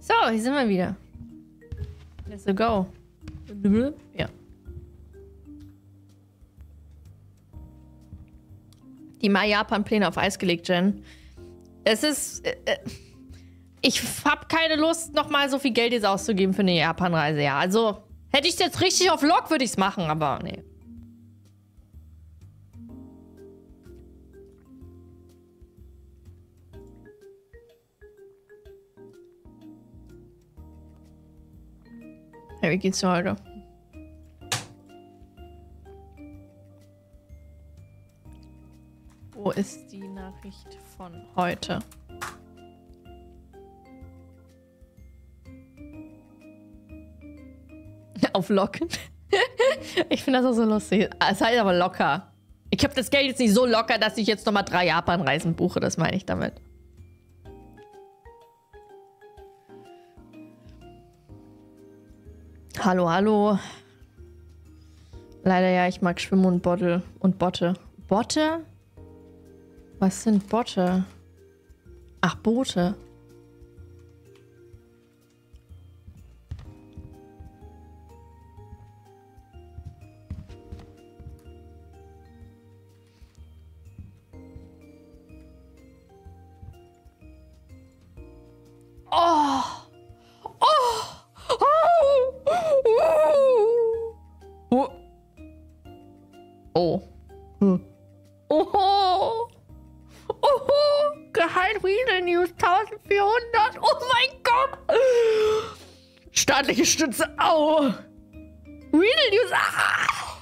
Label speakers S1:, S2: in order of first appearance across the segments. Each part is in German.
S1: So, hier sind wir wieder. Let's go. Ja. Die Japan-Pläne auf Eis gelegt, Jen. Es ist... ich habe keine Lust, nochmal so viel Geld jetzt auszugeben für eine Japan-Reise. Ja, also... Hätte ich es jetzt richtig auf Lock, würde ich es machen, aber nee. Ja, wie geht's dir heute? Wo ist die Nachricht von heute? Auf Lock. Ich finde das auch so lustig. Es heißt aber locker. Ich habe das Geld jetzt nicht so locker, dass ich jetzt nochmal 3 Japan-Reisen buche. Das meine ich damit. Hallo, hallo. Leider ja, ich mag Schwimmen und Botte. Botte? Was sind Botte? Ach, Boote. Oh! Oh! Oh. Oh. Oh. Gehalt Weasel News 1400. Oh mein Gott. Staatliche Stütze. Au. Weasel News. Ah.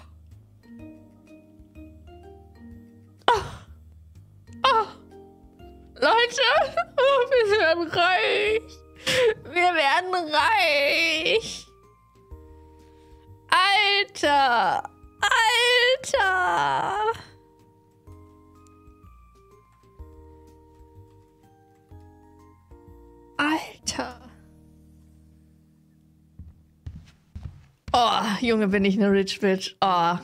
S1: Oh. Leute, wir werden reich. Wir werden reich. Alter. Alter. Alter. Oh, Junge, bin ich eine Rich Bitch. Oh.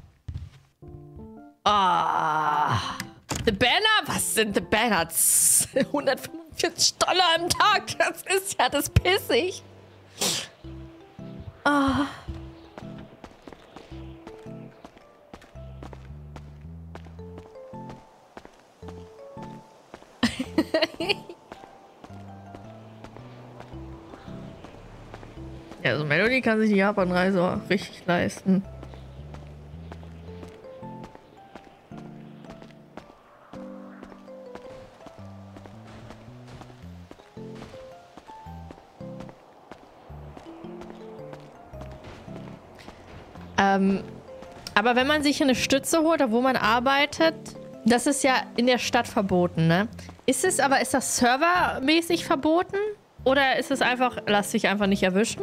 S1: Oh. The Banner? Was sind The Banner? 145 $ im Tag. Das ist ja das pissig. Oh. Ja, also Melody kann sich die Japan-Reise auch richtig leisten. Aber wenn man sich eine Stütze holt, wo man arbeitet, das ist ja in der Stadt verboten, ne? Ist das servermäßig verboten? Oder ist es einfach, lass dich einfach nicht erwischen?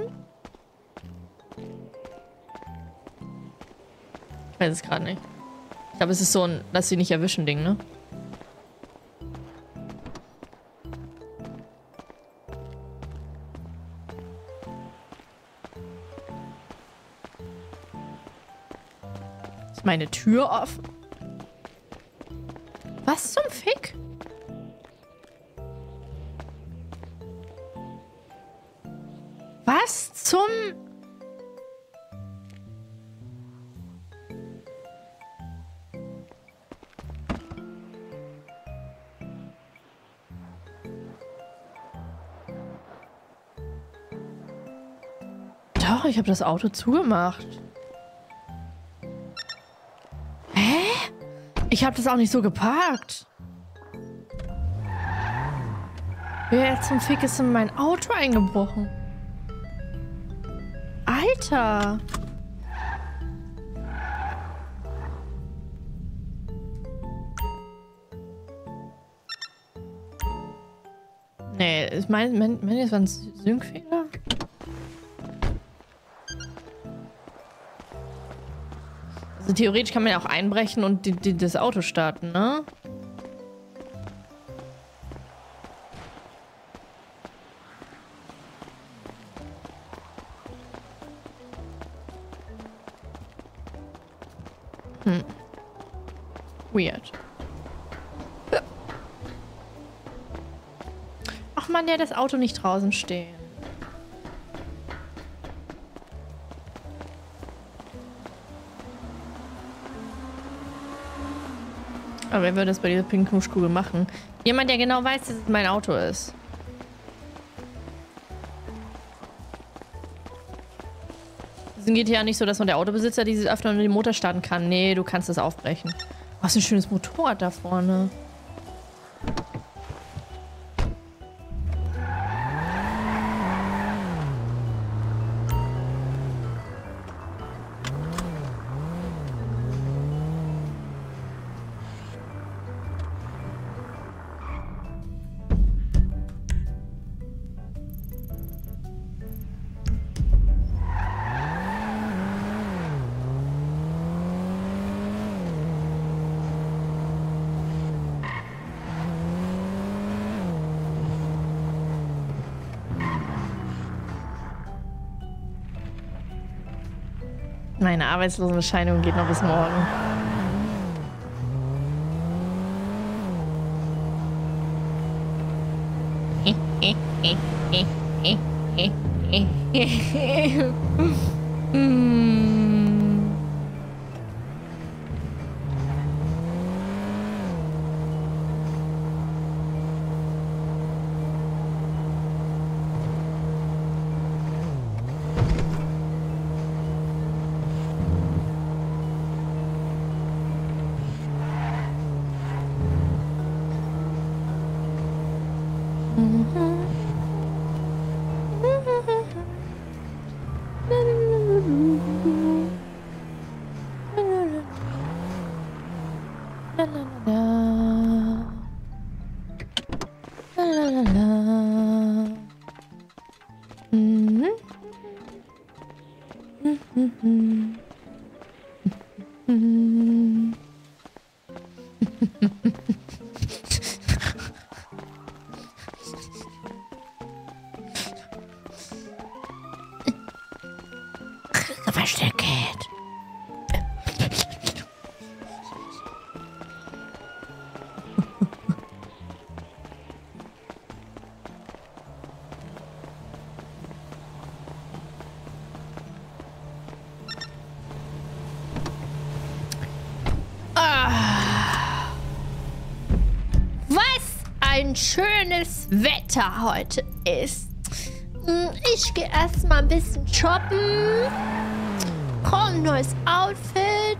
S1: Ich weiß es gerade nicht. Ich glaube, es ist so ein lass dich nicht erwischen Ding, ne? Ist meine Tür offen? Was zum Fick? Was zum... Doch, ich habe das Auto zugemacht. Hä? Ich habe das auch nicht so geparkt. Wer zum Fick ist in mein Auto eingebrochen? Alter! Nee, ich meine, das war ein Syncfehler? Also theoretisch kann man ja auch einbrechen und das Auto starten, ne? Weird. Ach man, der hat das Auto nicht draußen stehen. Aber wer würde das bei dieser pinken Knuschkugel machen? Jemand, der genau weiß, dass es mein Auto ist. Es geht ja nicht so, dass man der Autobesitzer dieses öffnen und den Motor starten kann. Nee, du kannst das aufbrechen. Was ein schönes Motorrad da vorne. Meine Arbeitslosenbescheinigung geht noch bis morgen. Versteckt. Was ein schönes Wetter heute ist. Ich gehe erstmal ein bisschen shoppen. Brauche ein neues Outfit.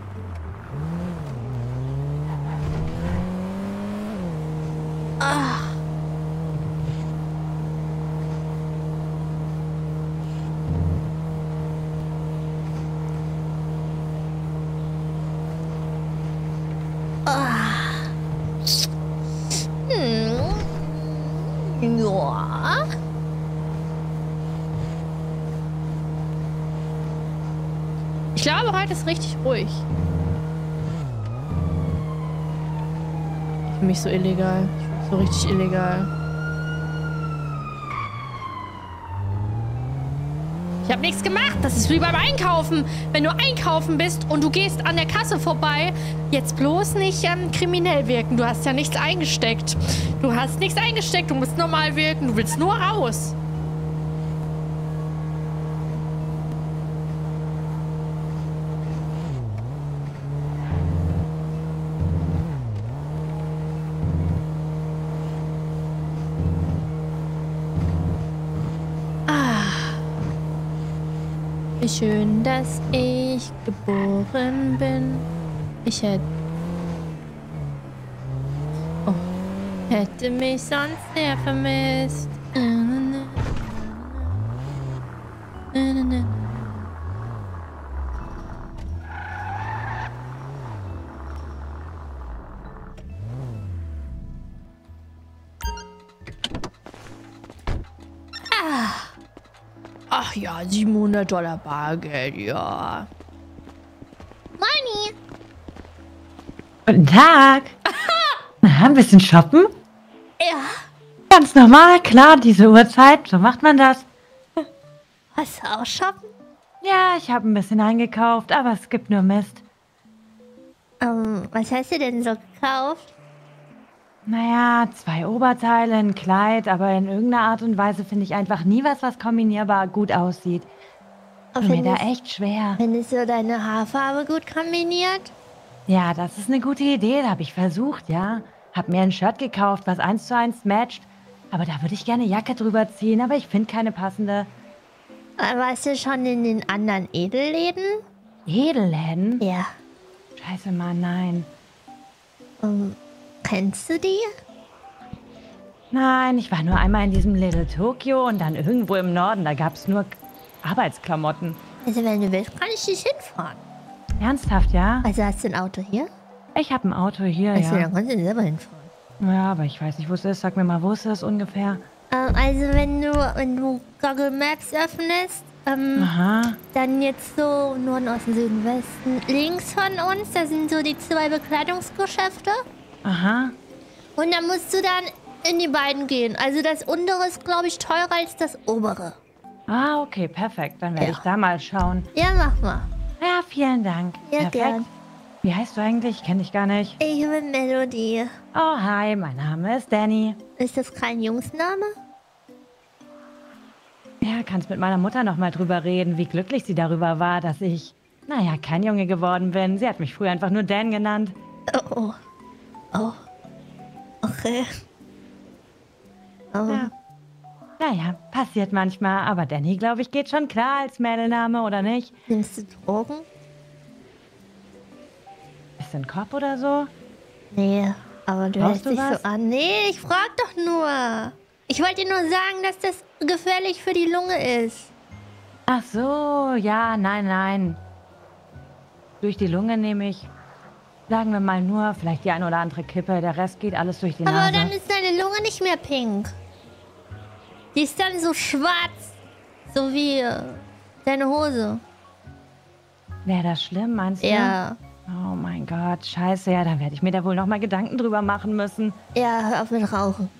S1: Ja. Ich glaube, heute ist richtig ruhig. Ich fühle mich so illegal. Ich fühle mich so richtig illegal. Ich habe nichts gemacht. Das ist wie beim Einkaufen. Wenn du einkaufen bist und du gehst an der Kasse vorbei, jetzt bloß nicht kriminell wirken. Du hast ja nichts eingesteckt. Du hast nichts eingesteckt. Du musst normal wirken. Du willst nur raus. Wie schön, dass ich geboren bin. Ich hätte mich sonst sehr vermisst. Ach ja, $700 Bargeld, ja. Money.
S2: Guten Tag. Ein bisschen shoppen?
S1: Ja.
S2: Ganz normal, klar, diese Uhrzeit, so macht man das.
S1: Hast du auch shoppen?
S2: Ja, ich habe ein bisschen eingekauft, aber es gibt nur Mist.
S1: Was hast du denn so gekauft?
S2: Naja, 2 Oberteile, ein Kleid, aber in irgendeiner Art und Weise finde ich einfach nie was kombinierbar gut aussieht. Tut mir da echt schwer.
S1: Findest du deine Haarfarbe gut kombiniert?
S2: Ja, das ist eine gute Idee, da habe ich versucht, ja. Hab mir ein Shirt gekauft, was 1:1 matcht. Aber da würde ich gerne Jacke drüber ziehen, aber ich finde keine passende.
S1: Warst du schon in den anderen Edelläden?
S2: Edelläden?
S1: Ja.
S2: Scheiße, Mann, nein.
S1: Kennst du die?
S2: Nein, ich war nur einmal in diesem Little Tokyo und dann irgendwo im Norden, da gab's nur Arbeitsklamotten.
S1: Also wenn du willst, kann ich dich hinfahren.
S2: Ernsthaft, ja?
S1: Also hast du ein Auto hier?
S2: Ich habe ein Auto hier,
S1: Also
S2: ja.
S1: dann kannst du selber hinfahren.
S2: Ja, aber ich weiß nicht, wo es ist. Sag mir mal, wo es ist ungefähr.
S1: Also wenn du Google Maps öffnest,
S2: Aha.
S1: dann jetzt so Norden, Osten, Süden, Westen. Links von uns, da sind so die 2 Bekleidungsgeschäfte.
S2: Aha.
S1: Und dann musst du dann in die beiden gehen. Also das untere ist, glaube ich, teurer als das obere.
S2: Ah, okay, perfekt. Dann werde
S1: Ja.
S2: ich da mal schauen.
S1: Ja, mach mal.
S2: Ja, vielen Dank.
S1: Ja,
S2: perfekt.
S1: gern.
S2: Wie heißt du eigentlich? Ich kenne dich gar nicht.
S1: Ich bin Melodie.
S2: Oh, hi, mein Name ist Danny.
S1: Ist das kein Jungsname?
S2: Ja, kannst mit meiner Mutter noch mal drüber reden, wie glücklich sie darüber war, dass ich, naja, kein Junge geworden bin. Sie hat mich früher einfach nur Dan genannt.
S1: Oh. Oh. Okay. Oh.
S2: Ja. Naja, passiert manchmal, aber Danny, glaube ich, geht schon klar als Mädelname, oder nicht?
S1: Nimmst du Drogen?
S2: Ist ein Kopf oder so?
S1: Nee, aber du
S2: Brauchst
S1: hältst
S2: du
S1: dich
S2: was?
S1: so an. Nee, ich frag doch nur. Ich wollte dir nur sagen, dass das gefährlich für die Lunge ist.
S2: Ach so, ja, nein. Durch die Lunge nehme ich, sagen wir mal nur, vielleicht die eine oder andere Kippe. Der Rest geht alles durch die
S1: Aber
S2: Nase.
S1: dann ist deine Lunge nicht mehr pink. Die ist dann so schwarz. So wie deine Hose.
S2: Wäre das schlimm, meinst du?
S1: Ja.
S2: Oh mein Gott, scheiße, ja, da werde ich mir da wohl noch mal Gedanken drüber machen müssen.
S1: Ja, hör auf mit Rauchen.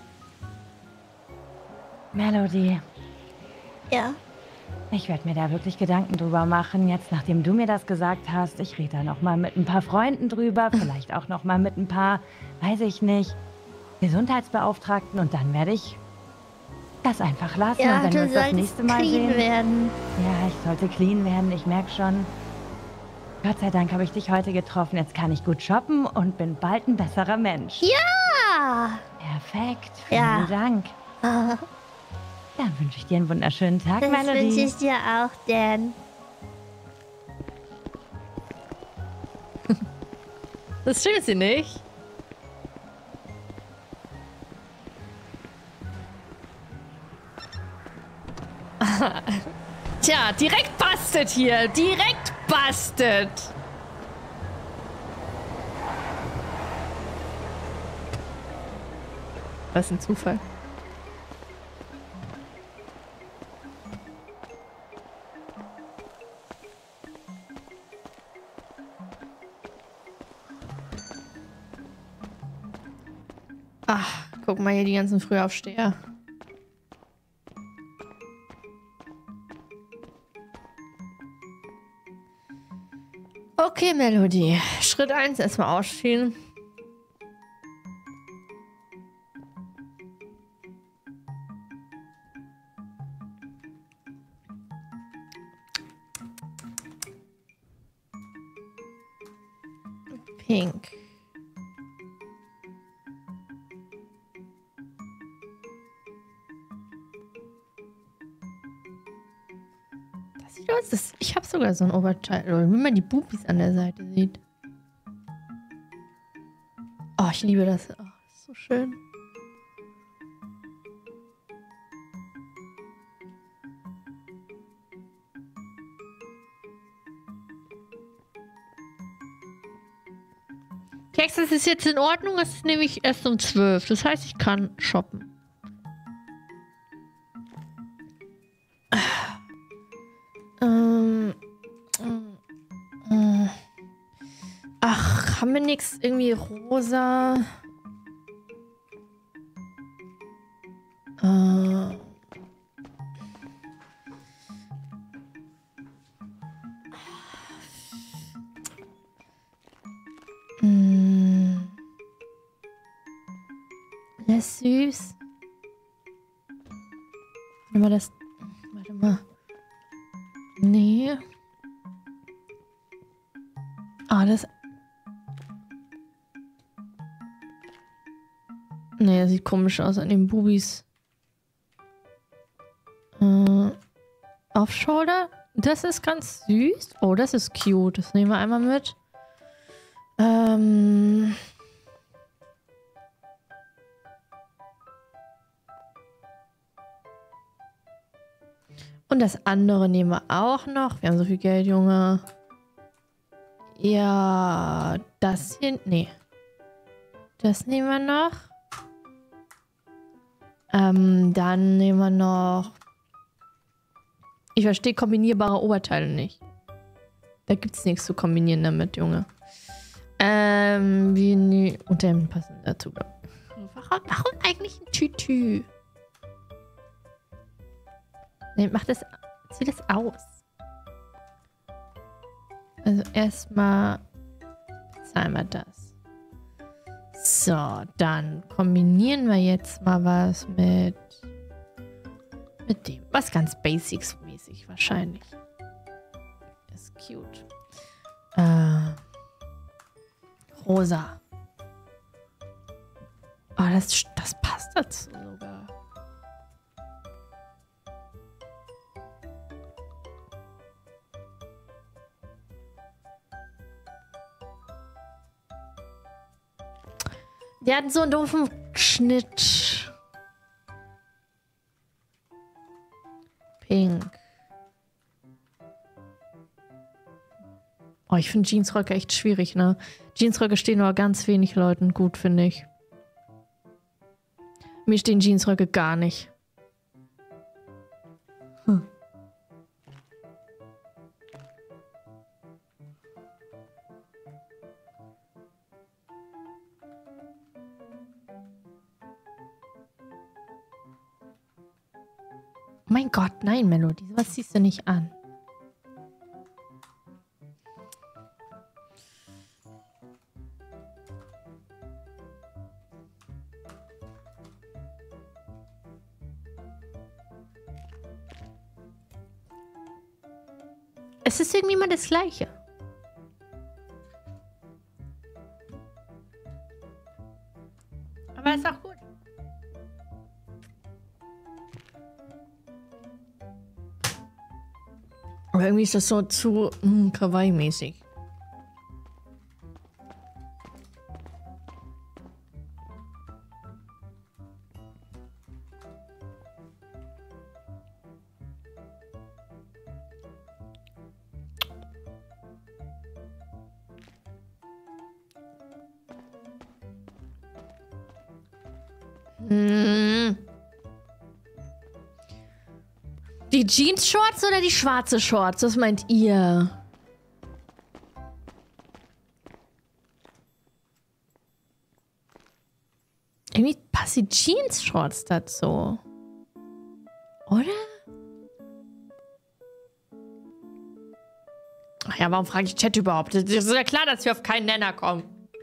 S2: Melody,
S1: Ja.
S2: ich werde mir da wirklich Gedanken drüber machen, jetzt nachdem du mir das gesagt hast. Ich rede da noch mal mit ein paar Freunden drüber, vielleicht auch noch mal mit ein paar, weiß ich nicht, Gesundheitsbeauftragten und dann werde ich das einfach lassen.
S1: Ja,
S2: und wenn
S1: du
S2: wir uns das
S1: sollst
S2: nächste Mal
S1: clean
S2: sehen,
S1: werden.
S2: ja, ich sollte clean werden, ich merke schon. Gott sei Dank habe ich dich heute getroffen. Jetzt kann ich gut shoppen und bin bald ein besserer Mensch.
S1: Ja.
S2: Perfekt,
S1: Ja.
S2: vielen Dank.
S1: Ah,
S2: Dann wünsche ich dir einen wunderschönen Tag,
S1: das wünsche
S2: Melody.
S1: ich dir auch, Dan.
S3: Das stimmt sie nicht. Tja, direkt bastet hier. Direkt bastet. Was ein Zufall. Ach, guck mal hier die ganzen Frühaufsteher. Okay, Melodie. Schritt 1 erstmal ausziehen. Pink. Das sieht aus, ich habe sogar so ein Oberteil, oder wie man die Bubis an der Seite sieht. Oh, ich liebe das. Oh, das ist so schön. Kex, das ist jetzt in Ordnung. Es ist nämlich erst um 12. Das heißt, ich kann shoppen. Ach, haben wir nichts irgendwie rosa? Das ist süß. Warte mal, das. Warte mal. Nee. Ah, das.
S1: Nee, das sieht komisch aus an den Bubis. Off-Shoulder? Das ist ganz süß. Oh, das ist cute. Das nehmen wir einmal mit. Und das andere nehmen wir auch noch. Wir haben so viel Geld, Junge. Ja, das hier... Nee. Das nehmen wir noch. Dann nehmen wir noch... Ich verstehe kombinierbare Oberteile nicht. Da gibt es nichts zu kombinieren damit, Junge. Und dann passen dazu. Warum eigentlich ein Tütü? Nee, zieh das aus. Also erstmal bezahlen wir das. So, dann kombinieren wir jetzt mal was mit dem. Was ganz Basics-mäßig wahrscheinlich. Das ist cute. Rosa. Oh, das passt dazu sogar. Der hat so einen doofen Schnitt. Pink. Oh, ich finde Jeansröcke echt schwierig, ne? Jeansröcke stehen nur ganz wenig Leuten gut, finde ich. Mir stehen Jeansröcke gar nicht. Oh mein Gott, nein, Melody. Was ziehst du nicht an? Es ist irgendwie immer das Gleiche. Aber ist auch gut. Aber irgendwie ist das so zu Kawaii-mäßig. Die Jeans-Shorts oder die schwarze Shorts? Was meint ihr? Irgendwie passen die Jeans-Shorts dazu. Oder? Ach ja, warum frage ich Chat überhaupt? Das ist ja klar, dass wir auf keinen Nenner kommen.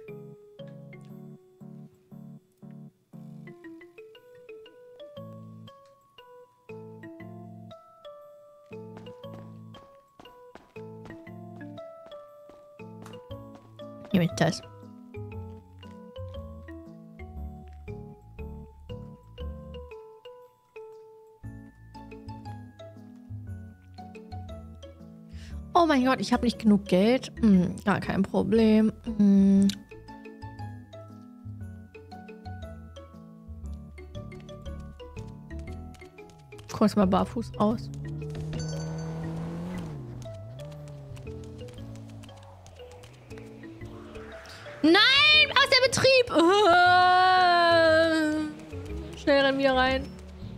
S1: Mit das. Oh mein Gott, ich habe nicht genug Geld. Gar kein Problem. Kurz mal barfuß aus. Nein, aus der Betrieb. Schnell rennen wieder rein.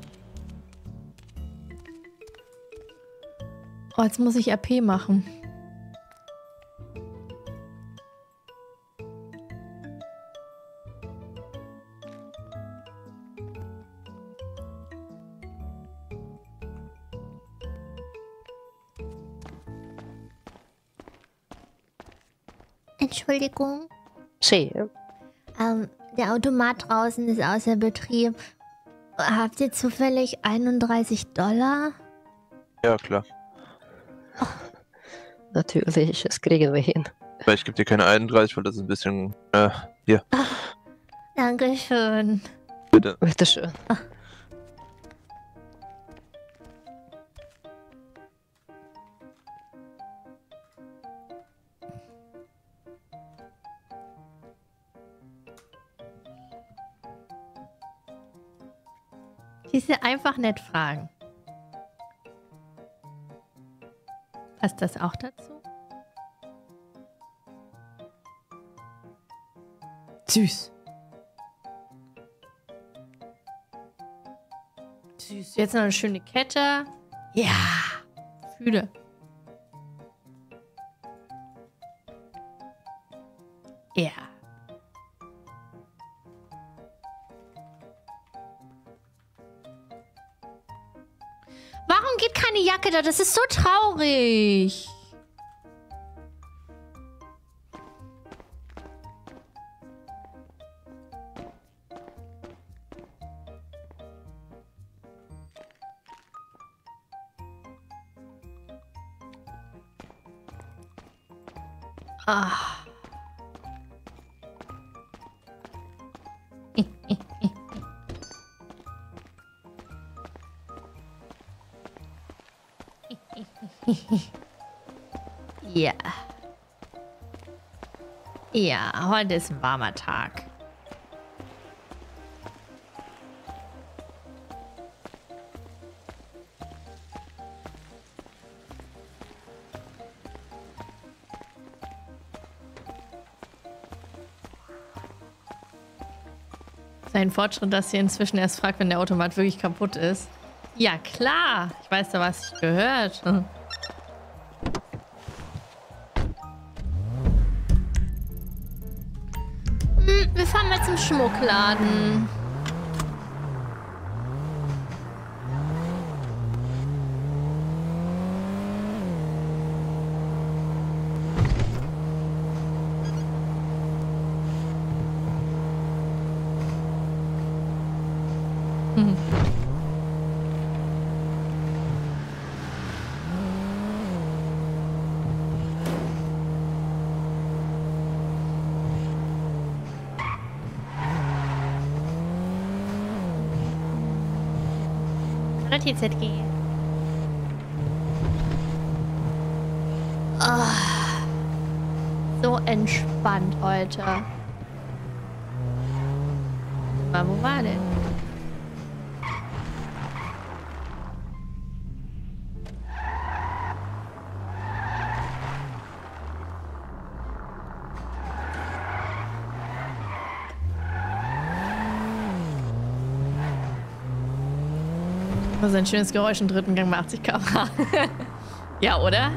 S1: Oh, jetzt muss ich RP machen.
S4: Entschuldigung.
S5: Sí.
S4: Der Automat draußen ist außer Betrieb. Habt ihr zufällig $31?
S6: Ja, klar.
S5: Natürlich, das kriegen wir hin.
S6: Aber ich gebe dir keine 31, weil das ist ein bisschen... hier.
S4: Dankeschön.
S6: Bitte.
S5: Bitteschön.
S1: Siehst du, einfach nett fragen. Passt das auch dazu? Süß. Süß. Jetzt noch eine schöne Kette. Ja. Fühle. Ja. Warum geht keine Jacke da? Das ist so traurig. Ah. Ja. Ja, heute ist ein warmer Tag. Sein Fortschritt, dass sie inzwischen erst fragt, wenn der Automat wirklich kaputt ist. Ja, klar. Ich weiß da, was ich gehört. Wir fahren mal zum Schmuckladen. Oder TZG. So entspannt heute. Wo war denn? Das ist ein schönes Geräusch im dritten Gang bei 80 km/h. Ja, oder?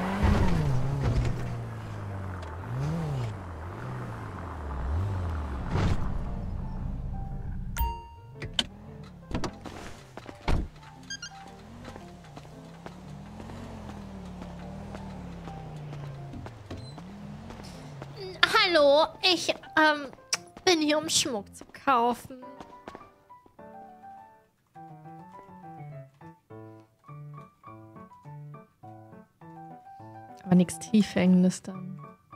S1: Hallo, ich bin hier, um Schmuck zu kaufen. Aber nichts Tiefhängendes dann.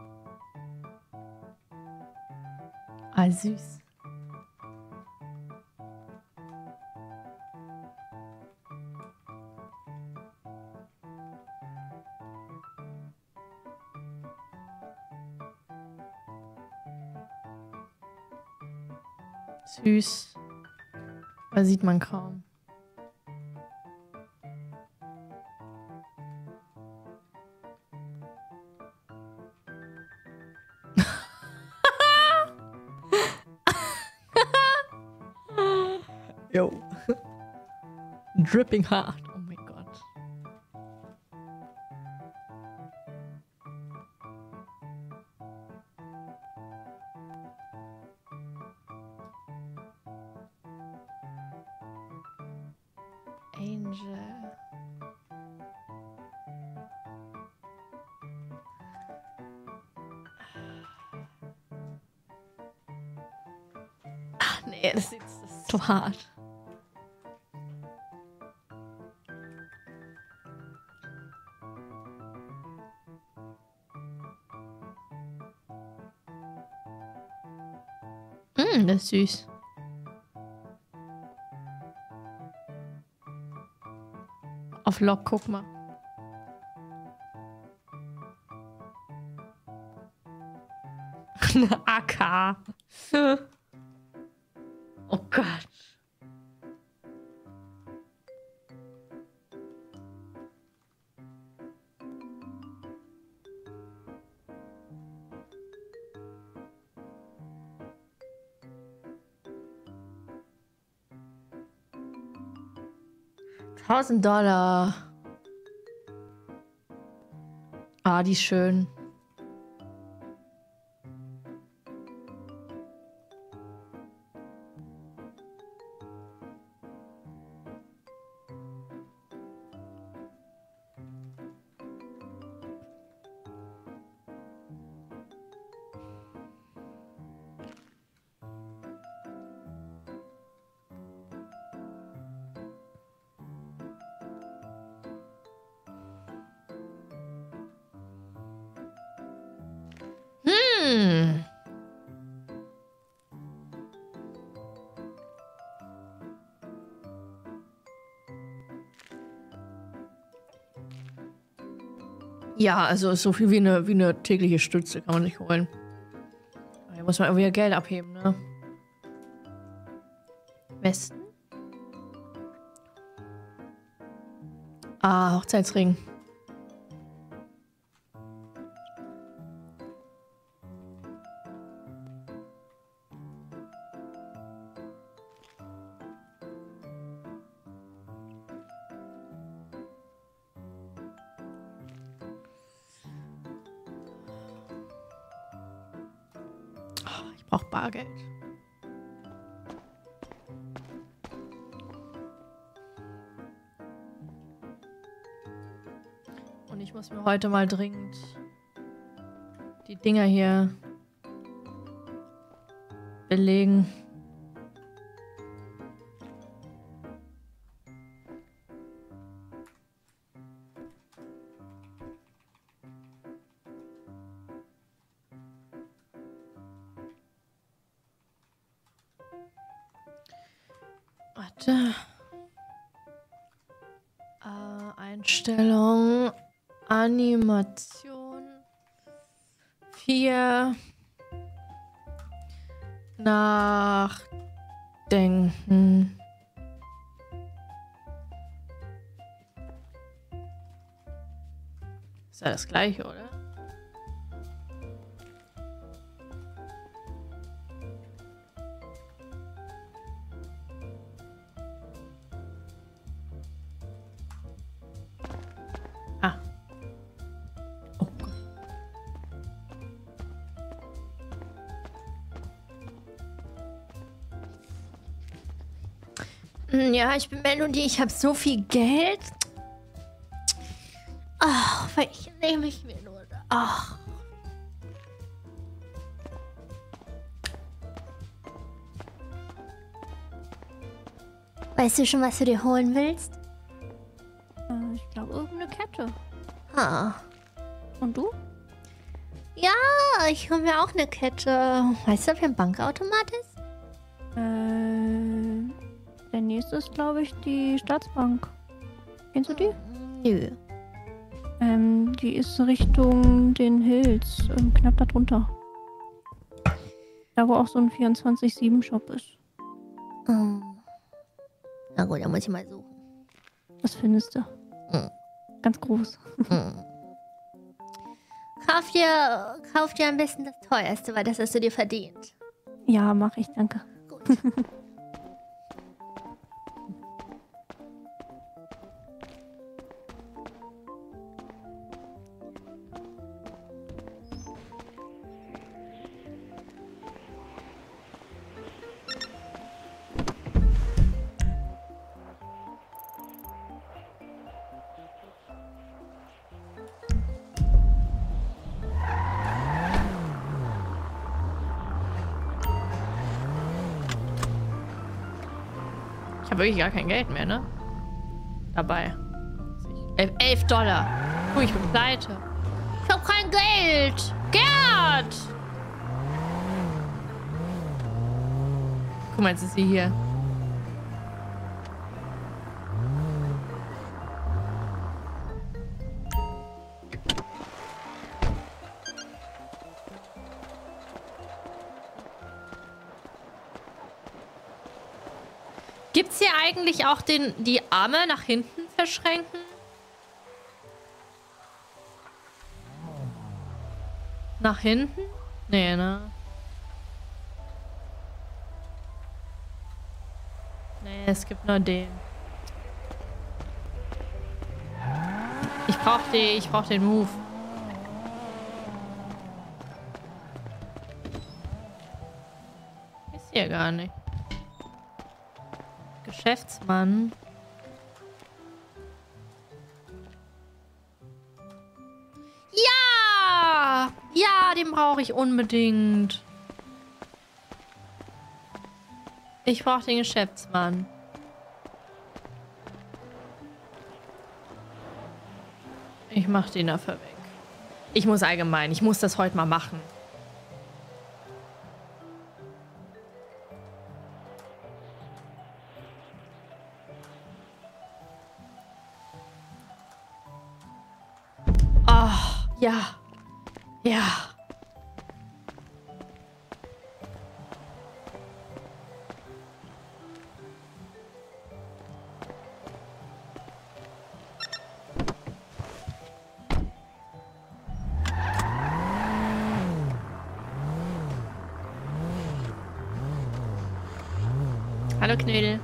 S1: Ah, süß. Süß. Aber sieht man kaum. Yo. Dripping hard. Oh mein Gott. Angel. Ach nee, das ist so hart. Das ist süß. Auf Log, guck mal. Eine AK. Oh Gott. $1000. Ah, die ist schön. Ja, also ist so viel wie eine tägliche Stütze, kann man nicht holen. Hier muss man irgendwie Geld abheben, ne? Westen? Ah, Hochzeitsring. Ich brauche Bargeld. Und ich muss mir heute mal dringend die Dinger hier belegen. Warte. Einstellung. Animation. 4. Nachdenken. Ist ja das gleiche, oder? Ah. Oh Gott.
S4: Ja, ich bin Melodie. Ich habe so viel Geld. Ach, welche nehme ich mir nur da? Ach. Weißt du schon, was du dir holen willst?
S6: Ich glaube, irgendeine Kette.
S4: Ah.
S6: Und du?
S4: Ja, ich hole mir auch eine Kette. Weißt du, ob hier ein Bankautomat ist?
S6: Der nächste ist, glaube ich, die Staatsbank. Kennst du die?
S4: Nö.
S6: Die ist Richtung den Hills, knapp da drunter. Da, wo auch so ein 24/7-Shop ist.
S4: Oh. Na gut, dann muss ich mal suchen.
S6: Was findest du? Ganz groß.
S4: Kauf dir am besten das teuerste, weil das hast du dir verdient.
S6: Ja, mach ich, danke.
S4: Gut.
S1: Ich habe wirklich gar kein Geld mehr, ne? Dabei. $11. Ich bin pleite.
S4: Ich hab kein Geld.
S1: Gerd! Guck mal, jetzt ist sie hier. Gibt's hier eigentlich auch die Arme nach hinten verschränken? Nach hinten? Nee, ne? Nee, es gibt nur den. Ich brauch den Move. Ist hier gar nicht. Geschäftsmann. Ja! Ja, den brauche ich unbedingt. Ich brauche den Geschäftsmann. Ich mach den dafür weg. Ich muss das heute mal machen. Ah, ja. Ja. Hallo Knödel.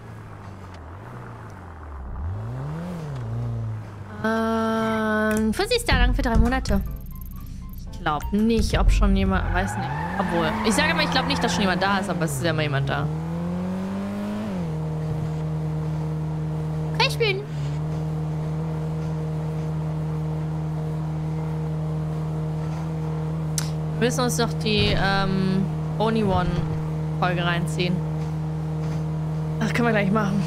S1: Fussi-Star, danke für 3 Monate. Ich glaube nicht, ob schon jemand... Weiß nicht. Obwohl. Ich sage mal, ich glaube nicht, dass schon jemand da ist, aber es ist ja immer jemand da. Kann ich spielen? Wir müssen uns doch die Only One-Folge reinziehen. Das können wir gleich machen.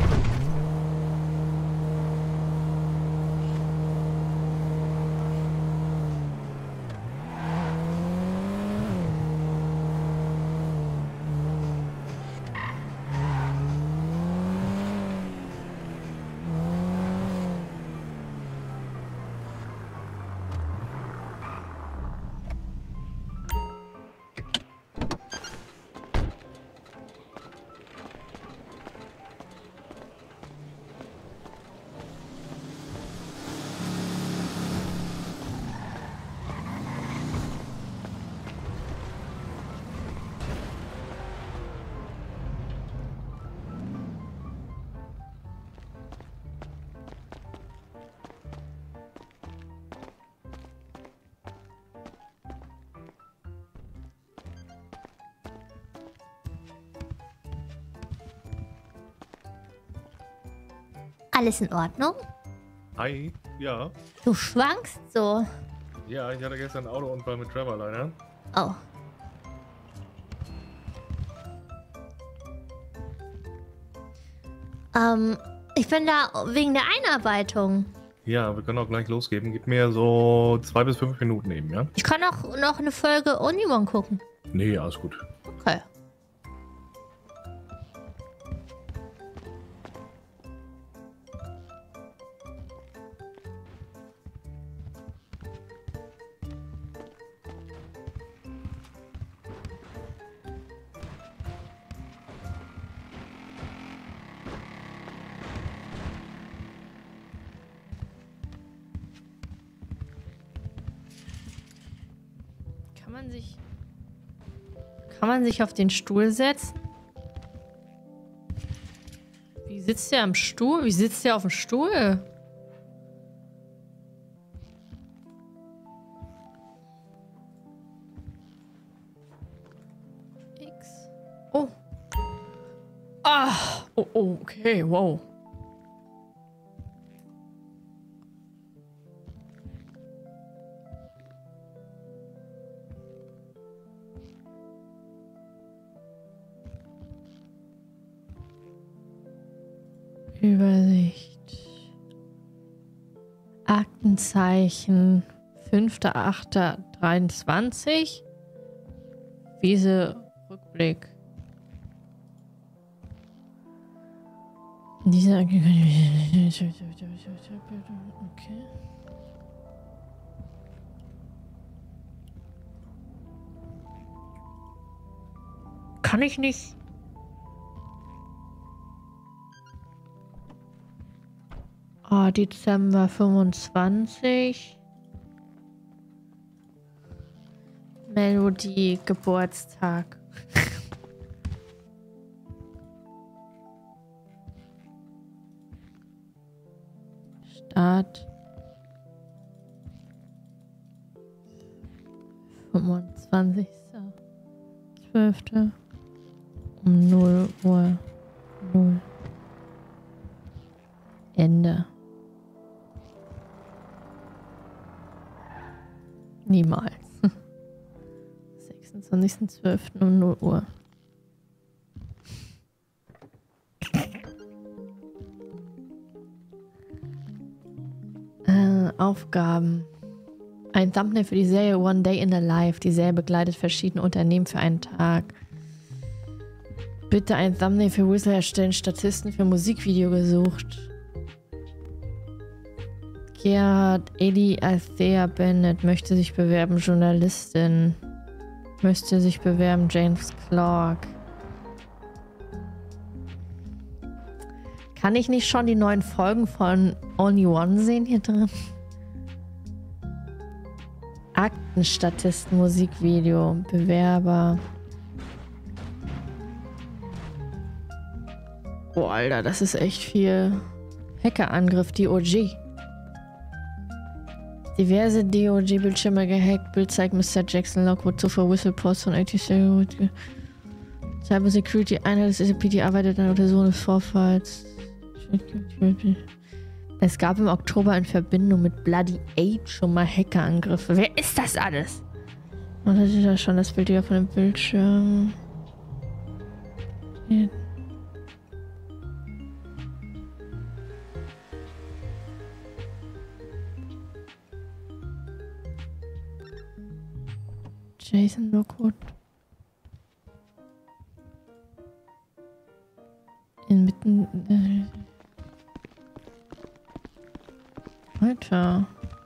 S4: Alles in Ordnung?
S7: Hi, ja.
S4: Du schwankst so.
S7: Ja, ich hatte gestern einen Autounfall mit Trevor leider.
S4: Oh. Ich bin da wegen der Einarbeitung.
S7: Ja, wir können auch gleich losgeben. Gib mir so 2 bis 5 Minuten eben, ja?
S4: Ich kann auch noch eine Folge Onimon gucken.
S7: Nee, alles gut.
S4: Okay.
S1: Kann man sich auf den Stuhl setzen? Wie sitzt der am Stuhl? Wie sitzt der auf dem Stuhl? X. Oh. Ah. Oh, oh, okay, wow. Übersicht. Aktenzeichen 5.8.23. Wiese Rückblick. Dieser. Okay. Kann ich nicht. Oh, Dezember 25. Melodie, Geburtstag. Start. 25.12. um 0 Uhr 0. Ende. Niemals. 26.12. um 0 Uhr. Aufgaben. Ein Thumbnail für die Serie One Day in the Life. Die Serie begleitet verschiedene Unternehmen für einen Tag. Bitte ein Thumbnail für Whistle erstellen. Statisten für Musikvideo gesucht. Gerhard Eddie Althea Bennett möchte sich bewerben. Journalistin. Möchte sich bewerben. James Clark. Kann ich nicht schon die neuen Folgen von Only One sehen hier drin? Aktenstatisten, Musikvideo, Bewerber. Boah, Alter, das ist echt viel. Hackerangriff, DOG. Diverse DOG-Bildschirme gehackt. Bild zeigt Mr. Jackson Lockwood zuvor Whistlepost von IT Security. Cyber Security Einheit des SAPD arbeitet an der Untersuchung des Vorfalls. Es gab im Oktober in Verbindung mit Bloody Eight schon mal Hackerangriffe. Wer ist das alles? Und das ist ja schon das Bild hier von dem Bildschirm. Hier. Jason Lockwood. Inmitten. Alter.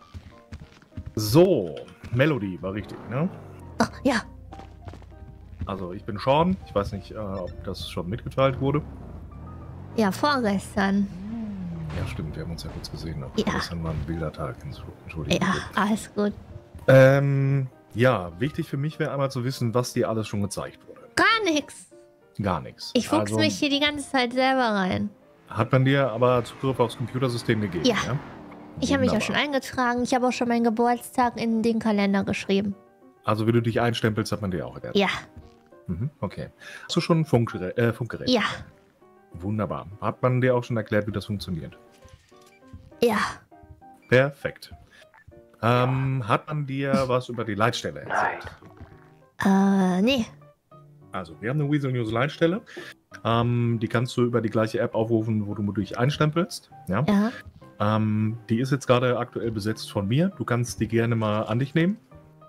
S7: So, Melody war richtig, ne?
S4: Oh, ja.
S7: Also ich bin Sean. Ich weiß nicht, ob das schon mitgeteilt wurde.
S4: Ja, vorgestern.
S7: Ja, stimmt. Wir haben uns ja kurz gesehen.
S4: Ja.
S7: Gestern war ein Bildertag. Entschuldigung.
S4: Ja, alles gut.
S7: Ja, wichtig für mich wäre einmal zu wissen, was dir alles schon gezeigt wurde.
S4: Gar nichts.
S7: Gar nichts.
S4: Ich fuchs mich hier die ganze Zeit selber rein.
S7: Hat man dir aber Zugriff aufs Computersystem gegeben?
S4: Ja.
S7: Ja?
S4: Ich habe mich auch
S7: Wunderbar.
S4: schon eingetragen. Ich habe auch schon meinen Geburtstag in den Kalender geschrieben.
S7: Also wie du dich einstempelst, hat man dir auch erklärt?
S4: Ja.
S7: Mhm, okay. Hast du schon ein Funkgerät?
S4: Ja.
S7: Wunderbar. Hat man dir auch schon erklärt, wie das funktioniert?
S4: Ja.
S7: Perfekt. Hat man dir was über die Leitstelle erzählt?
S4: Nee.
S7: Also, wir haben eine Weasel News Leitstelle. Die kannst du über die gleiche App aufrufen, wo du dich einstempelst. Ja?
S4: Ja.
S7: Die ist jetzt gerade aktuell besetzt von mir. Du kannst die gerne mal an dich nehmen.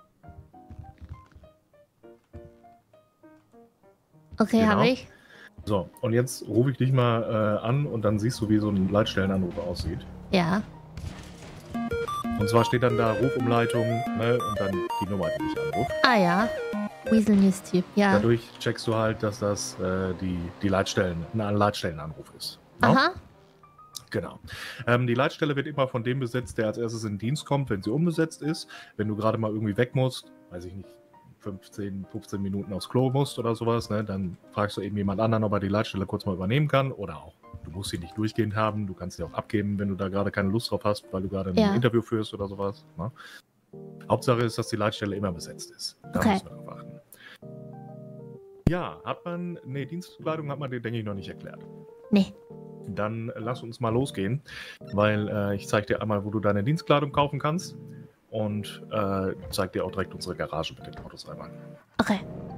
S4: Okay,
S7: Genau.
S4: habe ich.
S7: So, und jetzt rufe ich dich mal an und dann siehst du, wie so ein Leitstellenanruf aussieht.
S4: Ja.
S7: Und zwar steht dann da Rufumleitung, ne, und dann die Nummer, die dich anruft.
S4: Ah ja. Weasel News Typ. Ja.
S7: Dadurch checkst du halt, dass das ein Leitstellenanruf ist. Ne?
S4: Aha.
S7: Genau. Die Leitstelle wird immer von dem besetzt, der als erstes in den Dienst kommt, wenn sie unbesetzt ist. Wenn du gerade mal irgendwie weg musst, weiß ich nicht, 15 Minuten aufs Klo musst oder sowas, ne, dann fragst du eben jemand anderen, ob er die Leitstelle kurz mal übernehmen kann. Oder auch, du musst sie nicht durchgehend haben, du kannst sie auch abgeben, wenn du da gerade keine Lust drauf hast, weil du gerade ein Interview führst oder sowas. Ne? Hauptsache ist, dass die Leitstelle immer besetzt ist. Da
S4: Okay.
S7: müssen wir drauf achten. Ja, Dienstkleidung hat man dir, denke ich, noch nicht erklärt.
S4: Nee.
S7: Dann lass uns mal losgehen, weil ich zeige dir einmal, wo du deine Dienstkleidung kaufen kannst und zeige dir auch direkt unsere Garage mit den Autos einmal.
S4: Okay.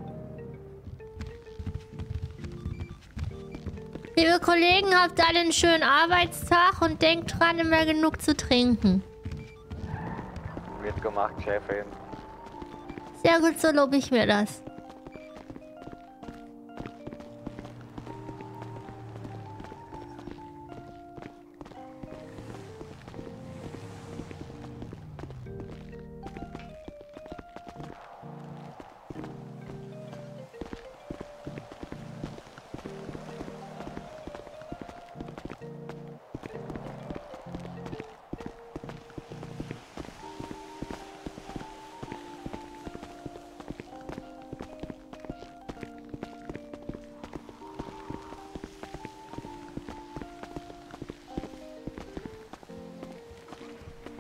S4: Liebe Kollegen, habt alle einen schönen Arbeitstag und denkt dran, immer genug zu trinken.
S8: Wird gemacht, Chefin.
S4: Sehr gut, so lobe ich mir das.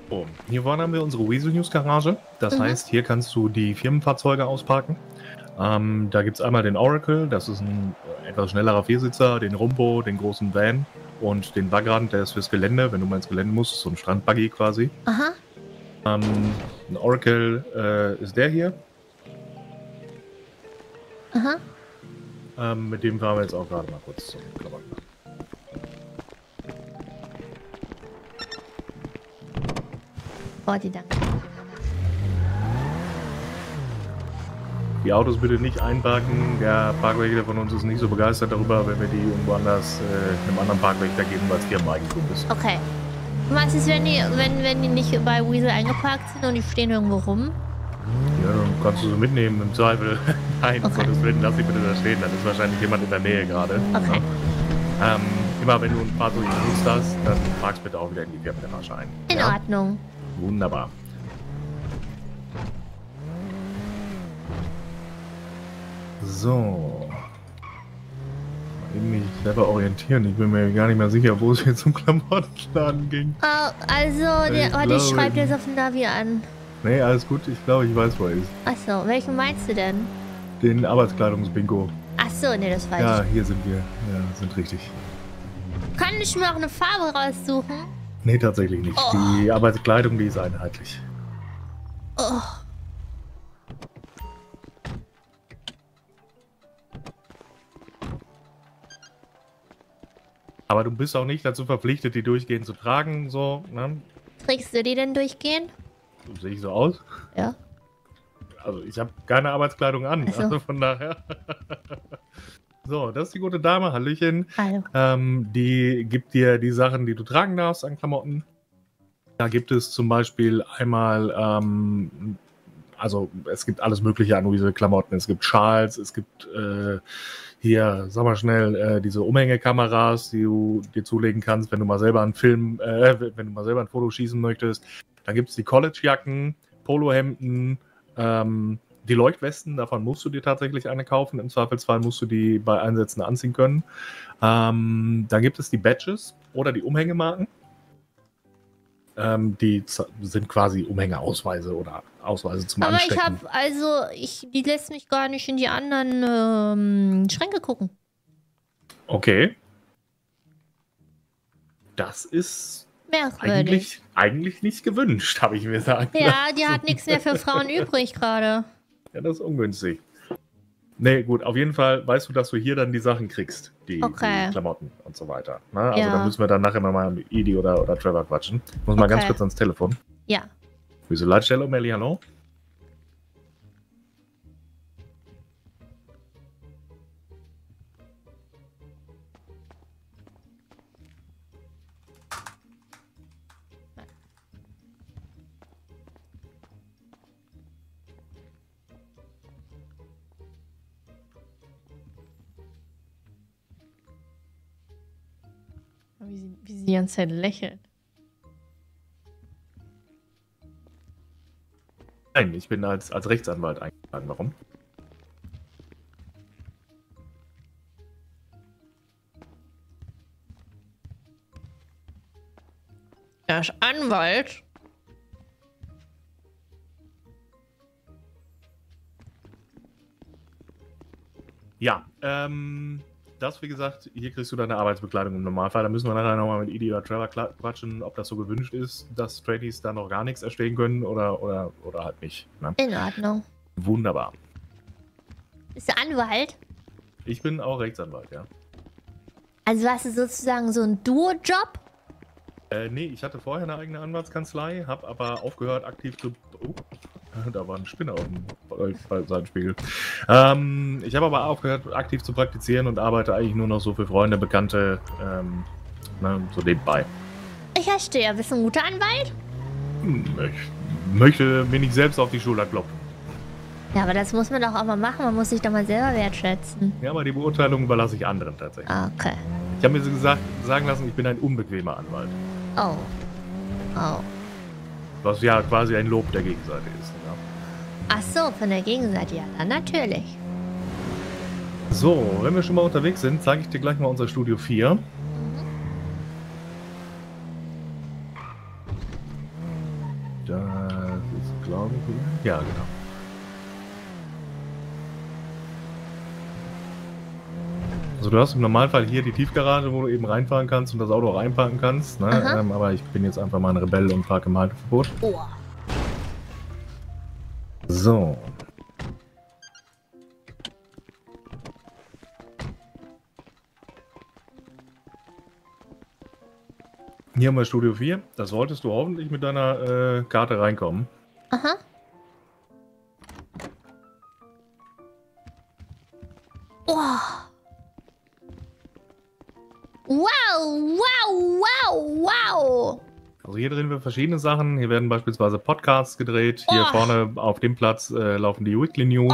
S7: Oh, hier vorne haben wir unsere Weasel News Garage. Das heißt, hier kannst du die Firmenfahrzeuge ausparken. Da gibt es einmal den Oracle, das ist ein etwas schnellerer Viersitzer, den Rumbo, den großen Van und den Vagrant, der ist fürs Gelände, wenn du mal ins Gelände musst, so ein Strandbuggy quasi.
S4: Aha.
S7: Ein Oracle ist der hier.
S4: Aha.
S7: Mit dem fahren wir jetzt auch gerade mal kurz zum Klammern.
S4: Oh, die Dank.
S7: Die Autos bitte nicht einparken. Der Parkwächter von uns ist nicht so begeistert darüber, wenn wir die irgendwo anders einem anderen Parkwächter geben, weil es Firmeneigentum ist.
S4: Okay. Was ist, wenn die nicht bei Weasel eingeparkt sind und die stehen irgendwo rum?
S7: Ja, dann kannst du sie mitnehmen im Zweifel. Nein,
S4: Okay.
S7: Gottes Willen, lass sie bitte da stehen. Dann ist wahrscheinlich jemand in der Nähe gerade.
S4: Okay.
S7: Ja. Immer wenn du ein Fahrzeug genutzt hast, dann parkst bitte auch wieder in die Firmengarage ein.
S4: In Ordnung.
S7: Wunderbar. So. Mal eben mich selber orientieren. Ich bin mir gar nicht mehr sicher, wo es jetzt zum Klamottenladen ging.
S4: Also,
S7: Ich
S4: die
S7: glaube,
S4: schreibt jetzt auf dem Navi an.
S7: Nee, alles gut. Ich glaube, ich weiß, wo er ist.
S4: Achso, welchen meinst du denn?
S7: Den Arbeitskleidungsbingo.
S4: Achso, nee, das weiß
S7: Ja, hier sind wir. Ja, sind richtig.
S4: ich. Kann ich mir auch eine Farbe raussuchen?
S7: Nee, tatsächlich nicht.
S4: Oh.
S7: Die Arbeitskleidung, die ist einheitlich.
S4: Oh.
S7: Aber du bist auch nicht dazu verpflichtet, die durchgehend zu tragen, so, ne?
S4: Trägst du die denn durchgehend?
S7: Sehe ich so aus?
S4: Ja.
S7: Also, ich habe keine Arbeitskleidung an,
S4: Ach so.
S7: also von daher. So, das ist die gute Dame, Hallöchen.
S4: Hallo.
S7: Die gibt dir die Sachen, die du tragen darfst an Klamotten. Da gibt es zum Beispiel einmal, also es gibt alles Mögliche an diese Klamotten. Es gibt Schals, es gibt hier, sag mal schnell, diese Umhängekameras, die du dir zulegen kannst, wenn du mal selber einen Film, wenn du mal selber ein Foto schießen möchtest. Dann gibt es die Collegejacken, Polohemden, die Leuchtwesten, davon musst du dir tatsächlich eine kaufen. Im Zweifelsfall musst du die bei Einsätzen anziehen können. Dann gibt es die Badges oder die Umhängemarken. Die sind quasi Umhängeausweise oder Ausweise zum
S4: Aber
S7: Anstecken.
S4: die lässt mich gar nicht in die anderen Schränke gucken.
S7: Okay. Das ist
S4: Merkwürdig.
S7: eigentlich nicht gewünscht, habe ich mir sagen
S4: Ja,
S7: lassen.
S4: die hat nichts mehr für Frauen übrig gerade.
S7: Ja, das ist ungünstig. Nee, gut, auf jeden Fall weißt du, dass du hier dann die Sachen kriegst, die Klamotten und so weiter. Na, also
S4: Ja.
S7: da müssen wir dann nachher mal mit Edie oder Trevor quatschen. Ich muss mal ganz kurz ans Telefon.
S4: Ja.
S7: Wieso Leitstelle, Melli, hallo?
S1: Wie sie die ganze Zeit lächelt.
S7: Nein, ich bin als Rechtsanwalt eingeladen. Warum?
S1: Er ist Anwalt.
S7: Ja, das, wie gesagt, hier kriegst du deine Arbeitsbekleidung im Normalfall. Da müssen wir nachher nochmal mit Edie oder Trevor quatschen, ob das so gewünscht ist, dass Tradies da noch gar nichts erstellen können oder halt nicht. Ne?
S4: In Ordnung.
S7: Wunderbar.
S4: Bist du Anwalt?
S7: Ich bin auch Rechtsanwalt, ja.
S4: Also hast du sozusagen so einen Duo-Job?
S7: Nee, ich hatte vorher eine eigene Anwaltskanzlei, habe aber aufgehört, aktiv zu... Oh, da war ein Spinner auf dem Seitenspiegel. Ich habe aber aufgehört, aktiv zu praktizieren und arbeite eigentlich nur noch so für Freunde, Bekannte, so nebenbei.
S4: Ich verstehe. Bist du ein guter Anwalt?
S7: Ich möchte mir nicht selbst auf die Schulter klopfen.
S4: Ja, aber das muss man doch auch mal machen. Man muss sich doch mal selber wertschätzen.
S7: Ja, aber die Beurteilung überlasse ich anderen tatsächlich.
S4: Okay.
S7: Ich habe mir so sagen lassen, ich bin ein unbequemer Anwalt.
S4: Oh. Oh.
S7: Was ja quasi ein Lob der Gegenseite ist. Ja.
S4: Ach so, von der Gegenseite. Ja, dann natürlich.
S7: So, wenn wir schon mal unterwegs sind, zeige ich dir gleich mal unser Studio 4. Das ist, glaube ich, hier. Ja, genau. Also du hast im Normalfall hier die Tiefgarage, wo du eben reinfahren kannst und das Auto auch einparken kannst. Ne? Aber ich bin jetzt einfach mal ein Rebell und parke im Halteverbot.
S4: Oh.
S7: So. Hier haben wir Studio 4. Das solltest du hoffentlich mit deiner Karte reinkommen.
S4: Aha. Oh. Wow, wow, wow, wow.
S7: Also hier drin werden verschiedene Sachen. Hier werden beispielsweise Podcasts gedreht. Hier vorne auf dem Platz laufen die Weekly News.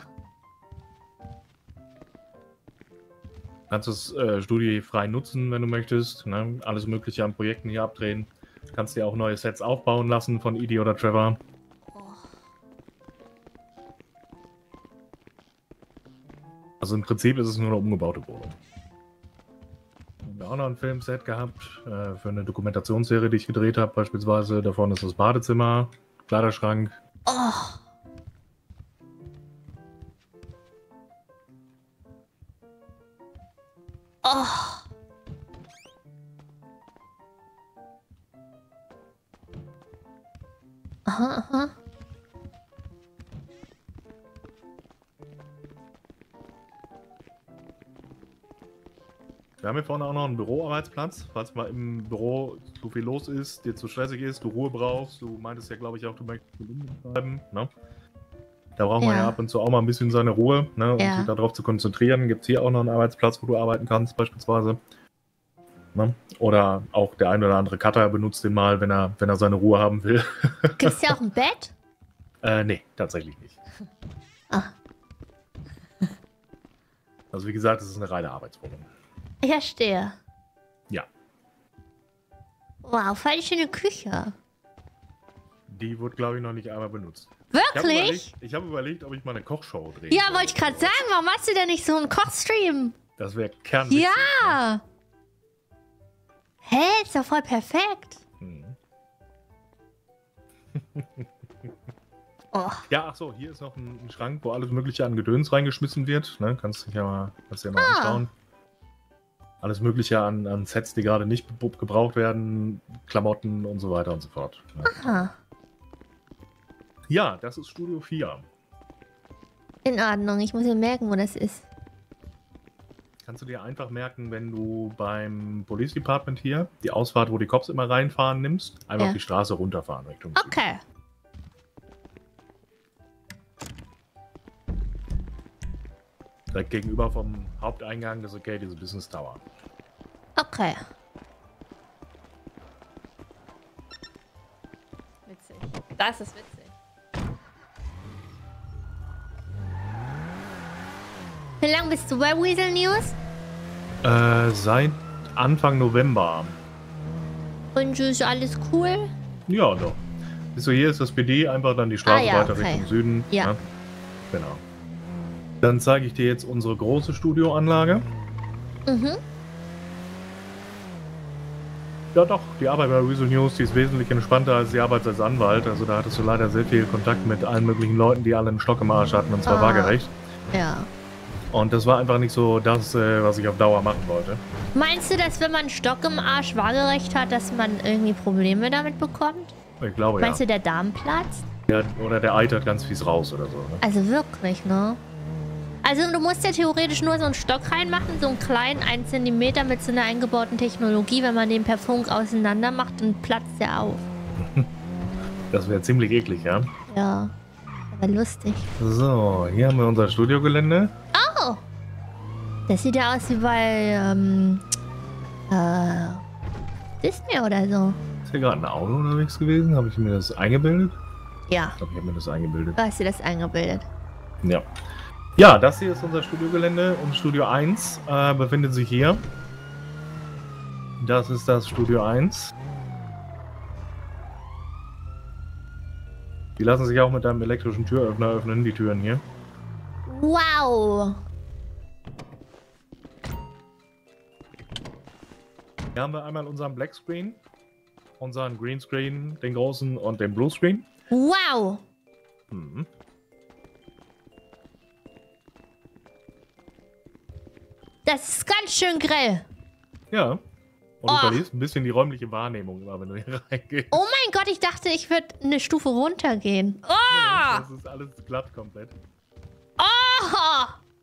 S7: Du kannst das Studio frei nutzen, wenn du möchtest. Ne? Alles Mögliche an Projekten hier abdrehen. Du kannst dir auch neue Sets aufbauen lassen von Edie oder Trevor. Also im Prinzip ist es nur eine umgebaute Wohnung. Wir haben auch noch ein Filmset gehabt für eine Dokumentationsserie, die ich gedreht habe beispielsweise. Da vorne ist das Badezimmer, Kleiderschrank.
S4: Oh. Oh. Aha, aha.
S7: Wir haben hier vorne auch noch einen Büroarbeitsplatz, falls mal im Büro zu viel los ist, dir zu stressig ist, du Ruhe brauchst. Du meintest ja, glaube ich, auch, du möchtest schreiben. Ne? Da braucht man ja ab und zu auch mal ein bisschen seine Ruhe, ne? Um sich darauf zu konzentrieren. Gibt es hier auch noch einen Arbeitsplatz, wo du arbeiten kannst, beispielsweise. Ne? Oder auch der ein oder andere Cutter benutzt den mal, wenn er seine Ruhe haben will.
S4: Gibt es ja auch ein Bett?
S7: Nee, tatsächlich nicht.
S4: Ah.
S7: Also wie gesagt, es ist eine reine Arbeitswohnung.
S4: Ich verstehe.
S7: Ja.
S4: Wow, voll die schöne Küche.
S7: Die wird, glaube ich, noch nicht einmal benutzt.
S4: Wirklich?
S7: Ich habe überlegt, ob ich mal eine Kochshow drehe.
S4: Ja, wollte ich gerade sagen. Warum machst du denn nicht so einen Kochstream?
S7: Das wäre kernwitzig.
S4: Ja. Hä, ist doch voll perfekt.
S7: Hm.
S4: Oh.
S7: Ja, ach so, hier ist noch ein Schrank, wo alles Mögliche an Gedöns reingeschmissen wird. Ne? Kannst du ja mal anschauen. Alles Mögliche an Sets, die gerade nicht gebraucht werden, Klamotten und so weiter und so fort. Ne?
S4: Aha.
S7: Ja, das ist Studio 4.
S4: In Ordnung, ich muss mir merken, wo das ist.
S7: Kannst du dir einfach merken, wenn du beim Police Department hier die Ausfahrt, wo die Cops immer reinfahren, nimmst, einfach die Straße runterfahren Richtung Süden.
S4: Okay.
S7: Direkt gegenüber vom Haupteingang des Arcade Business Tower.
S4: Okay.
S1: Witzig. Das ist witzig.
S4: Wie lange bist du bei Weasel News?
S7: Seit Anfang November.
S4: Und ist alles cool?
S7: Ja, doch. Siehst du, hier ist das PD, einfach dann die Straße weiter Richtung Süden.
S4: Ja.
S7: Ne? Genau. Dann zeige ich dir jetzt unsere große Studioanlage.
S4: Mhm.
S7: Ja doch, die Arbeit bei Weasel News, die ist wesentlich entspannter als die Arbeit als Anwalt. Also da hattest du leider sehr viel Kontakt mit allen möglichen Leuten, die alle einen Stock im Arsch hatten, und zwar waagerecht.
S4: Ja.
S7: Und das war einfach nicht so das, was ich auf Dauer machen wollte.
S4: Meinst du, dass wenn man einen Stock im Arsch waagerecht hat, dass man irgendwie Probleme damit bekommt?
S7: Ich glaube,
S4: Meinst du, der Darm platzt?
S7: Ja. Oder der eitert ganz fies raus oder so. Ne?
S4: Also wirklich, ne? Also du musst ja theoretisch nur so einen Stock reinmachen, so einen kleinen 1 cm mit so einer eingebauten Technologie. Wenn man den per Funk auseinander macht, dann platzt der auf.
S7: Das wäre ziemlich eklig, ja?
S4: Ja, aber lustig.
S7: So, hier haben wir unser Studiogelände.
S4: Oh! Das sieht ja aus wie bei, Disney oder so.
S7: Ist hier gerade ein Auto unterwegs gewesen? Habe ich mir das eingebildet?
S4: Ja.
S7: Ich glaube, ich habe mir das eingebildet.
S4: Du hast dir das eingebildet.
S7: Ja. Ja, das hier ist unser Studiogelände und Studio 1 befindet sich hier. Das ist das Studio 1. Die lassen sich auch mit einem elektrischen Türöffner öffnen, die Türen hier.
S4: Wow!
S7: Hier haben wir einmal unseren Blackscreen. unseren Greenscreen, den großen und den Bluescreen.
S4: Wow.
S7: Mhm.
S4: Das ist ganz schön grell.
S7: Ja. Und du
S4: Oh.
S7: verlierst ein bisschen die räumliche Wahrnehmung immer, wenn du hier reingehst.
S4: Oh mein Gott, ich dachte, ich würde eine Stufe runtergehen. Oh!
S7: Das ist alles glatt komplett.
S4: Oh!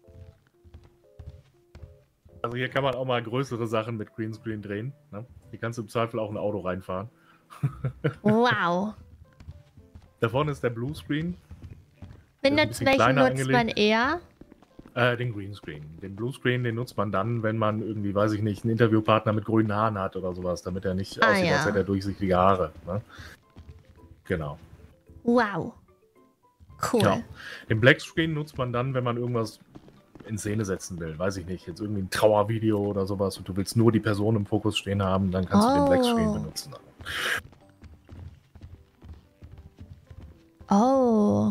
S7: Also hier kann man auch mal größere Sachen mit Greenscreen drehen. Ne? Hier kannst du im Zweifel auch ein Auto reinfahren.
S4: Wow.
S7: Da vorne ist der Bluescreen.
S4: Welchen
S7: kleiner
S4: nutzt man
S7: angelegt.
S4: eher?
S7: Den Greenscreen. Den Bluescreen, den nutzt man dann, wenn man irgendwie, weiß ich nicht, einen Interviewpartner mit grünen Haaren hat oder sowas, damit er nicht aussieht, als hätte er durchsichtige Haare. Ne? Genau.
S4: Wow. Cool.
S7: Ja. Den Blackscreen nutzt man dann, wenn man irgendwas in Szene setzen will. Weiß ich nicht, jetzt irgendwie ein Trauervideo oder sowas und du willst nur die Person im Fokus stehen haben, dann kannst du den Blackscreen benutzen.
S4: Oh.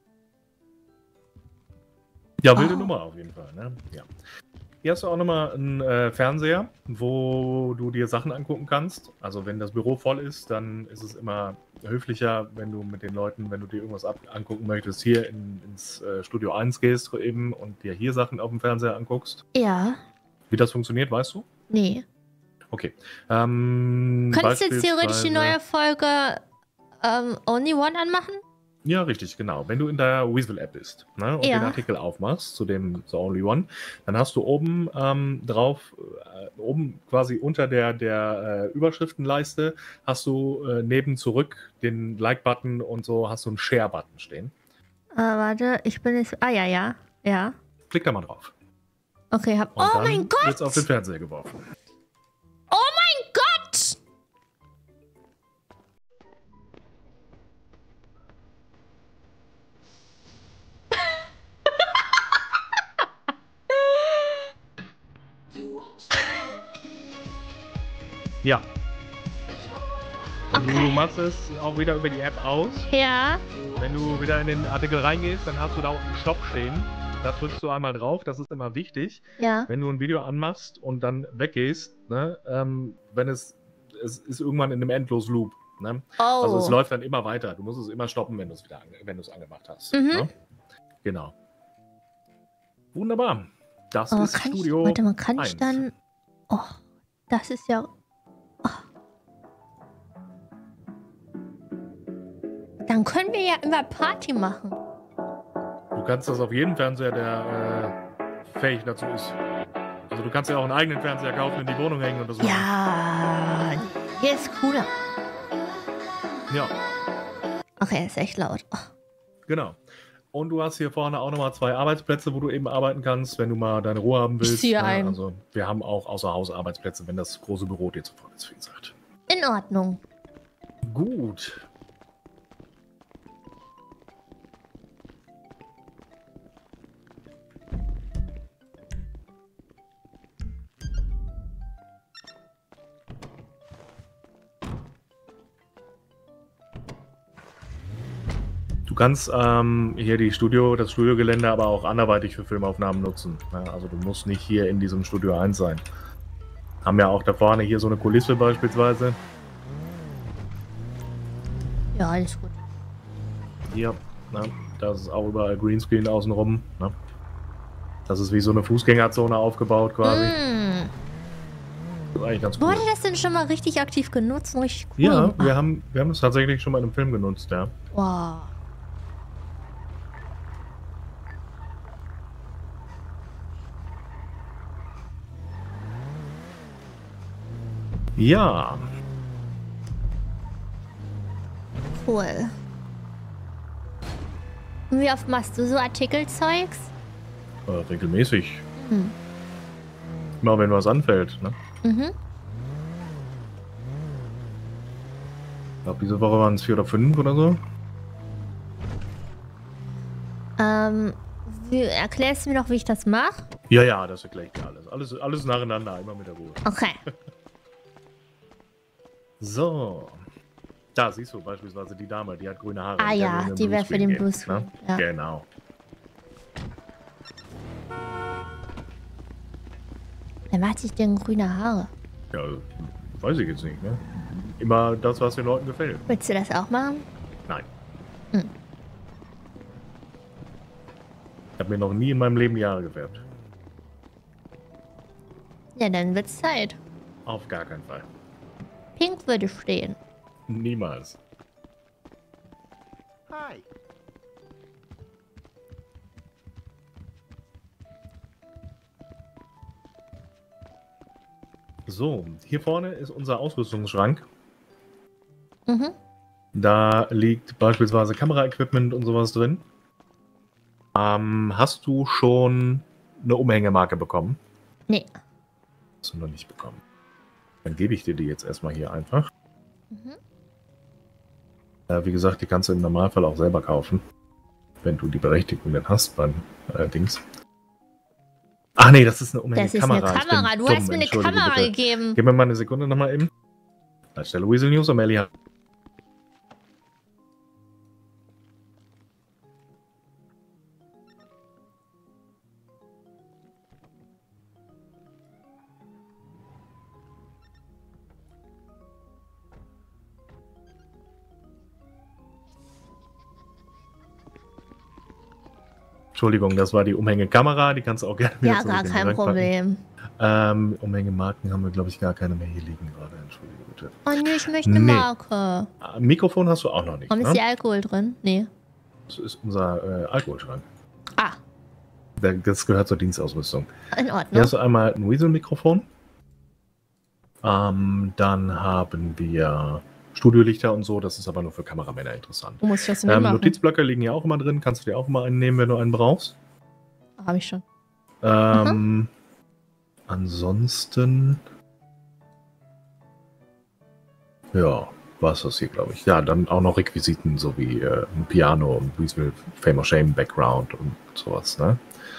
S7: Ja, wilde Nummer auf jeden Fall. Ne? Ja. Hier hast du auch nochmal einen Fernseher, wo du dir Sachen angucken kannst. Also wenn das Büro voll ist, dann ist es immer höflicher, wenn du mit den Leuten, wenn du dir irgendwas angucken möchtest, hier ins Studio 1 gehst eben und dir hier Sachen auf dem Fernseher anguckst.
S4: Ja.
S7: Wie das funktioniert, weißt du?
S4: Nee.
S7: Okay.
S4: Könntest du jetzt theoretisch die neue Folge Only One anmachen?
S7: Ja, richtig, genau. Wenn du in der Weasel-App bist, ne, und
S4: Ja.
S7: den Artikel aufmachst zu dem The Only One, dann hast du oben drauf, oben quasi unter der Überschriftenleiste, hast du neben zurück den Like-Button und so hast du einen Share-Button stehen.
S4: Warte, ich bin jetzt. Ah, ja. Ja.
S7: Klick da mal drauf.
S4: Okay,
S7: Und
S4: oh
S7: dann
S4: mein Gott!
S7: wird's auf den Fernseher geworfen.
S4: Oh mein Gott!
S7: Ja. Und du machst es auch wieder über die App aus.
S4: Ja.
S7: Wenn du wieder in den Artikel reingehst, dann hast du da unten Stopp stehen. Da drückst du einmal drauf, das ist immer wichtig.
S4: Ja.
S7: Wenn du ein Video anmachst und dann weggehst, ne, wenn es ist irgendwann in einem Endlos-Loop. Ne?
S4: Oh.
S7: Also es läuft dann immer weiter. Du musst es immer stoppen, wenn du es angemacht hast.
S4: Mhm.
S7: Ne? Genau. Wunderbar. Das ist
S4: kann
S7: Studio
S4: ich, warte mal, kann
S7: 1.
S4: ich dann. Oh, das ist ja. Oh. Dann können wir ja immer Party machen.
S7: Du kannst das auf jeden Fernseher, der fähig dazu ist. Also du kannst ja auch einen eigenen Fernseher kaufen, in die Wohnung hängen oder so.
S4: Ja, hier ist cooler.
S7: Ja,
S4: Okay, ist echt laut. Oh.
S7: genau. Und du hast hier vorne auch nochmal 2 Arbeitsplätze, wo du eben arbeiten kannst, wenn du mal deine Ruhe haben willst.
S1: ziehe ein.
S7: Also wir haben auch Außerhaus-Arbeitsplätze, wenn das große Büro dir zu voll ist, wie gesagt.
S4: In Ordnung.
S7: Gut. Du kannst hier das Studiogelände aber auch anderweitig für Filmaufnahmen nutzen. Ja, also du musst nicht hier in diesem Studio 1 sein. Haben ja auch da vorne hier so eine Kulisse beispielsweise.
S4: Ja, alles gut.
S7: Hier, ne, das ist auch überall Greenscreen außenrum. Ne? Das ist wie so eine Fußgängerzone aufgebaut quasi.
S4: Mm.
S7: Das ist eigentlich ganz cool.
S4: Wurde das denn schon mal richtig aktiv genutzt? Richtig cool.
S7: Ja, wir haben es tatsächlich schon mal in einem Film genutzt, ja.
S4: Wow.
S7: Ja,
S4: Cool. Und wie oft machst du so Artikelzeugs?
S7: regelmäßig.
S4: Hm.
S7: Immer wenn was anfällt. Ne?
S4: Mhm.
S7: Ich glaube, diese Woche waren es 4 oder 5 oder so.
S4: Erklärst du mir noch, wie ich das mache?
S7: Ja, das erkläre ich dir alles. Alles nacheinander, immer mit der Ruhe.
S4: Okay.
S7: So. Da siehst du beispielsweise die Dame, die hat grüne Haare.
S4: Ah
S7: Der
S4: ja,
S7: will in den
S4: die wäre für den
S7: gehen,
S4: Bluescreen.
S7: ne?
S4: Ja.
S7: Genau.
S4: Wer macht sich denn grüne Haare?
S7: Ja, weiß ich jetzt nicht, ne? immer das, was den Leuten gefällt.
S4: Willst du das auch machen?
S7: Nein.
S4: Hm.
S7: Ich habe mir noch nie in meinem Leben die Haare gefärbt.
S4: Ja, dann wird's Zeit.
S7: Auf gar keinen Fall.
S4: Pink würde stehen.
S7: Niemals.
S8: Hi.
S7: So, hier vorne ist unser Ausrüstungsschrank.
S4: Mhm.
S7: Da liegt beispielsweise Kameraequipment und sowas drin. Hast du schon eine Umhängemarke bekommen?
S4: Nee.
S7: Hast du noch nicht bekommen. Dann gebe ich dir die jetzt erstmal hier einfach.
S4: Mhm.
S7: Wie gesagt, die kannst du im Normalfall auch selber kaufen. Wenn du die Berechtigung dann hast beim Dings. Ach nee, das ist eine Umhängekamera.
S4: Das ist eine Kamera. Du hast mir eine Kamera
S7: bitte.
S4: gegeben.
S7: Gib mir mal eine Sekunde nochmal eben. Leitstelle Weasel News und Melly hat. Entschuldigung, das war die Umhängekamera, die kannst du auch gerne wieder
S4: Ja,
S7: zurück
S4: gar
S7: in den
S4: kein
S7: Schrank packen.
S4: Problem.
S7: Umhängemarken haben wir, glaube ich, gar keine mehr hier liegen gerade. Entschuldige bitte.
S4: Oh nee, ich möchte eine
S7: Nee.
S4: Marke.
S7: Mikrofon hast du auch noch nicht,
S4: Warum ist
S7: ne?
S4: hier Alkohol drin? Nee.
S7: Das ist unser Alkoholschrank.
S4: Ah,
S7: Das gehört zur Dienstausrüstung.
S4: in
S7: Hier
S4: Ordnung.
S7: hast du einmal ein Weasel-Mikrofon. Dann haben wir Studiolichter und so. Das ist aber nur für Kameramänner interessant.
S1: Wo muss ich das denn machen?
S7: Notizblöcke liegen hier auch immer drin. Kannst du dir auch immer einen nehmen, wenn du einen brauchst.
S1: Habe ich schon.
S7: Ansonsten. Ja, war es das hier, glaube ich. Ja, dann auch noch Requisiten, so wie ein Piano, ein Weasel Fame or Shame Background und sowas, ne?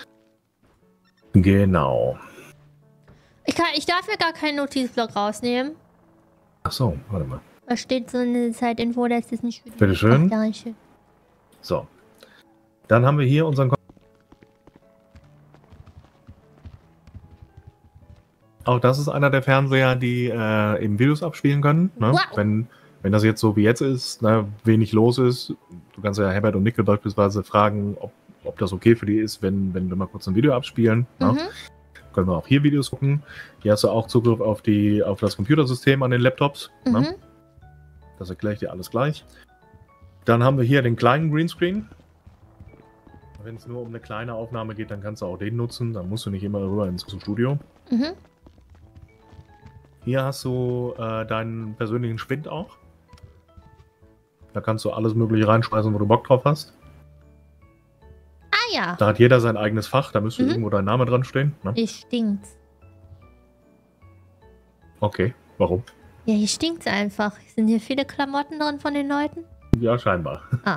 S7: Genau.
S4: Ich darf mir gar keinen Notizblock rausnehmen.
S7: Ach so, warte mal.
S4: Da steht so eine Zeitinfo, das ist nicht für die.
S7: Bitteschön.
S4: Ach, danke.
S7: So. Dann haben wir hier unseren. Auch das ist einer der Fernseher, die eben Videos abspielen können. Ne?
S4: Wow.
S7: Wenn das jetzt so wie jetzt ist, ne, wenig los ist, du kannst ja Herbert und Nickel beispielsweise fragen, ob das okay für die ist, wenn wir mal kurz ein Video abspielen. Ne?
S4: Mhm.
S7: Können wir auch hier Videos gucken. Hier hast du auch Zugriff auf das Computersystem an den Laptops. Ne?
S4: Mhm.
S7: Das erkläre ich dir alles gleich. Dann haben wir hier den kleinen Greenscreen. Wenn es nur um eine kleine Aufnahme geht, dann kannst du auch den nutzen. Dann musst du nicht immer rüber ins Studio.
S4: Mhm.
S7: Hier hast du deinen persönlichen Spind auch. Da kannst du alles Mögliche reinschmeißen, wo du Bock drauf hast.
S4: Ah ja,
S7: Da hat jeder sein eigenes Fach. Da müsste irgendwo dein Name dran stehen. Ne?
S4: hier stinkt's.
S7: Okay, warum?
S4: Ja, hier stinkt's einfach. Sind hier viele Klamotten drin von den Leuten?
S7: Ja, scheinbar.
S4: Ah,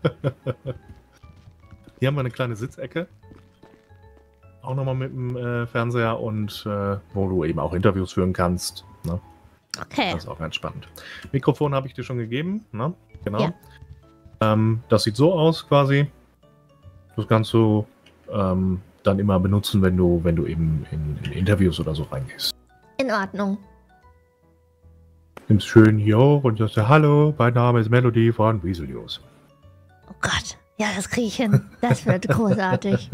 S7: Hier haben wir eine kleine Sitzecke. Auch nochmal mit dem Fernseher und wo du eben auch Interviews führen kannst. Ne?
S4: okay.
S7: Das ist auch ganz spannend. Mikrofon habe ich dir schon gegeben. Ne? Genau.
S4: Ja.
S7: Das sieht so aus quasi. Das kannst du dann immer benutzen, wenn du eben in Interviews oder so reingehst.
S4: In Ordnung.
S7: Nimmst schön hier hoch und sagst hallo, mein Name ist Melody von Weasel News.
S4: Oh Gott. Ja, das kriege ich hin. Das wird großartig.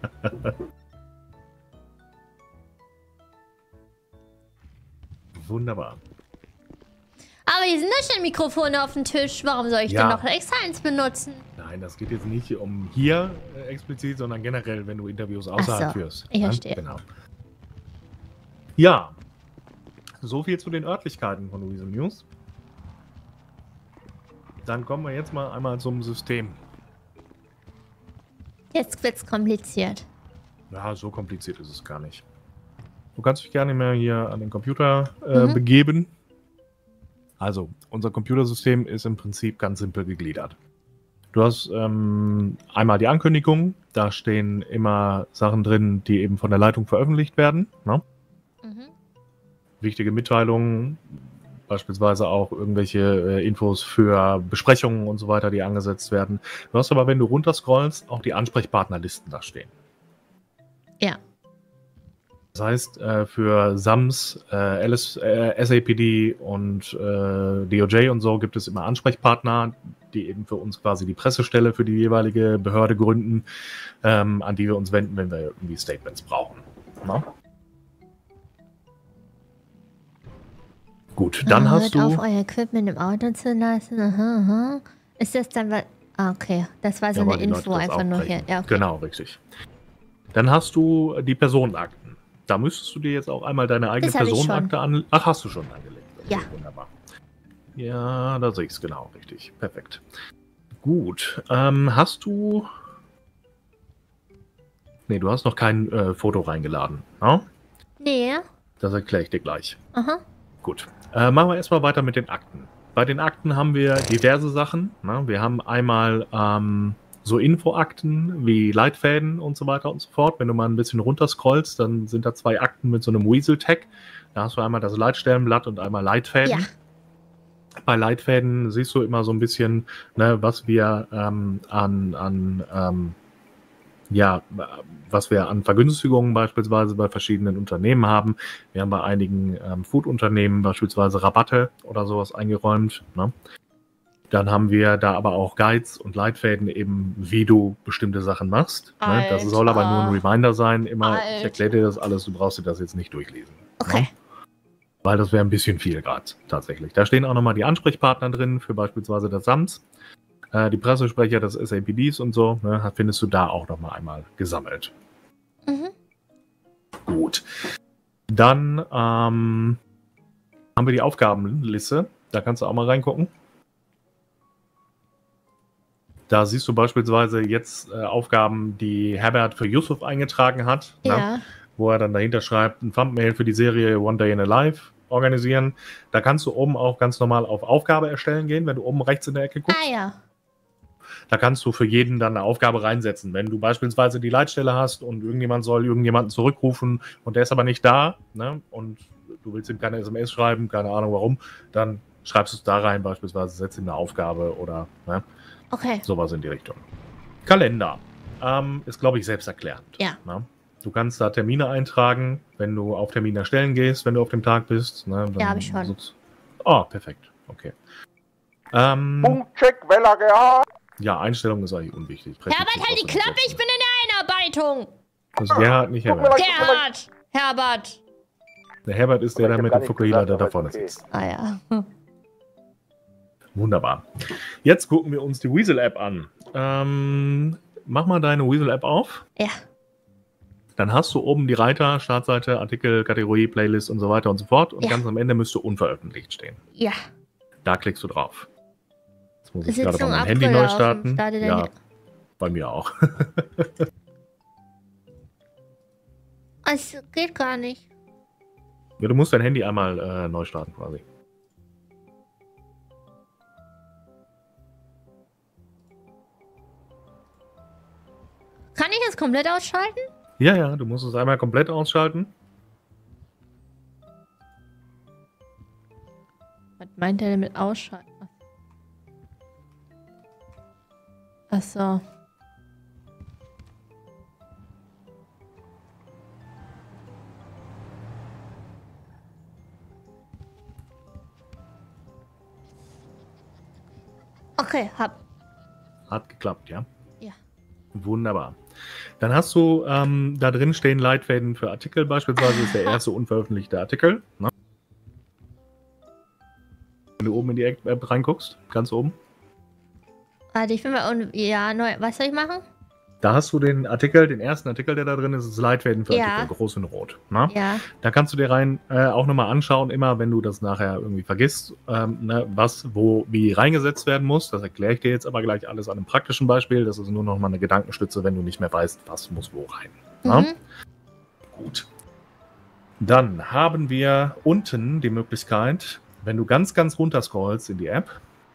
S7: Wunderbar.
S4: Aber hier sind doch schon Mikrofone auf dem Tisch. Warum soll ich
S7: Ja.
S4: denn noch extra eins benutzen?
S7: Nein, das geht jetzt nicht um hier explizit, sondern generell, wenn du Interviews außerhalb
S4: Ach so,
S7: führst.
S4: ich
S7: ne?
S4: verstehe.
S7: Genau. Ja, so viel zu den Örtlichkeiten von Weasel News. Dann kommen wir jetzt mal einmal zum System.
S4: Jetzt wird's kompliziert.
S7: Ja, so kompliziert ist es gar nicht. Du kannst dich gerne mehr hier an den Computer begeben. Also, unser Computersystem ist im Prinzip ganz simpel gegliedert. Du hast einmal die Ankündigung, da stehen immer Sachen drin, die eben von der Leitung veröffentlicht werden. Ne?
S4: Mhm.
S7: Wichtige Mitteilungen, beispielsweise auch irgendwelche Infos für Besprechungen und so weiter, die angesetzt werden. Du hast aber, wenn du runterscrollst, auch die Ansprechpartnerlisten da stehen.
S4: Ja.
S7: Das heißt, für SAMS, SAPD und DOJ und so gibt es immer Ansprechpartner, die eben für uns quasi die Pressestelle für die jeweilige Behörde gründen, an die wir uns wenden, wenn wir irgendwie Statements brauchen. Na? Gut, dann hast du...
S4: auf euer Equipment im Auto zu lassen. Aha, aha. Ist das dann was... Ah, okay. Das war so
S7: Ja, weil
S4: eine
S7: die Leute
S4: Info
S7: das
S4: einfach nur hier.
S7: aufbrechen.
S4: Ja, okay.
S7: Genau, richtig. Dann hast du die Personenakten. Da müsstest du dir jetzt auch einmal deine eigene
S4: Das hab ich
S7: Personenakte anlegen. Ach, hast du schon angelegt. Okay,
S4: Ja.
S7: Wunderbar. Ja, da sehe ich es genau, richtig. Perfekt. Gut. Hast du... Nee, du hast noch kein Foto reingeladen. Ja?
S4: Nee.
S7: Das erkläre ich dir gleich.
S4: Aha.
S7: Gut. Machen wir erstmal weiter mit den Akten. Bei den Akten haben wir diverse Sachen. Ne? Wir haben einmal so Infoakten wie Leitfäden und so weiter und so fort. Wenn du mal ein bisschen runterscrollst, dann sind da 2 Akten mit so einem Weasel-Tag. Da hast du einmal das Leitstellenblatt und einmal Leitfäden.
S4: Ja.
S7: Bei Leitfäden siehst du immer so ein bisschen, ne, was wir was wir an Vergünstigungen beispielsweise bei verschiedenen Unternehmen haben. Wir haben bei einigen Food-Unternehmen beispielsweise Rabatte oder sowas eingeräumt. Ne? Dann haben wir da aber auch Guides und Leitfäden eben, wie du bestimmte Sachen machst. Ne? Das soll aber nur ein Reminder sein. Immer, ich erkläre dir das alles, du brauchst dir das jetzt nicht durchlesen.
S4: Okay.
S7: Ne? Weil das wäre ein bisschen viel gerade tatsächlich. Da stehen auch nochmal die Ansprechpartner drin für beispielsweise das SAMS. Die Pressesprecher des SAPDs und so, ne, findest du da auch nochmal einmal gesammelt.
S4: Mhm.
S7: Gut. Dann haben wir die Aufgabenliste. Da kannst du auch mal reingucken. Da siehst du beispielsweise jetzt Aufgaben, die Herbert für Yusuf eingetragen hat.
S4: Ja.
S7: Ne, wo er dann dahinter schreibt, ein Thumbnail für die Serie One Day in a Life organisieren. Da kannst du oben auch ganz normal auf Aufgabe erstellen gehen, wenn du oben rechts in der Ecke guckst.
S4: Ah ja.
S7: Da kannst du für jeden dann eine Aufgabe reinsetzen. Wenn du beispielsweise die Leitstelle hast und irgendjemand soll irgendjemanden zurückrufen und der ist aber nicht da, ne, und du willst ihm keine SMS schreiben, keine Ahnung warum, dann schreibst du es da rein beispielsweise, setzt ihm eine Aufgabe oder ne,
S4: Okay.
S7: sowas in die Richtung. Kalender ist, glaube ich, selbsterklärend.
S4: Ja.
S7: Ne? Du kannst da Termine eintragen, wenn du auf Termin erstellen gehst, wenn du auf dem Tag bist. Ne,
S4: Ja, hab ich schon.
S7: Oh, perfekt. Okay.
S8: Punktcheck, Weller gehabt.
S7: Ja, Einstellung ist eigentlich unwichtig.
S4: Herbert, halt die Klappe, ich bin in der Einarbeitung.
S7: Das ist Gerhard, nicht Herbert.
S4: Herbert.
S7: Der Herbert ist der,
S8: Aber
S7: der
S8: ich hab
S7: mit
S8: gar
S7: dem
S8: nichts
S7: Fukuhila,
S8: gesagt,
S7: der da
S8: aber
S7: vorne
S8: ist okay.
S7: sitzt.
S4: Ah ja.
S7: Wunderbar. Jetzt gucken wir uns die Weasel-App an. Mach mal deine Weasel-App auf.
S4: Ja.
S7: Dann hast du oben die Reiter, Startseite, Artikel, Kategorie, Playlist und so weiter und so fort. Und
S4: Ja.
S7: ganz am Ende müsste unveröffentlicht stehen.
S4: Ja.
S7: Da klickst du drauf. Jetzt muss ich
S4: Sitzung
S7: gerade mal mein Handy neu
S4: abgelaufen.
S7: starten.
S4: Startet er
S7: Ja,
S4: nicht.
S7: bei mir auch.
S4: Es geht gar nicht.
S7: Ja, du musst dein Handy einmal neu starten quasi.
S4: Kann ich es komplett ausschalten?
S7: Ja, ja, du musst es einmal komplett ausschalten.
S1: Was meint er denn mit ausschalten? Ach so.
S4: Okay, hab.
S7: Hat geklappt, ja?
S4: Ja.
S7: Wunderbar. Dann hast du da drin stehen Leitfäden für Artikel beispielsweise. Ist der erste unveröffentlichte Artikel. Ne? Wenn du oben in die App reinguckst, ganz oben.
S4: Warte, ich bin mal. Ja, neu. Was soll ich machen?
S7: Da hast du den Artikel, den ersten Artikel, der da drin ist, ist Leitfäden für
S4: Ja.
S7: Artikel, groß in Rot. Ne?
S4: Ja.
S7: Da kannst du dir rein auch nochmal anschauen, immer wenn du das nachher irgendwie vergisst, ne, was, wo, wie reingesetzt werden muss. Das erkläre ich dir jetzt aber gleich alles an einem praktischen Beispiel. Das ist nur nochmal eine Gedankenstütze, wenn du nicht mehr weißt, was muss wo rein. Ne?
S4: Mhm.
S7: Gut. Dann haben wir unten die Möglichkeit, wenn du ganz, ganz runter scrollst in die App,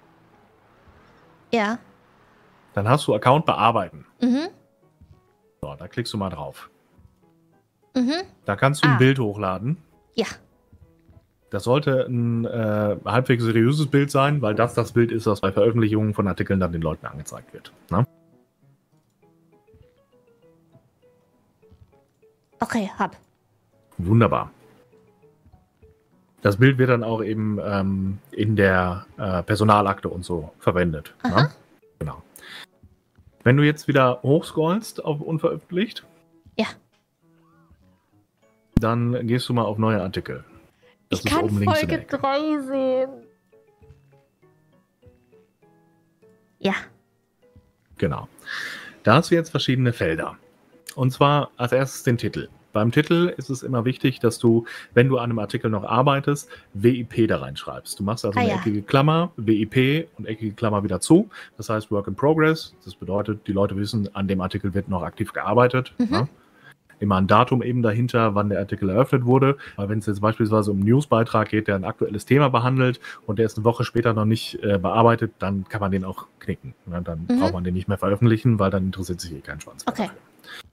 S4: Ja.
S7: dann hast du Account bearbeiten.
S4: Mhm.
S7: So, da klickst du mal drauf.
S4: Mhm.
S7: Da kannst du ein Bild hochladen.
S4: Ja.
S7: Das sollte ein halbwegs seriöses Bild sein, weil das Bild ist, das bei Veröffentlichungen von Artikeln dann den Leuten angezeigt wird. Ne?
S4: Okay, hab.
S7: Wunderbar. Das Bild wird dann auch eben in der Personalakte und so verwendet. Ne? Genau. Wenn du jetzt wieder hochscrollst auf unveröffentlicht,
S4: Ja.
S7: dann gehst du mal auf neue Artikel. Das
S1: Ich
S7: ist
S1: kann
S7: oben links in der
S1: Folge
S7: Ecke.
S1: 3 sehen.
S4: Ja.
S7: Genau. Da hast du jetzt verschiedene Felder. Und zwar als erstes den Titel. Beim Titel ist es immer wichtig, dass du, wenn du an einem Artikel noch arbeitest, WIP da reinschreibst. Du machst also eine eckige Klammer, WIP und eckige Klammer wieder zu. Das heißt Work in Progress. Das bedeutet, die Leute wissen, an dem Artikel wird noch aktiv gearbeitet. Ne? Immer ein Datum eben dahinter, wann der Artikel eröffnet wurde. Weil wenn es jetzt beispielsweise um einen Newsbeitrag geht, der ein aktuelles Thema behandelt und der ist eine Woche später noch nicht bearbeitet, dann kann man den auch knicken. Ne? Dann braucht man den nicht mehr veröffentlichen, weil dann interessiert sich kein Schwanz mehr.
S4: Okay.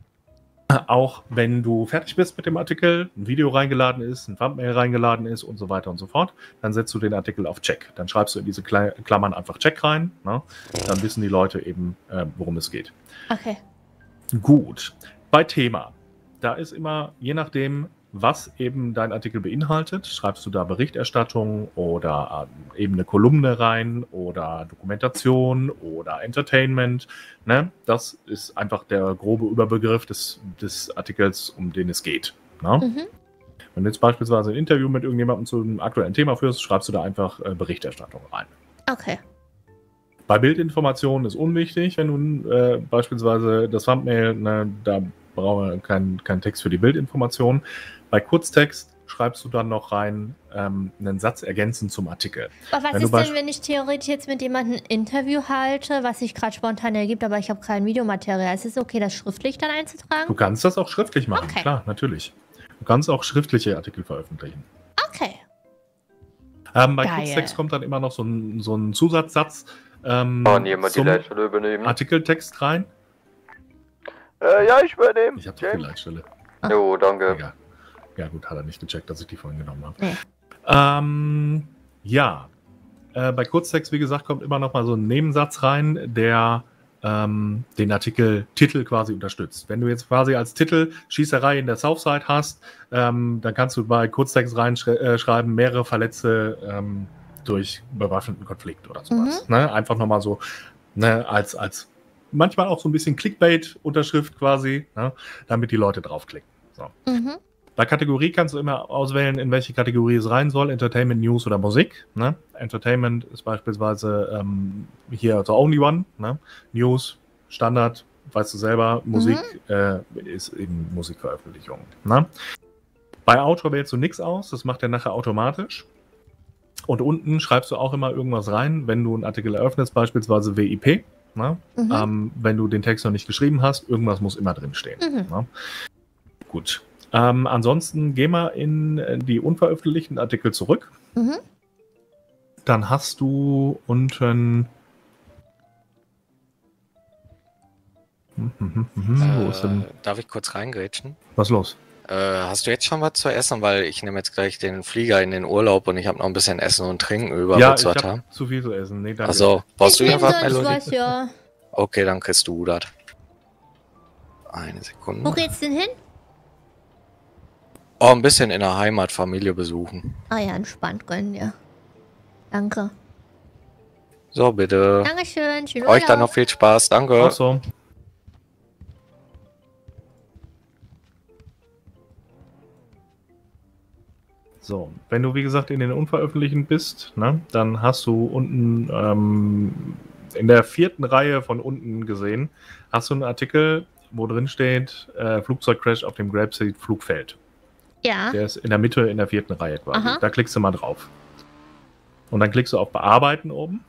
S7: Auch wenn du fertig bist mit dem Artikel, ein Video reingeladen ist, ein Thumbnail reingeladen ist und so weiter und so fort, dann setzt du den Artikel auf Check. Dann schreibst du in diese Klammern einfach Check rein. Ne? Dann wissen die Leute eben, worum es geht.
S4: Okay.
S7: Gut. Bei Thema. Da ist immer, je nachdem, was eben dein Artikel beinhaltet, schreibst du da Berichterstattung oder eben eine Kolumne rein oder Dokumentation oder Entertainment. Ne? Das ist einfach der grobe Überbegriff des Artikels, um den es geht. Ne? Wenn du jetzt beispielsweise ein Interview mit irgendjemandem zu einem aktuellen Thema führst, schreibst du da einfach Berichterstattung rein.
S4: Okay.
S7: Bei Bildinformationen ist unwichtig, wenn du beispielsweise das Thumbnail, ne, da brauchen wir keinen Text für die Bildinformation. Bei Kurztext schreibst du dann noch rein einen Satz ergänzend zum Artikel.
S4: Aber was ist denn, wenn ich theoretisch jetzt mit jemandem ein Interview halte, was sich gerade spontan ergibt, aber ich habe kein Videomaterial? Ist es okay, das schriftlich dann einzutragen?
S7: Du kannst das auch schriftlich machen,
S4: Okay.
S7: klar, natürlich. Du kannst auch schriftliche Artikel veröffentlichen.
S4: Okay.
S7: Bei
S1: Geil.
S7: Kurztext kommt dann immer noch so ein Zusatzsatz
S8: Kann jemand die
S7: zum
S8: Leitstelle übernehmen?
S7: Artikeltext rein.
S8: Ja, ich übernehme.
S7: Ich habe doch die Leitstelle.
S8: Jo, danke.
S7: Egal. Ja gut, hat er nicht gecheckt, dass ich die vorhin genommen habe.
S4: Nee.
S7: Ja. Bei Kurztext, wie gesagt, kommt immer noch mal so ein Nebensatz rein, der den Artikel-Titel quasi unterstützt. Wenn du jetzt quasi als Titel Schießerei in der Southside hast, dann kannst du bei Kurztext reinschreiben, mehrere Verletzte durch bewaffneten Konflikt oder sowas. Ne? Einfach nochmal so, ne, als manchmal auch so ein bisschen Clickbait-Unterschrift quasi, ne, damit die Leute draufklicken. So. Bei Kategorie kannst du immer auswählen, in welche Kategorie es rein soll. Entertainment, News oder Musik. Ne? Entertainment ist beispielsweise hier the only one. Ne? News, Standard, weißt du selber. Musik ist eben Musikveröffentlichung. Ne? Bei Autor wählst du nichts aus. Das macht er nachher automatisch. Und unten schreibst du auch immer irgendwas rein, wenn du einen Artikel eröffnest, beispielsweise WIP. Ne? Wenn du den Text noch nicht geschrieben hast, irgendwas muss immer drin stehen. Ne? Gut. Ansonsten geh mal in die unveröffentlichten Artikel zurück. Dann hast du unten. Wo ist denn?
S9: Darf ich kurz reingrätschen?
S7: Was ist los?
S9: Hast du jetzt schon was zu essen? Weil ich nehme jetzt gleich den Flieger in den Urlaub und ich habe noch ein bisschen Essen und Trinken über.
S7: Ja,
S9: Willst
S7: ich
S9: du was
S7: habe
S9: haben?
S7: zu viel zu essen. Nee, danke.
S9: Also, brauchst du
S4: Ich nehm
S9: irgendwas,
S4: sonst
S9: Melody?
S4: was, ja.
S9: Okay, dann kriegst du das. Eine Sekunde.
S4: Wo geht's denn hin?
S9: Oh, ein bisschen in der Heimat Familie besuchen.
S4: Ah ja, entspannt gönnen, ja. Danke.
S9: So, bitte.
S4: Dankeschön. Schönen
S9: Euch dann
S4: Urlaub.
S9: noch viel Spaß. Danke.
S7: Auch so. So, wenn du wie gesagt in den Unveröffentlichten bist, ne, dann hast du unten in der 4. Reihe von unten gesehen, hast du einen Artikel, wo drin steht, Flugzeugcrash auf dem Grapeseed Flugfeld.
S4: Ja.
S7: Der ist in der Mitte in der 4. Reihe quasi.
S4: Aha.
S7: Da klickst du mal drauf. Und dann klickst du auf Bearbeiten oben.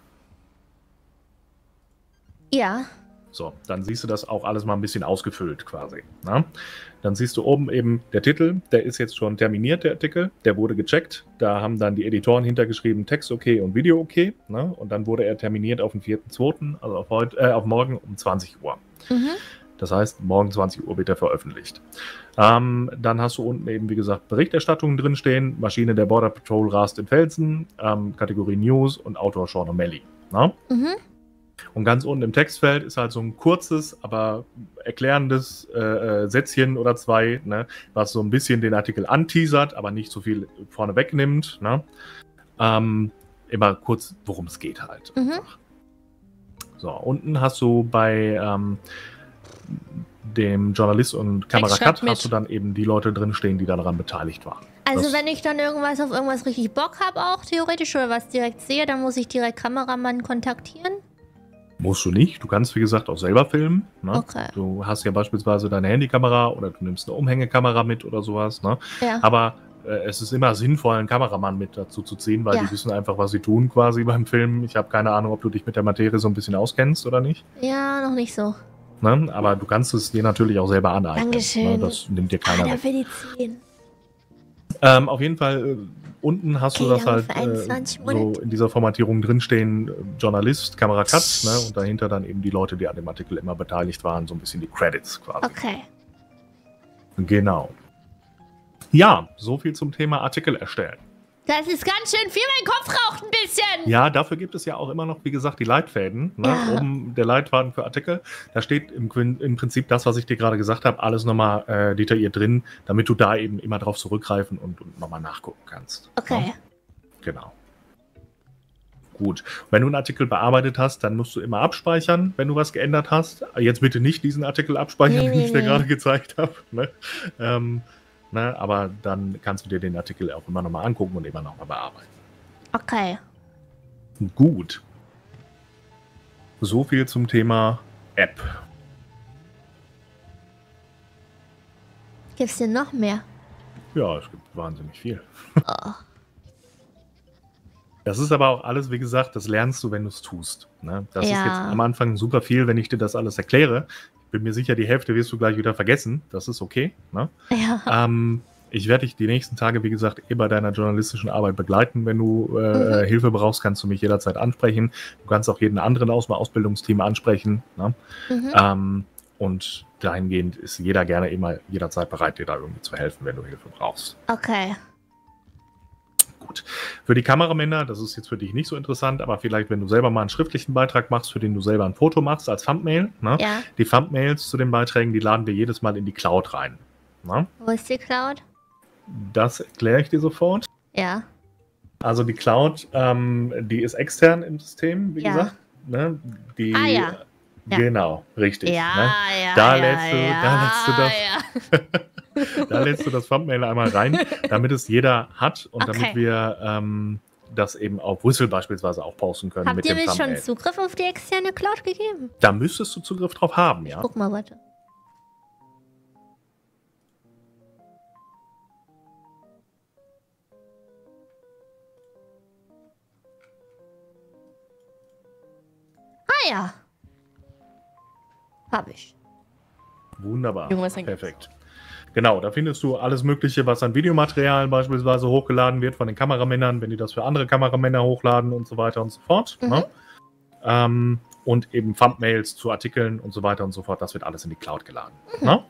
S4: Ja.
S7: So, dann siehst du das auch alles mal ein bisschen ausgefüllt quasi. Ne? Dann siehst du oben eben der Titel, der ist jetzt schon terminiert, der Artikel, der wurde gecheckt. Da haben dann die Editoren hintergeschrieben, Text okay und Video okay. Ne? Und dann wurde er terminiert auf den 4.2., also auf morgen um 20 Uhr. Das heißt, morgen 20 Uhr wird er veröffentlicht. Dann hast du unten eben, wie gesagt, Berichterstattungen drinstehen. Maschine der Border Patrol rast in Felsen, Kategorie News und Autor Sean O'Malley. Ne? Und ganz unten im Textfeld ist halt so ein kurzes, aber erklärendes Sätzchen oder zwei, ne, was so ein bisschen den Artikel anteasert, aber nicht so viel vorne wegnimmt. Ne? Immer kurz, worum es geht halt. So, unten hast du bei dem Journalist und Kamerakat hast du dann eben die Leute drinstehen, die daran beteiligt waren.
S4: Also wenn ich dann auf irgendwas richtig Bock habe, auch theoretisch, oder was direkt sehe, dann muss ich direkt Kameramann kontaktieren?
S7: Musst du nicht. Du kannst, wie gesagt, auch selber filmen. Ne?
S4: Okay.
S7: Du hast ja beispielsweise deine Handykamera oder du nimmst eine Umhängekamera mit oder sowas. Ne?
S4: Ja.
S7: Aber es ist immer sinnvoll, einen Kameramann mit dazu zu ziehen, weil die wissen einfach, was sie tun quasi beim Filmen. Ich habe keine Ahnung, ob du dich mit der Materie so ein bisschen auskennst oder nicht.
S4: Ja, noch nicht so.
S7: Ne? Aber du kannst es dir natürlich auch selber aneignen.
S4: Dankeschön.
S7: Ne? Das nimmt dir keiner weg.
S4: Da will ich 10.
S7: Auf jeden Fall, unten hast du das halt
S4: so
S7: in dieser Formatierung drinstehen, Journalist, Kamerakat, ne? Und dahinter dann eben die Leute, die an dem Artikel immer beteiligt waren, so ein bisschen die Credits quasi.
S4: Okay.
S7: Genau. Ja, so viel zum Thema Artikel erstellen.
S4: Das ist ganz schön viel, mein Kopf raucht ein bisschen.
S7: Ja, dafür gibt es ja auch immer noch, wie gesagt, die Leitfäden. Ne?
S4: Ja.
S7: Oben der Leitfaden für Artikel. Da steht im Prinzip das, was ich dir gerade gesagt habe, alles nochmal detailliert drin, damit du da eben immer drauf zurückgreifen und nochmal nachgucken kannst.
S4: Okay.
S7: Ne? Genau. Gut. Wenn du einen Artikel bearbeitet hast, dann musst du immer abspeichern, wenn du was geändert hast. Jetzt bitte nicht diesen Artikel abspeichern, den ich dir gerade gezeigt habe. Ne? Ne, aber dann kannst du dir den Artikel auch immer nochmal angucken und immer nochmal bearbeiten.
S4: Okay.
S7: Gut. So viel zum Thema App.
S4: Gibt's denn noch mehr?
S7: Ja, es gibt wahnsinnig viel.
S4: Oh.
S7: Das ist aber auch alles, wie gesagt, das lernst du, wenn du es tust. Ne? Das ist
S4: Ja.
S7: jetzt am Anfang super viel, wenn ich dir das alles erkläre. Ich bin mir sicher, die Hälfte wirst du gleich wieder vergessen. Das ist okay. Ne?
S4: Ja.
S7: Ich werde dich die nächsten Tage, wie gesagt, bei deiner journalistischen Arbeit begleiten. Wenn du Hilfe brauchst, kannst du mich jederzeit ansprechen. Du kannst auch jeden anderen aus dem Ausbildungsteam ansprechen. Ne? Und dahingehend ist jeder gerne immer jederzeit bereit, dir da irgendwie zu helfen, wenn du Hilfe brauchst.
S4: Okay.
S7: Gut. Für die Kameramänner, das ist jetzt für dich nicht so interessant, aber vielleicht, wenn du selber mal einen schriftlichen Beitrag machst, für den du selber ein Foto machst als Thumbnail. Ne?
S4: Ja.
S7: Die Thumbnails zu den Beiträgen, die laden wir jedes Mal in die Cloud rein. Ne?
S4: Wo ist die Cloud?
S7: Das erkläre ich dir sofort.
S4: Ja.
S7: Also die Cloud, die ist extern im System, wie gesagt. Ne? Die,
S4: ja.
S7: Genau, richtig.
S4: Ja,
S7: ne?
S4: ja,
S7: Da
S4: ja,
S7: lädst du das. Da lädst du das Thumbnail einmal rein, damit es jeder hat und damit wir das eben auf Whistle beispielsweise auch posten können.
S4: Habt ihr mir schon Zugriff auf die externe Cloud gegeben?
S7: Da müsstest du Zugriff drauf haben, ja.
S4: Guck mal, warte. Ah ja. Hab ich.
S7: Wunderbar.
S1: Junge,
S7: Perfekt. Genau, da findest du alles Mögliche, was an Videomaterial beispielsweise hochgeladen wird von den Kameramännern, wenn die das für andere Kameramänner hochladen und so weiter und so fort. Ne? Und eben Thumbnails zu Artikeln und so weiter und so fort. Das wird alles in die Cloud geladen. Ne?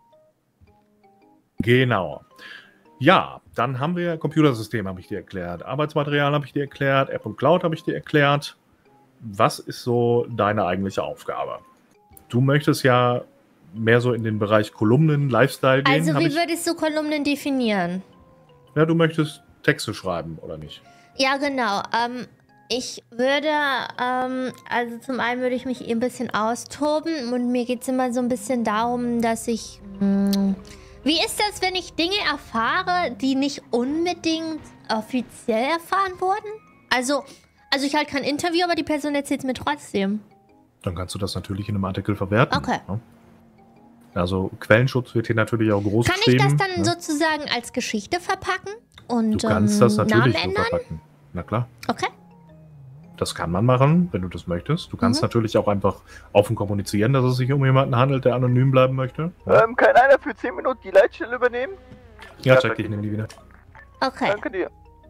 S7: Genau. Ja, dann haben wir Computersystem, habe ich dir erklärt. Arbeitsmaterial habe ich dir erklärt. App und Cloud habe ich dir erklärt. Was ist so deine eigentliche Aufgabe? Du möchtest ja mehr so in den Bereich Kolumnen, Lifestyle gehen.
S4: Also wie würdest du Kolumnen definieren?
S7: Ja, du möchtest Texte schreiben, oder nicht?
S4: Ja, genau. Ich würde, also zum einen würde ich mich ein bisschen austoben und mir geht es immer so ein bisschen darum, dass ich... Wie ist das, wenn ich Dinge erfahre, die nicht unbedingt offiziell erfahren wurden? Also ich halt kein Interview, aber die Person erzählt es mir trotzdem.
S7: Dann kannst du das natürlich in einem Artikel verwerten.
S4: Okay.
S7: Ne? Also Quellenschutz wird hier natürlich auch groß
S4: Kann
S7: geschrieben.
S4: ich das dann sozusagen als Geschichte verpacken? Und
S7: Du kannst das
S4: Namen
S7: natürlich so
S4: ändern?
S7: verpacken. Na klar.
S4: Okay.
S7: Das kann man machen, wenn du das möchtest. Du kannst natürlich auch einfach offen kommunizieren, dass es sich um jemanden handelt, der anonym bleiben möchte.
S8: Kann einer für 10 Minuten die Leitstelle übernehmen?
S7: Ja, check, ich nehme die wieder.
S4: Okay.
S8: Danke dir.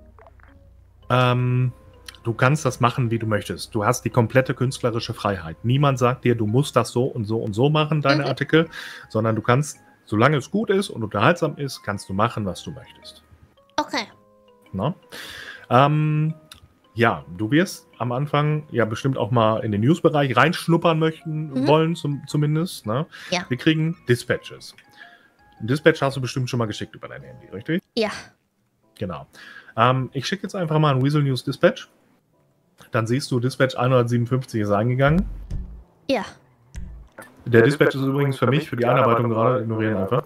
S7: Du kannst das machen, wie du möchtest. Du hast die komplette künstlerische Freiheit. Niemand sagt dir, du musst das so und so und so machen, deine Artikel, sondern du kannst, solange es gut ist und unterhaltsam ist, kannst du machen, was du möchtest.
S4: Okay.
S7: Na? Ja, du wirst am Anfang ja bestimmt auch mal in den News-Bereich reinschnuppern möchten, wollen zumindest. Ne?
S4: Ja.
S7: Wir kriegen Dispatches. Ein Dispatch hast du bestimmt schon mal geschickt über dein Handy, richtig?
S4: Ja.
S7: Genau. Ich schicke jetzt einfach mal ein Weasel News Dispatch. Dann siehst du, Dispatch 157 ist eingegangen.
S4: Ja.
S7: Der Dispatch ist übrigens für mich, für die Einarbeitung gerade, ignorieren einfach.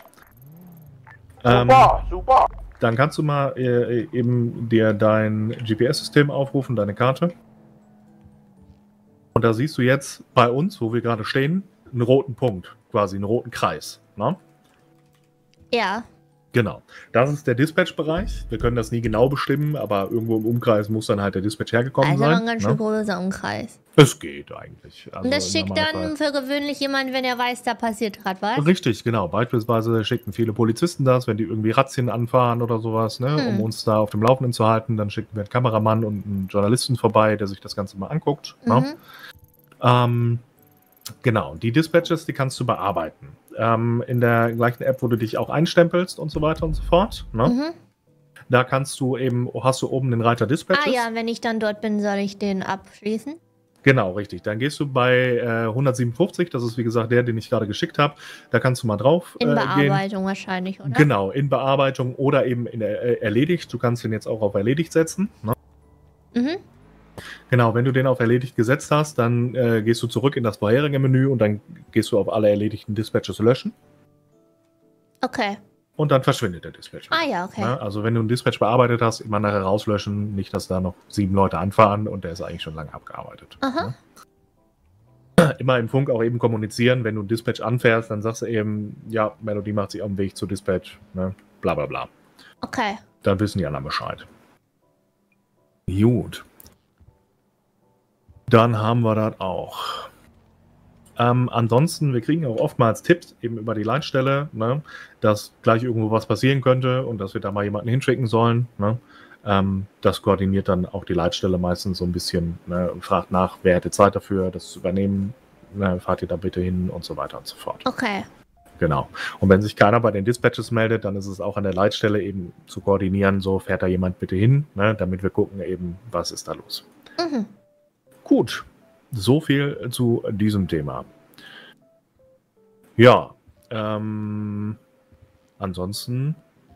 S8: Super.
S7: Dann kannst du mal eben dir dein GPS-System aufrufen, deine Karte. Und da siehst du jetzt bei uns, wo wir gerade stehen, einen roten Punkt, quasi einen roten Kreis. Ne?
S4: Ja.
S7: Genau. Das ist der Dispatch-Bereich. Wir können das nie genau bestimmen, aber irgendwo im Umkreis muss dann halt der Dispatch hergekommen
S4: Also
S7: sein.
S4: ein ganz schön großer Umkreis.
S7: Es geht eigentlich. Also
S4: Und das
S7: im
S4: schickt dann
S7: Normalfall.
S4: für gewöhnlich jemand, wenn er weiß, da passiert gerade was?
S7: Richtig, genau. Beispielsweise schicken viele Polizisten das, wenn die irgendwie Razzien anfahren oder sowas, ne, um uns da auf dem Laufenden zu halten. Dann schicken wir einen Kameramann und einen Journalisten vorbei, der sich das Ganze mal anguckt. Ne? Genau, die Dispatches, die kannst du bearbeiten. In der gleichen App, wo du dich auch einstempelst und so weiter und so fort. Ne? Da kannst du eben, hast du oben den Reiter Dispatches.
S4: Ah ja, wenn ich dann dort bin, soll ich den abschließen?
S7: Genau, richtig. Dann gehst du bei 157, das ist wie gesagt der, den ich gerade geschickt habe. Da kannst du mal drauf
S4: In
S7: gehen.
S4: Bearbeitung wahrscheinlich, oder?
S7: Genau, in Bearbeitung oder eben in erledigt. Du kannst den jetzt auch auf erledigt setzen. Ne? Genau, wenn du den auf erledigt gesetzt hast, dann gehst du zurück in das vorherige Menü und dann gehst du auf alle erledigten Dispatches löschen.
S4: Okay.
S7: Und dann verschwindet der Dispatch.
S4: Ah ja, okay.
S7: Ne? Also wenn du einen Dispatch bearbeitet hast, immer nachher rauslöschen, nicht, dass da noch 7 Leute anfahren und der ist eigentlich schon lange abgearbeitet.
S4: Aha.
S7: Ne? Immer im Funk auch eben kommunizieren, wenn du einen Dispatch anfährst, dann sagst du eben, ja, Melodie macht sich auf den Weg zu Dispatch, ne? Bla bla bla.
S4: Okay.
S7: Dann wissen die anderen Bescheid. Gut. Dann haben wir das auch. Ansonsten, wir kriegen auch oftmals Tipps eben über die Leitstelle, ne, dass gleich irgendwo was passieren könnte und dass wir da mal jemanden hinschicken sollen. Ne. Das koordiniert dann auch die Leitstelle meistens so ein bisschen, ne, und fragt nach, wer hätte Zeit dafür, das zu übernehmen. Ne, fahrt ihr da bitte hin und so weiter und so fort.
S4: Okay.
S7: Genau. Und wenn sich keiner bei den Dispatches meldet, dann ist es auch an der Leitstelle eben zu koordinieren, so fährt da jemand bitte hin, ne, damit wir gucken eben, was ist da los. Gut, so viel zu diesem Thema. Ja, ansonsten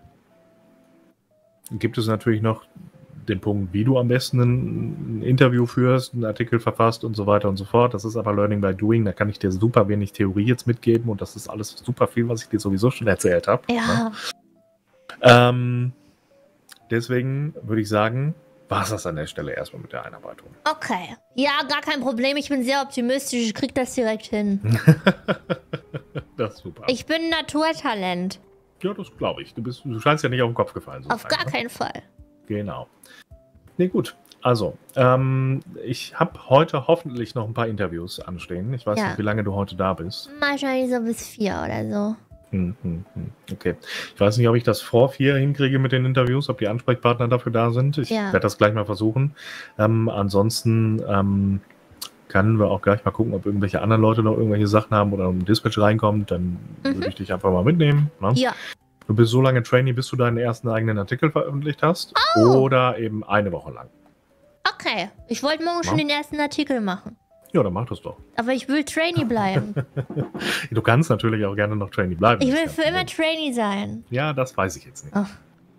S7: gibt es natürlich noch den Punkt, wie du am besten ein Interview führst, einen Artikel verfasst und so weiter und so fort. Das ist aber Learning by Doing, da kann ich dir super wenig Theorie jetzt mitgeben und das ist alles super viel, was ich dir sowieso schon erzählt habe.
S4: Ja.
S7: Ne? Deswegen würde ich sagen, war es das an der Stelle erstmal mit der Einarbeitung.
S4: Okay. Ja, gar kein Problem. Ich bin sehr optimistisch. Ich krieg das direkt hin.
S7: Das ist super.
S4: Ich bin ein Naturtalent.
S7: Ja, das glaube ich. Du scheinst ja nicht auf den Kopf gefallen.
S4: Auf gar keinen Fall.
S7: Genau. Nee, gut. Also, ich habe heute hoffentlich noch ein paar Interviews anstehen. Ich weiß nicht, wie lange du heute da bist.
S4: Wahrscheinlich so bis 4 oder so.
S7: Okay. Ich weiß nicht, ob ich das vor 4 hinkriege mit den Interviews, ob die Ansprechpartner dafür da sind. Ich werde das gleich mal versuchen. Ansonsten können wir auch gleich mal gucken, ob irgendwelche anderen Leute noch irgendwelche Sachen haben oder um Dispatch reinkommt. Dann würde ich dich einfach mal mitnehmen. Ne?
S4: Ja.
S7: Du bist so lange Trainee, bis du deinen ersten eigenen Artikel veröffentlicht hast. Oder eben eine Woche lang.
S4: Okay. Ich wollte morgen schon den ersten Artikel machen.
S7: Ja, dann mach das doch.
S4: Aber ich will Trainee bleiben.
S7: Du kannst natürlich auch gerne noch Trainee bleiben.
S4: Ich will für immer Trainee sein.
S7: Ja, das weiß ich jetzt nicht.
S4: Oh.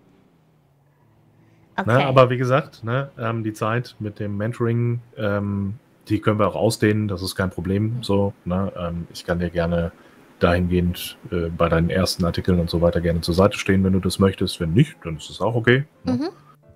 S4: Okay.
S7: Ne, aber wie gesagt, ne, die Zeit mit dem Mentoring, die können wir auch ausdehnen, das ist kein Problem. So, ne, ich kann dir gerne dahingehend bei deinen ersten Artikeln und so weiter gerne zur Seite stehen, wenn du das möchtest. Wenn nicht, dann ist es auch okay. Ne?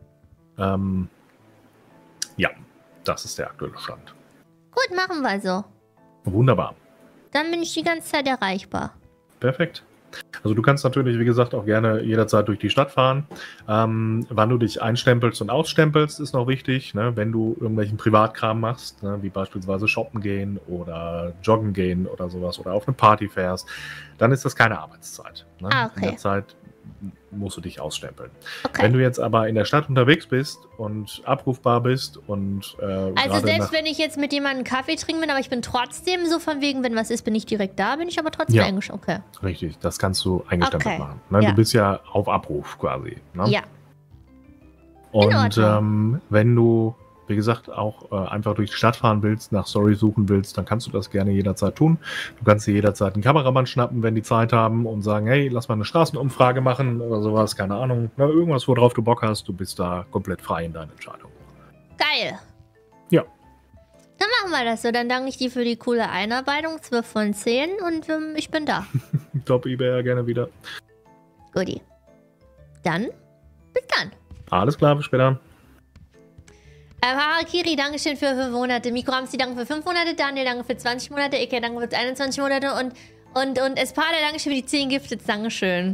S7: Ja, das ist der aktuelle Stand.
S4: Gut, machen wir so.
S7: Wunderbar.
S4: Dann bin ich die ganze Zeit erreichbar.
S7: Perfekt. Also du kannst natürlich, wie gesagt, auch gerne jederzeit durch die Stadt fahren. Wann du dich einstempelst und ausstempelst, ist noch wichtig. Ne? Wenn du irgendwelchen Privatkram machst, ne? Wie beispielsweise shoppen gehen oder joggen gehen oder sowas oder auf eine Party fährst, dann ist das keine Arbeitszeit. Ne?
S4: Ah, okay.
S7: In der Zeit musst du dich ausstempeln.
S4: Okay.
S7: Wenn du jetzt aber in der Stadt unterwegs bist und abrufbar bist und
S4: also selbst wenn ich jetzt mit jemandem Kaffee trinken bin, aber ich bin trotzdem so von wegen, wenn was ist, bin ich direkt da, bin ich aber trotzdem eingeschränkt. Okay.
S7: Richtig, das kannst du eingestempelt machen. Ne?
S4: Ja.
S7: Du bist ja auf Abruf quasi. Ne?
S4: Ja.
S7: Und wenn du wie gesagt, auch einfach durch die Stadt fahren willst, nach Story suchen willst, dann kannst du das gerne jederzeit tun. Du kannst dir jederzeit einen Kameramann schnappen, wenn die Zeit haben und sagen, hey, lass mal eine Straßenumfrage machen oder sowas, keine Ahnung. Na, irgendwas, worauf du Bock hast, du bist da komplett frei in deiner Entscheidung.
S4: Geil.
S7: Ja.
S4: Dann machen wir das so. Dann danke ich dir für die coole Einarbeitung. 12 von 10 und ich bin da.
S7: Top, eBay, gerne wieder.
S4: Guti. Dann, bis dann.
S7: Alles klar, bis später.
S4: Harakiri, Dankeschön für 5 Monate. Mikro Hamsti, danke für 5 Monate. Daniel, danke für 20 Monate. Ike, danke für 21 Monate. Und Espada, Dankeschön für die 10 Gifted. Dankeschön.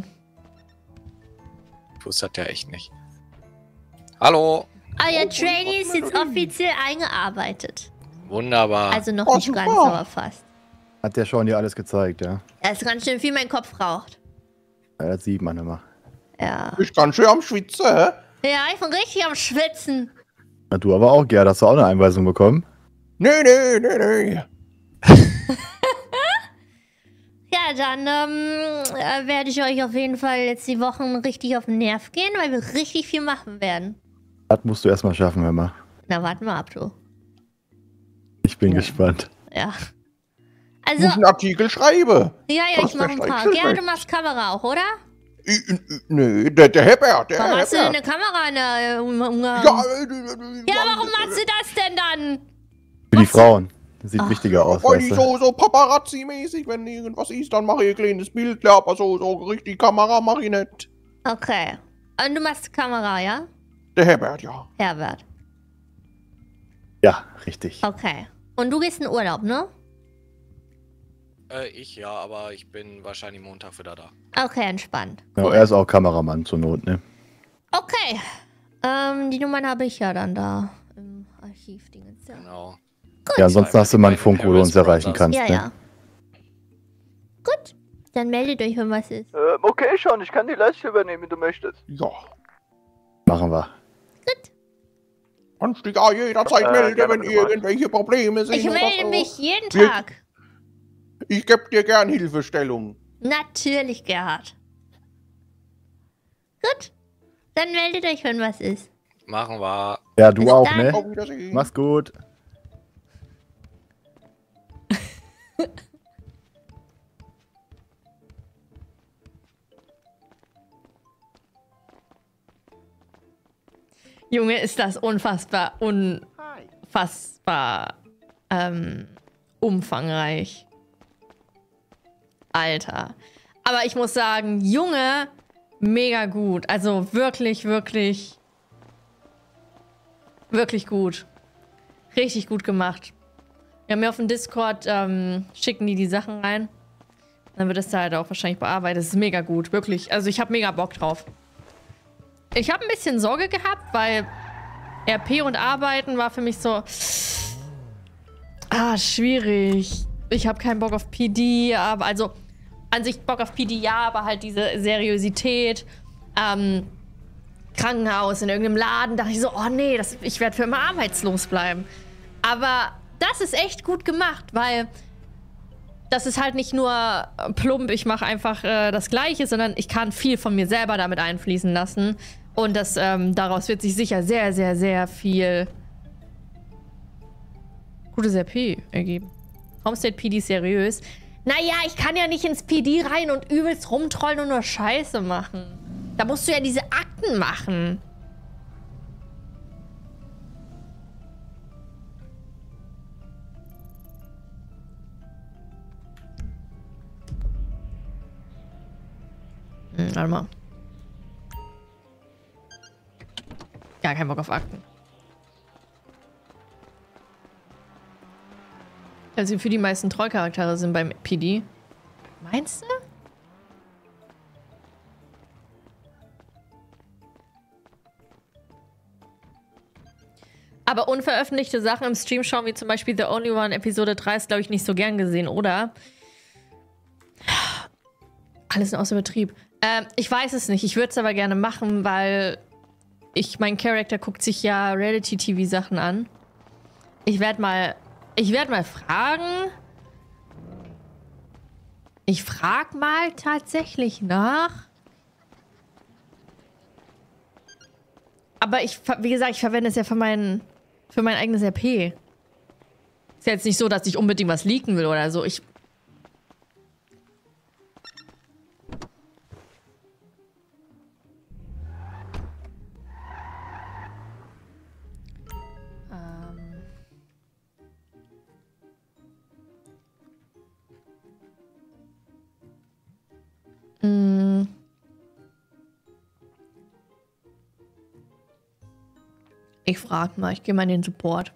S9: Ich wusste das ja echt nicht. Hallo.
S4: Euer Trainee ist jetzt offiziell eingearbeitet.
S9: Wunderbar.
S4: Also noch nicht ganz, aber fast.
S10: Hat der schon dir alles gezeigt, ja?
S4: Er ist ganz schön viel mein Kopf raucht.
S10: Ja, das sieht man immer.
S4: Ja.
S11: Ist ganz schön am Schwitzen, hä?
S4: Ja, ich bin richtig am Schwitzen.
S10: Na, du aber auch, Gerd. Hast du auch eine Einweisung bekommen?
S11: Nee.
S4: Ja, dann werde ich euch auf jeden Fall jetzt die Wochen richtig auf den Nerv gehen, weil wir richtig viel machen werden.
S10: Das musst du erstmal schaffen, hör mal.
S4: Na, warten wir ab, du.
S10: Ich bin gespannt.
S4: Ja.
S11: Ich
S4: Also,
S11: muss einen Artikel schreiben.
S4: ja, ich mache ein paar. Gerhard, du machst Kamera auch, oder?
S11: Nee, der Herbert, der
S4: Warum hast du denn eine
S11: Herbert.
S4: Kamera in der Ja, warum machst du das denn dann?
S10: Für die Frauen. Das sieht wichtiger aus,
S11: Weil
S10: weißt
S11: ich
S10: du?
S11: so Paparazzi-mäßig, wenn irgendwas ist, dann mache ich ein kleines Bild, ja, aber so richtig Kamera mache ich nicht.
S4: Okay. Und du machst Kamera, ja?
S11: Der Herbert, ja.
S4: Herbert.
S10: Ja, richtig.
S4: Okay. Und du gehst in Urlaub, ne?
S9: Ich ja, aber ich bin wahrscheinlich Montag wieder da.
S4: Okay, entspannt.
S10: Ja, er ist auch Kameramann zur Not, ne?
S4: Okay. Die Nummern habe ich ja dann da im Archiv-Dingens. Ja.
S9: Genau.
S4: Gut.
S10: Ja, ansonsten hast du mal einen Funk, wo du uns erreichen kannst,
S4: Ja,
S10: ne?
S4: ja. Gut. Dann meldet euch, wenn was ist.
S8: Okay, schon, ich kann die Leiste übernehmen, wenn du möchtest.
S11: Ja.
S10: Machen wir.
S11: Kannst dich auch jederzeit melden,
S8: gerne
S11: wenn
S8: bitte mal.
S11: irgendwelche Probleme sind.
S4: Ich
S11: oder
S4: melde
S11: so.
S4: mich jeden
S11: Wir-
S4: Tag.
S11: Ich geb dir gern Hilfestellung.
S4: Natürlich, Gerhard. Gut. Dann meldet euch, wenn was ist.
S9: Machen wir.
S10: Ja, du
S4: Bis
S10: auch,
S4: dann.
S10: ne?
S11: Auf Wiedersehen.
S10: Mach's gut.
S1: Junge, ist das unfassbar umfangreich. Alter. Aber ich muss sagen, Junge, mega gut. Also wirklich, wirklich, wirklich gut. Richtig gut gemacht. Wir haben ja auf dem Discord, schicken die Sachen rein. Dann wird es da halt auch wahrscheinlich bearbeitet. Das ist mega gut, wirklich. Also ich habe mega Bock drauf. Ich habe ein bisschen Sorge gehabt, weil RP und Arbeiten war für mich so... schwierig. Ich habe keinen Bock auf PD, aber also an sich Bock auf PD ja, aber halt diese Seriosität. Krankenhaus, in irgendeinem Laden, dachte ich so, oh nee, ich werde für immer arbeitslos bleiben. Aber das ist echt gut gemacht, weil das ist halt nicht nur plump, ich mache einfach das Gleiche, sondern ich kann viel von mir selber damit einfließen lassen. Und das, daraus wird sich sicher sehr, sehr, sehr viel gutes RP ergeben. Homestead PD seriös. Naja, ich kann ja nicht ins PD rein und übelst rumtrollen und nur Scheiße machen. Da musst du ja diese Akten machen. Warte mal. Gar keinen Bock auf Akten. Also für die meisten Trollcharaktere sind beim PD. Meinst du? Aber unveröffentlichte Sachen im Stream schauen, wie zum Beispiel The Only One Episode 3 ist, glaube ich, nicht so gern gesehen, oder? Alles in außer Betrieb. Ich weiß es nicht. Ich würde es aber gerne machen, weil mein Charakter guckt sich ja Reality-TV-Sachen an. Ich werde mal fragen. Ich frage mal tatsächlich nach. Aber wie gesagt, ich verwende es ja für Für mein eigenes RP. Ist ja jetzt nicht so, dass ich unbedingt was leaken will oder so. Ich frag mal, ich gehe mal in den Support.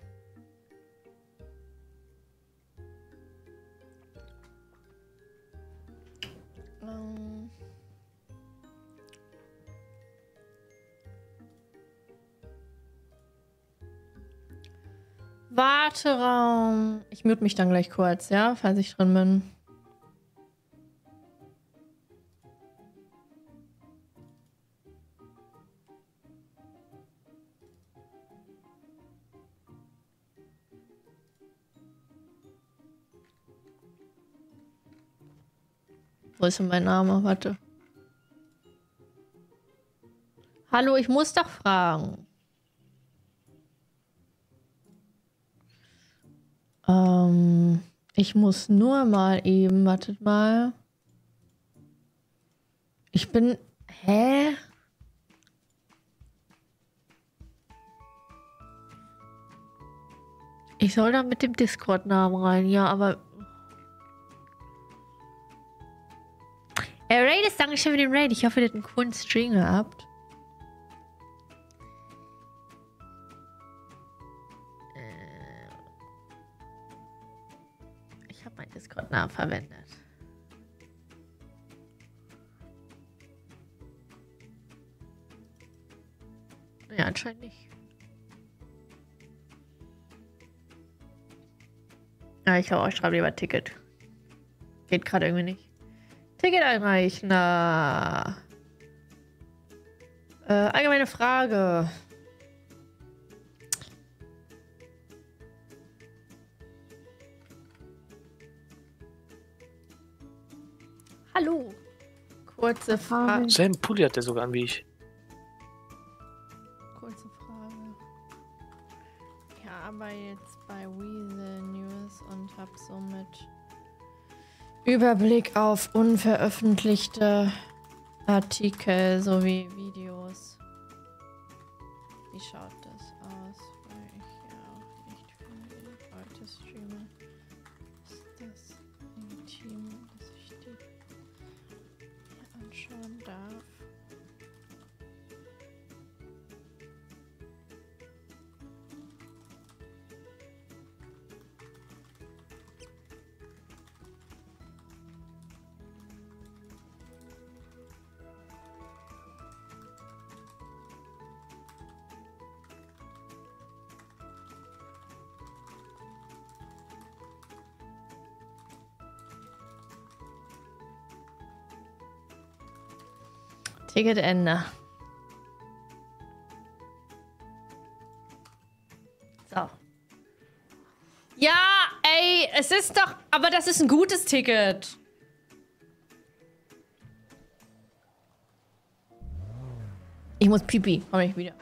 S1: Warteraum. Ich mute mich dann gleich kurz, ja, falls ich drin bin. Wo ist denn mein Name? Warte. Hallo, ich muss doch fragen. Ich muss nur mal eben, wartet mal. Ich bin... Hä? Ich soll da mit dem Discord-Namen rein, ja, aber... Raid, danke schön für den Raid. Ich hoffe, ihr habt einen coolen Stream gehabt. Ich habe meinen Discord-Namen verwendet. Ja, anscheinend nicht. Ja, ich glaube, ich schreibe lieber Ticket. Geht gerade irgendwie nicht. Ticket einreichen. Allgemeine Frage. Hallo. Kurze Frage.
S12: Selben Pulli hat der sogar an wie ich.
S1: Kurze Frage. Ich arbeite jetzt bei Weasel News und habe somit Überblick auf unveröffentlichte Artikel sowie Videos. Wie schaut das aus? Weil ich ja auch nicht viele Leute streame. Ist das intim, dass ich die hier anschauen darf? Ticketende. So. Ja, ey, es ist doch... Aber das ist ein gutes Ticket. Ich muss pipi. Komm ich wieder.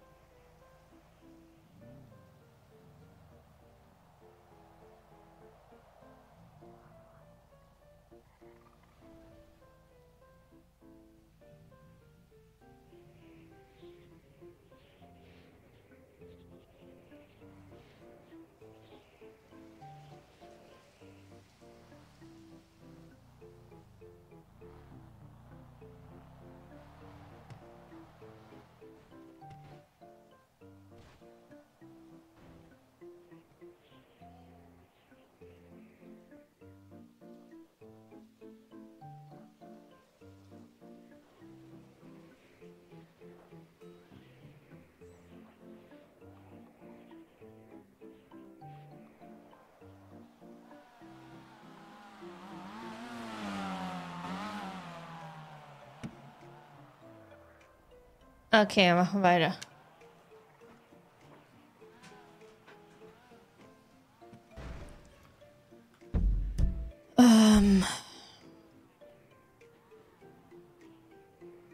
S1: Okay, machen weiter.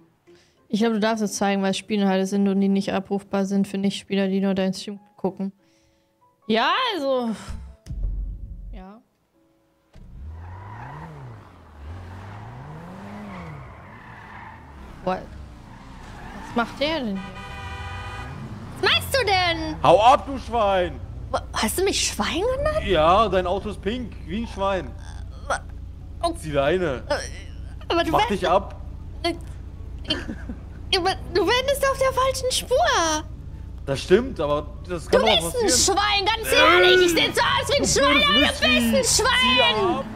S1: Ich glaube, du darfst es zeigen, weil es Spiele halt sind und die nicht abrufbar sind für Nichtspieler, die nur deinen Stream gucken. Ja, also. Ja. Was macht der denn hier?
S4: Was machst du denn?
S12: Hau ab, du Schwein!
S4: Hast du mich Schwein genannt?
S12: Ja, dein Auto ist pink, wie ein Schwein. Zieh Leine.
S4: Aber du
S12: Mach dich ab.
S4: Du wendest auf der falschen Spur.
S12: Das stimmt, aber das kann
S4: Du
S12: doch
S4: bist
S12: passieren.
S4: ein Schwein, ganz ehrlich. Ich sehe so aus wie ein Schwein, aber du bist ein Schwein.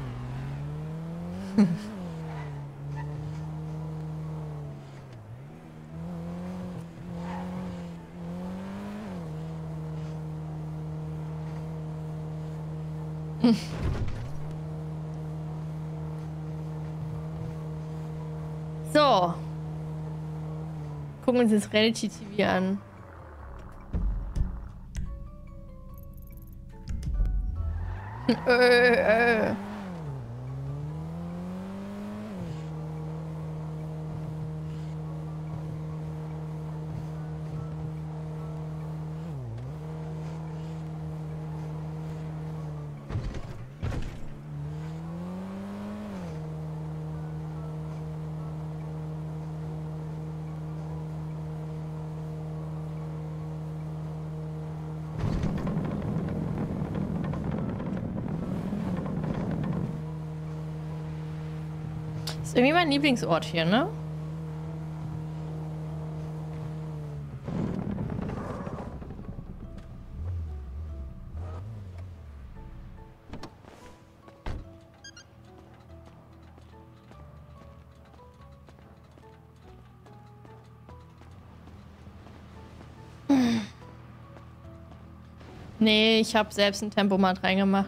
S1: So. Gucken wir uns das Reality TV an. Ist irgendwie mein Lieblingsort hier, ne? Nee, ich habe selbst ein Tempomat reingemacht.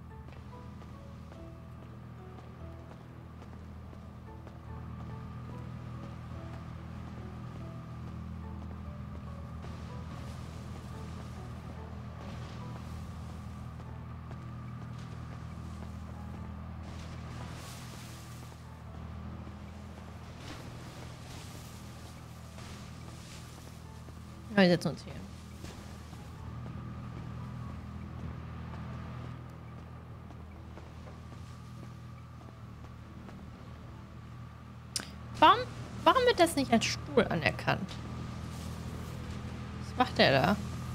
S1: Wir setzen uns hier. Warum wird das nicht als Stuhl anerkannt? Was macht der da?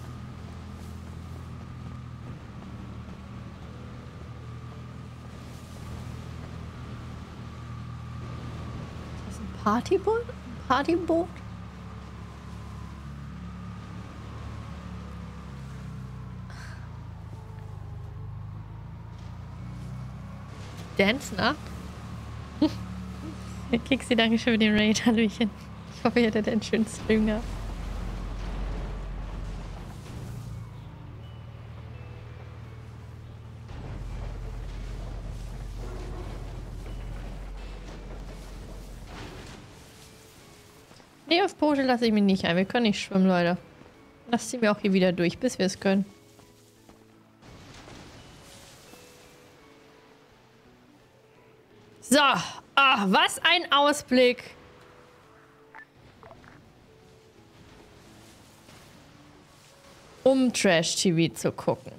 S1: Ist das ein Partyboot? Ein Partyboot? Dance Nacht? Kixi, danke schön für den Raid, Hallöchen. Ich hoffe, ihr hattet einen schönen Stream gehabt. Nee, auf Boote lasse ich mich nicht ein. Wir können nicht schwimmen, Leute. Lasst sie mir auch hier wieder durch, bis wir es können. So, was ein Ausblick. Um Trash-TV zu gucken.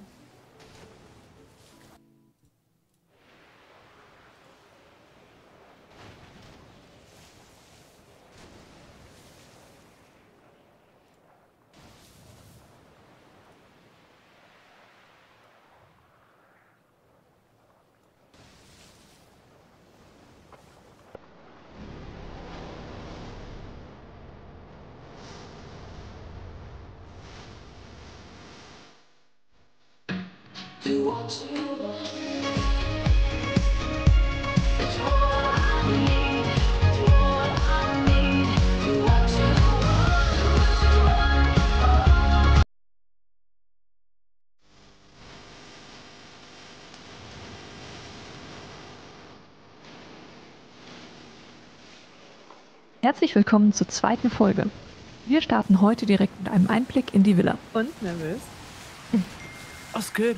S13: Herzlich willkommen zur zweiten Folge. Wir starten heute direkt mit einem Einblick in die Villa.
S14: Und nervös?
S15: Was geht?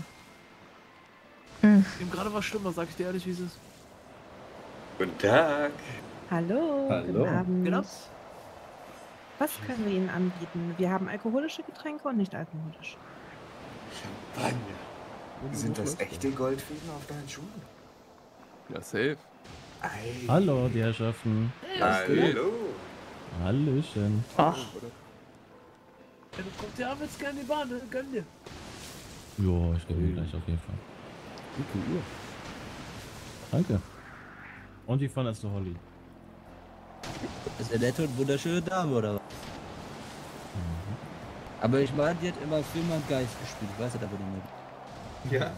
S15: Eben gerade war schlimmer, sag ich dir ehrlich, wie es ist.
S16: Guten Tag.
S14: Hallo,
S16: Hallo.
S14: guten Abend.
S15: Genau.
S14: Was können wir Ihnen anbieten? Wir haben alkoholische Getränke und nicht alkoholische.
S16: Champagner. Sind das echte Goldfäden auf deinen Schuhen?
S15: Ja, safe.
S17: Hallo, die Herrschaften.
S16: Hallo.
S17: Hallöchen.
S1: Ach.
S15: Ja, du kommst ja abends gerne in die Bahn, ne? Gönn dir.
S17: Jo, ich gebe gleich auf jeden Fall. Gute Uhr. Danke. Und wie fandest du Holly?
S18: Ist eine nette und wunderschöne Dame, oder was? Aber ich meine, die hat immer Film und Geist gespielt, ich weiß das aber nicht mehr.
S16: Ja.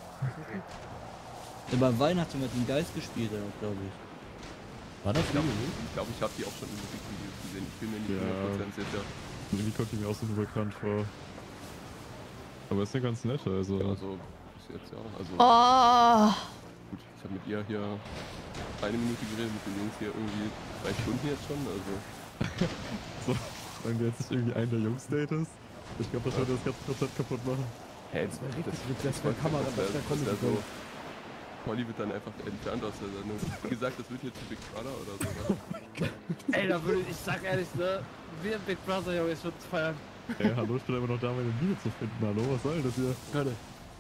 S18: Über Weihnachten hat den Geist gespielt, glaube ich.
S17: War das
S15: Ich glaube, ich habe die auch schon in Musikvideos gesehen. Ich bin mir nicht 100% sicher.
S19: Die kommt mir auch so bekannt vor. Aber ist eine ganz nette, also.
S15: Ja, also, bis jetzt ja. Also,
S1: Oh.
S15: gut, ich habe mit ihr hier 1 Minute geredet, mit den Jungs hier irgendwie 3 Stunden jetzt schon, also.
S19: So, wenn du jetzt nicht irgendwie einen der Jungs datest, ich glaube, das würde das ganze Konzept kaputt machen.
S15: Hey, das wäre richtig witzig, das wäre Kamera, das wäre so. Holly wird dann einfach entfernt aus der Sendung. Wie gesagt, das wird jetzt Big Brother oder so.
S20: Ey, da würde ich sag ehrlich, ne? Wir Big Brother, Junge, ich würde feiern.
S19: Ey, hallo, ich bin immer noch da, meine Liebe zu finden. Hallo, was soll das hier?
S20: Hörde.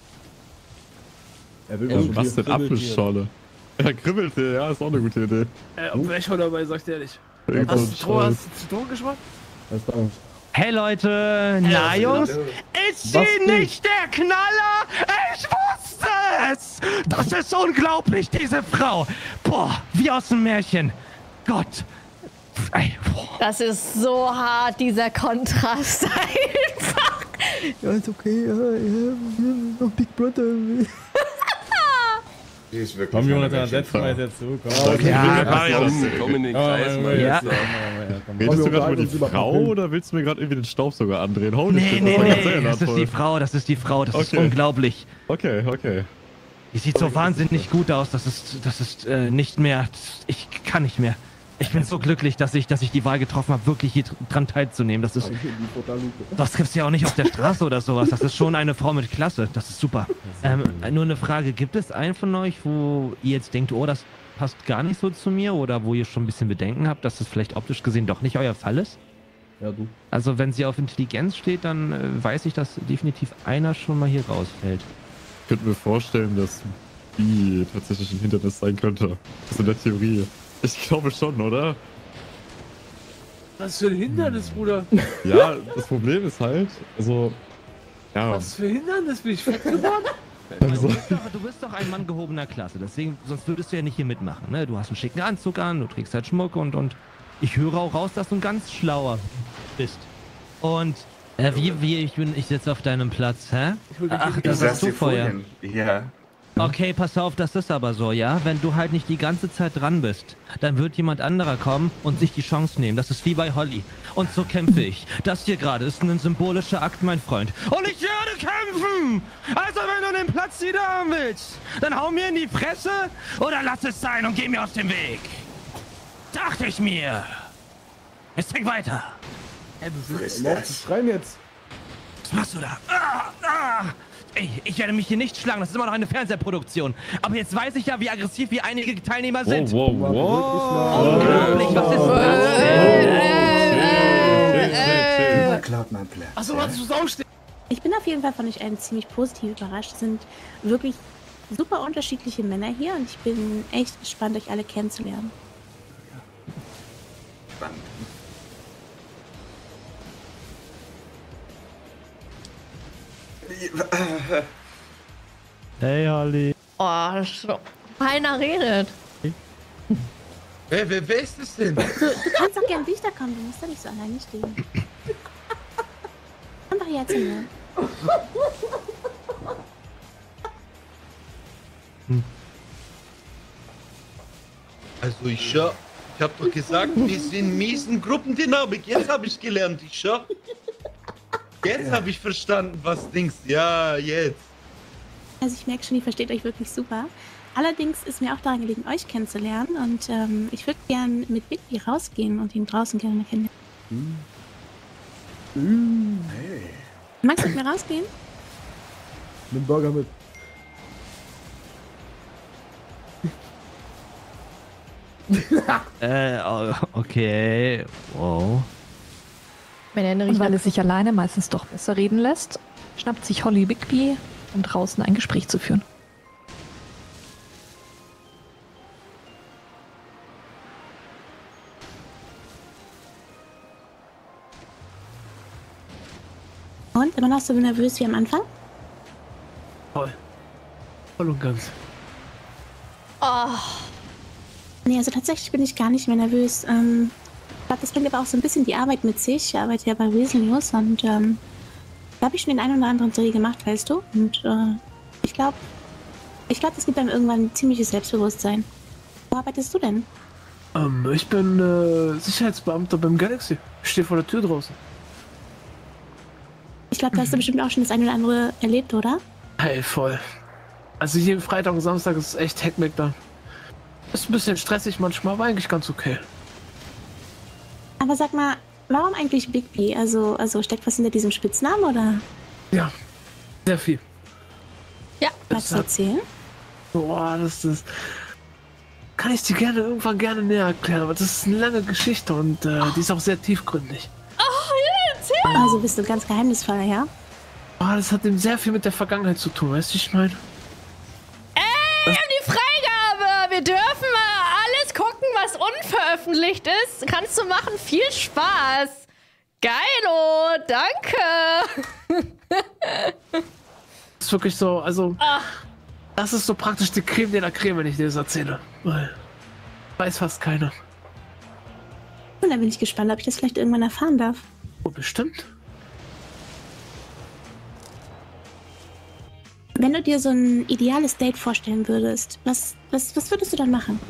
S19: Er will was denn Apfelschorle? Ja, Kribbeltee, ja, ist auch eine gute Idee.
S20: Wäre schon dabei, sagt ehrlich.
S19: Irgendwas
S20: Hast du Zitronengeschmack?
S21: Hey Leute, na Jungs, ist sie nicht der Knaller? Ich wusste es! Das ist unglaublich, diese Frau. Boah, wie aus dem Märchen. Gott. Ey, boah.
S1: Das ist so hart, dieser Kontrast einfach. Ja, ist okay, ja, Big Brother.
S16: Die ist wirklich.
S17: Komm, Jonathan, setz mal jetzt zu. Komm.
S19: Okay,
S15: komm in den Kreis, mal
S19: ja.
S15: jetzt.
S19: Redest du gerade über die Frau oder willst du mir gerade irgendwie den Staubsauger andrehen? Holy shit,
S21: Nee, das ist die Frau, das ist unglaublich.
S19: Okay.
S21: Die sieht so wahnsinnig gut aus, das ist nicht mehr, ich kann nicht mehr. Ich bin so glücklich, dass ich die Wahl getroffen habe, wirklich hier dran teilzunehmen. Das gibt's ja auch nicht auf der Straße oder sowas. Das ist schon eine Frau mit Klasse. Das ist super. Nur eine Frage, gibt es einen von euch, wo ihr jetzt denkt, oh, das passt gar nicht so zu mir? Oder wo ihr schon ein bisschen Bedenken habt, dass das vielleicht optisch gesehen doch nicht euer Fall ist?
S19: Ja, du.
S21: Also wenn sie auf Intelligenz steht, dann weiß ich, dass definitiv einer schon mal hier rausfällt.
S19: Ich könnte mir vorstellen, dass die tatsächlich ein Hindernis sein könnte. Das ist in der Theorie. Ich glaube schon, oder?
S20: Was für ein Hindernis, Bruder?
S19: Ja, das Problem ist halt, also, ja.
S20: Was für ein Hindernis? Bin ich fett geworden?
S21: Du bist doch ein Mann gehobener Klasse, deswegen, sonst würdest du ja nicht hier mitmachen, ne? Du hast einen schicken Anzug an, du trägst halt Schmuck und ich höre auch raus, dass du ein ganz schlauer bist. Und, ich sitze auf deinem Platz, hä? Ach, das ist so Feuer.
S16: Ja.
S21: Okay, pass auf, das ist aber so, ja? Wenn du halt nicht die ganze Zeit dran bist, dann wird jemand anderer kommen und sich die Chance nehmen. Das ist wie bei Holly. Und so kämpfe ich. Das hier gerade ist ein symbolischer Akt, mein Freund. Und ich werde kämpfen! Also wenn du den Platz wieder haben willst, dann hau mir in die Fresse oder lass es sein und geh mir aus dem Weg. Dachte ich mir. Jetzt denk weiter.
S11: Schreien jetzt.
S21: Was machst du da? Ey, ich werde mich hier nicht schlagen, das ist immer noch eine Fernsehproduktion. Aber jetzt weiß ich ja, wie aggressiv wie einige Teilnehmer sind.
S19: Wow.
S21: Unglaublich, was ist
S20: das? Achso, was du Saustehen?
S22: Ich bin auf jeden Fall von euch allen ziemlich positiv überrascht. Es sind wirklich super unterschiedliche Männer hier und ich bin echt gespannt, euch alle kennenzulernen.
S16: Spannend.
S17: Hey, Holly.
S1: Oh, keiner redet.
S23: Wer ist das denn?
S22: Du kannst doch gern dichter kommen, du musst doch nicht so alleine stehen. Komm doch her zu mir.
S23: Also ich hab doch gesagt, wir sind miesen Gruppendynamik. Jetzt habe ich gelernt, Jetzt habe ich verstanden, was Dings. Ja, jetzt.
S22: Also ich merke schon, ihr versteht euch wirklich super. Allerdings ist mir auch daran gelegen, euch kennenzulernen und ich würde gern mit Bigby rausgehen und ihn draußen gerne kennenlernen.
S11: Hey.
S22: Magst du mit mir rausgehen?
S11: Nimm Burger mit.
S13: Okay. Wow. Und weil es sich alleine meistens doch besser reden lässt, schnappt sich Holly Bigby, um draußen ein Gespräch zu führen.
S22: Und, immer noch so nervös wie am Anfang?
S20: Voll. Voll und ganz.
S22: Oh. Nee, also tatsächlich bin ich gar nicht mehr nervös. Ich glaube, das bringt aber auch so ein bisschen die Arbeit mit sich. Ich arbeite ja bei Weasel News und da habe ich schon den einen oder anderen Dreh gemacht, weißt du? Und ich glaube, das gibt einem irgendwann ein ziemliches Selbstbewusstsein. Wo arbeitest du denn?
S20: Ich bin Sicherheitsbeamter beim Galaxy. Ich stehe vor der Tür draußen.
S22: Ich glaube, da hast du bestimmt auch schon das eine oder andere erlebt, oder?
S20: Hey, voll. Also jeden Freitag und Samstag ist es echt Heckmeck da. Ist ein bisschen stressig manchmal, aber eigentlich ganz okay.
S22: Aber sag mal, warum eigentlich Bigby? Also steckt was hinter diesem Spitznamen, oder?
S20: Ja, sehr viel.
S1: Ja.
S22: Was erzählen?
S20: Boah, das ist... Kann ich dir irgendwann gerne näher erklären, aber das ist eine lange Geschichte und die ist auch sehr tiefgründig.
S22: Also bist du ganz geheimnisvoll, ja?
S20: Oh, das hat eben sehr viel mit der Vergangenheit zu tun, weißt du, ich meine?
S1: Wir haben die Freigabe! Wir dürfen alles gucken, was unveröffentlicht ist. Kannst du machen. Viel Spaß. Geilo, danke.
S20: Das ist wirklich so, also... Das ist so praktisch die Creme de la Creme, wenn ich dir das erzähle. Weil weiß fast keiner.
S22: Und dann bin ich gespannt, ob ich das vielleicht irgendwann erfahren darf.
S20: Oh, bestimmt.
S22: Wenn du dir so ein ideales Date vorstellen würdest, was würdest du dann machen?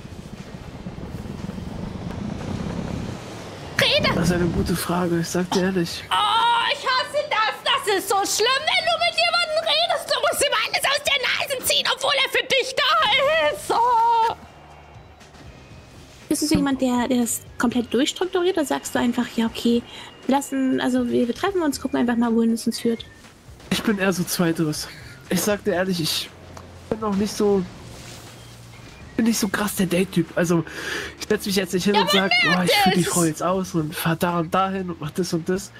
S1: Rede!
S20: Das ist eine gute Frage, ich sag dir ehrlich.
S1: Oh, ich hasse das. Das ist so schlimm, wenn du mit jemandem redest. Du musst ihm alles aus der Nase ziehen, obwohl er für dich da ist. Oh.
S22: Bist du so jemand, der das komplett durchstrukturiert, oder sagst du einfach, ja okay, wir treffen uns, gucken einfach mal, wohin es uns führt?
S20: Ich bin eher so Zweiteres. Ich sag dir ehrlich, ich bin noch nicht so... bin nicht so krass der Date-Typ. Also, ich setze mich jetzt nicht hin und sage, oh, ich führe die Frau jetzt aus und fahr da und dahin und mach das und das.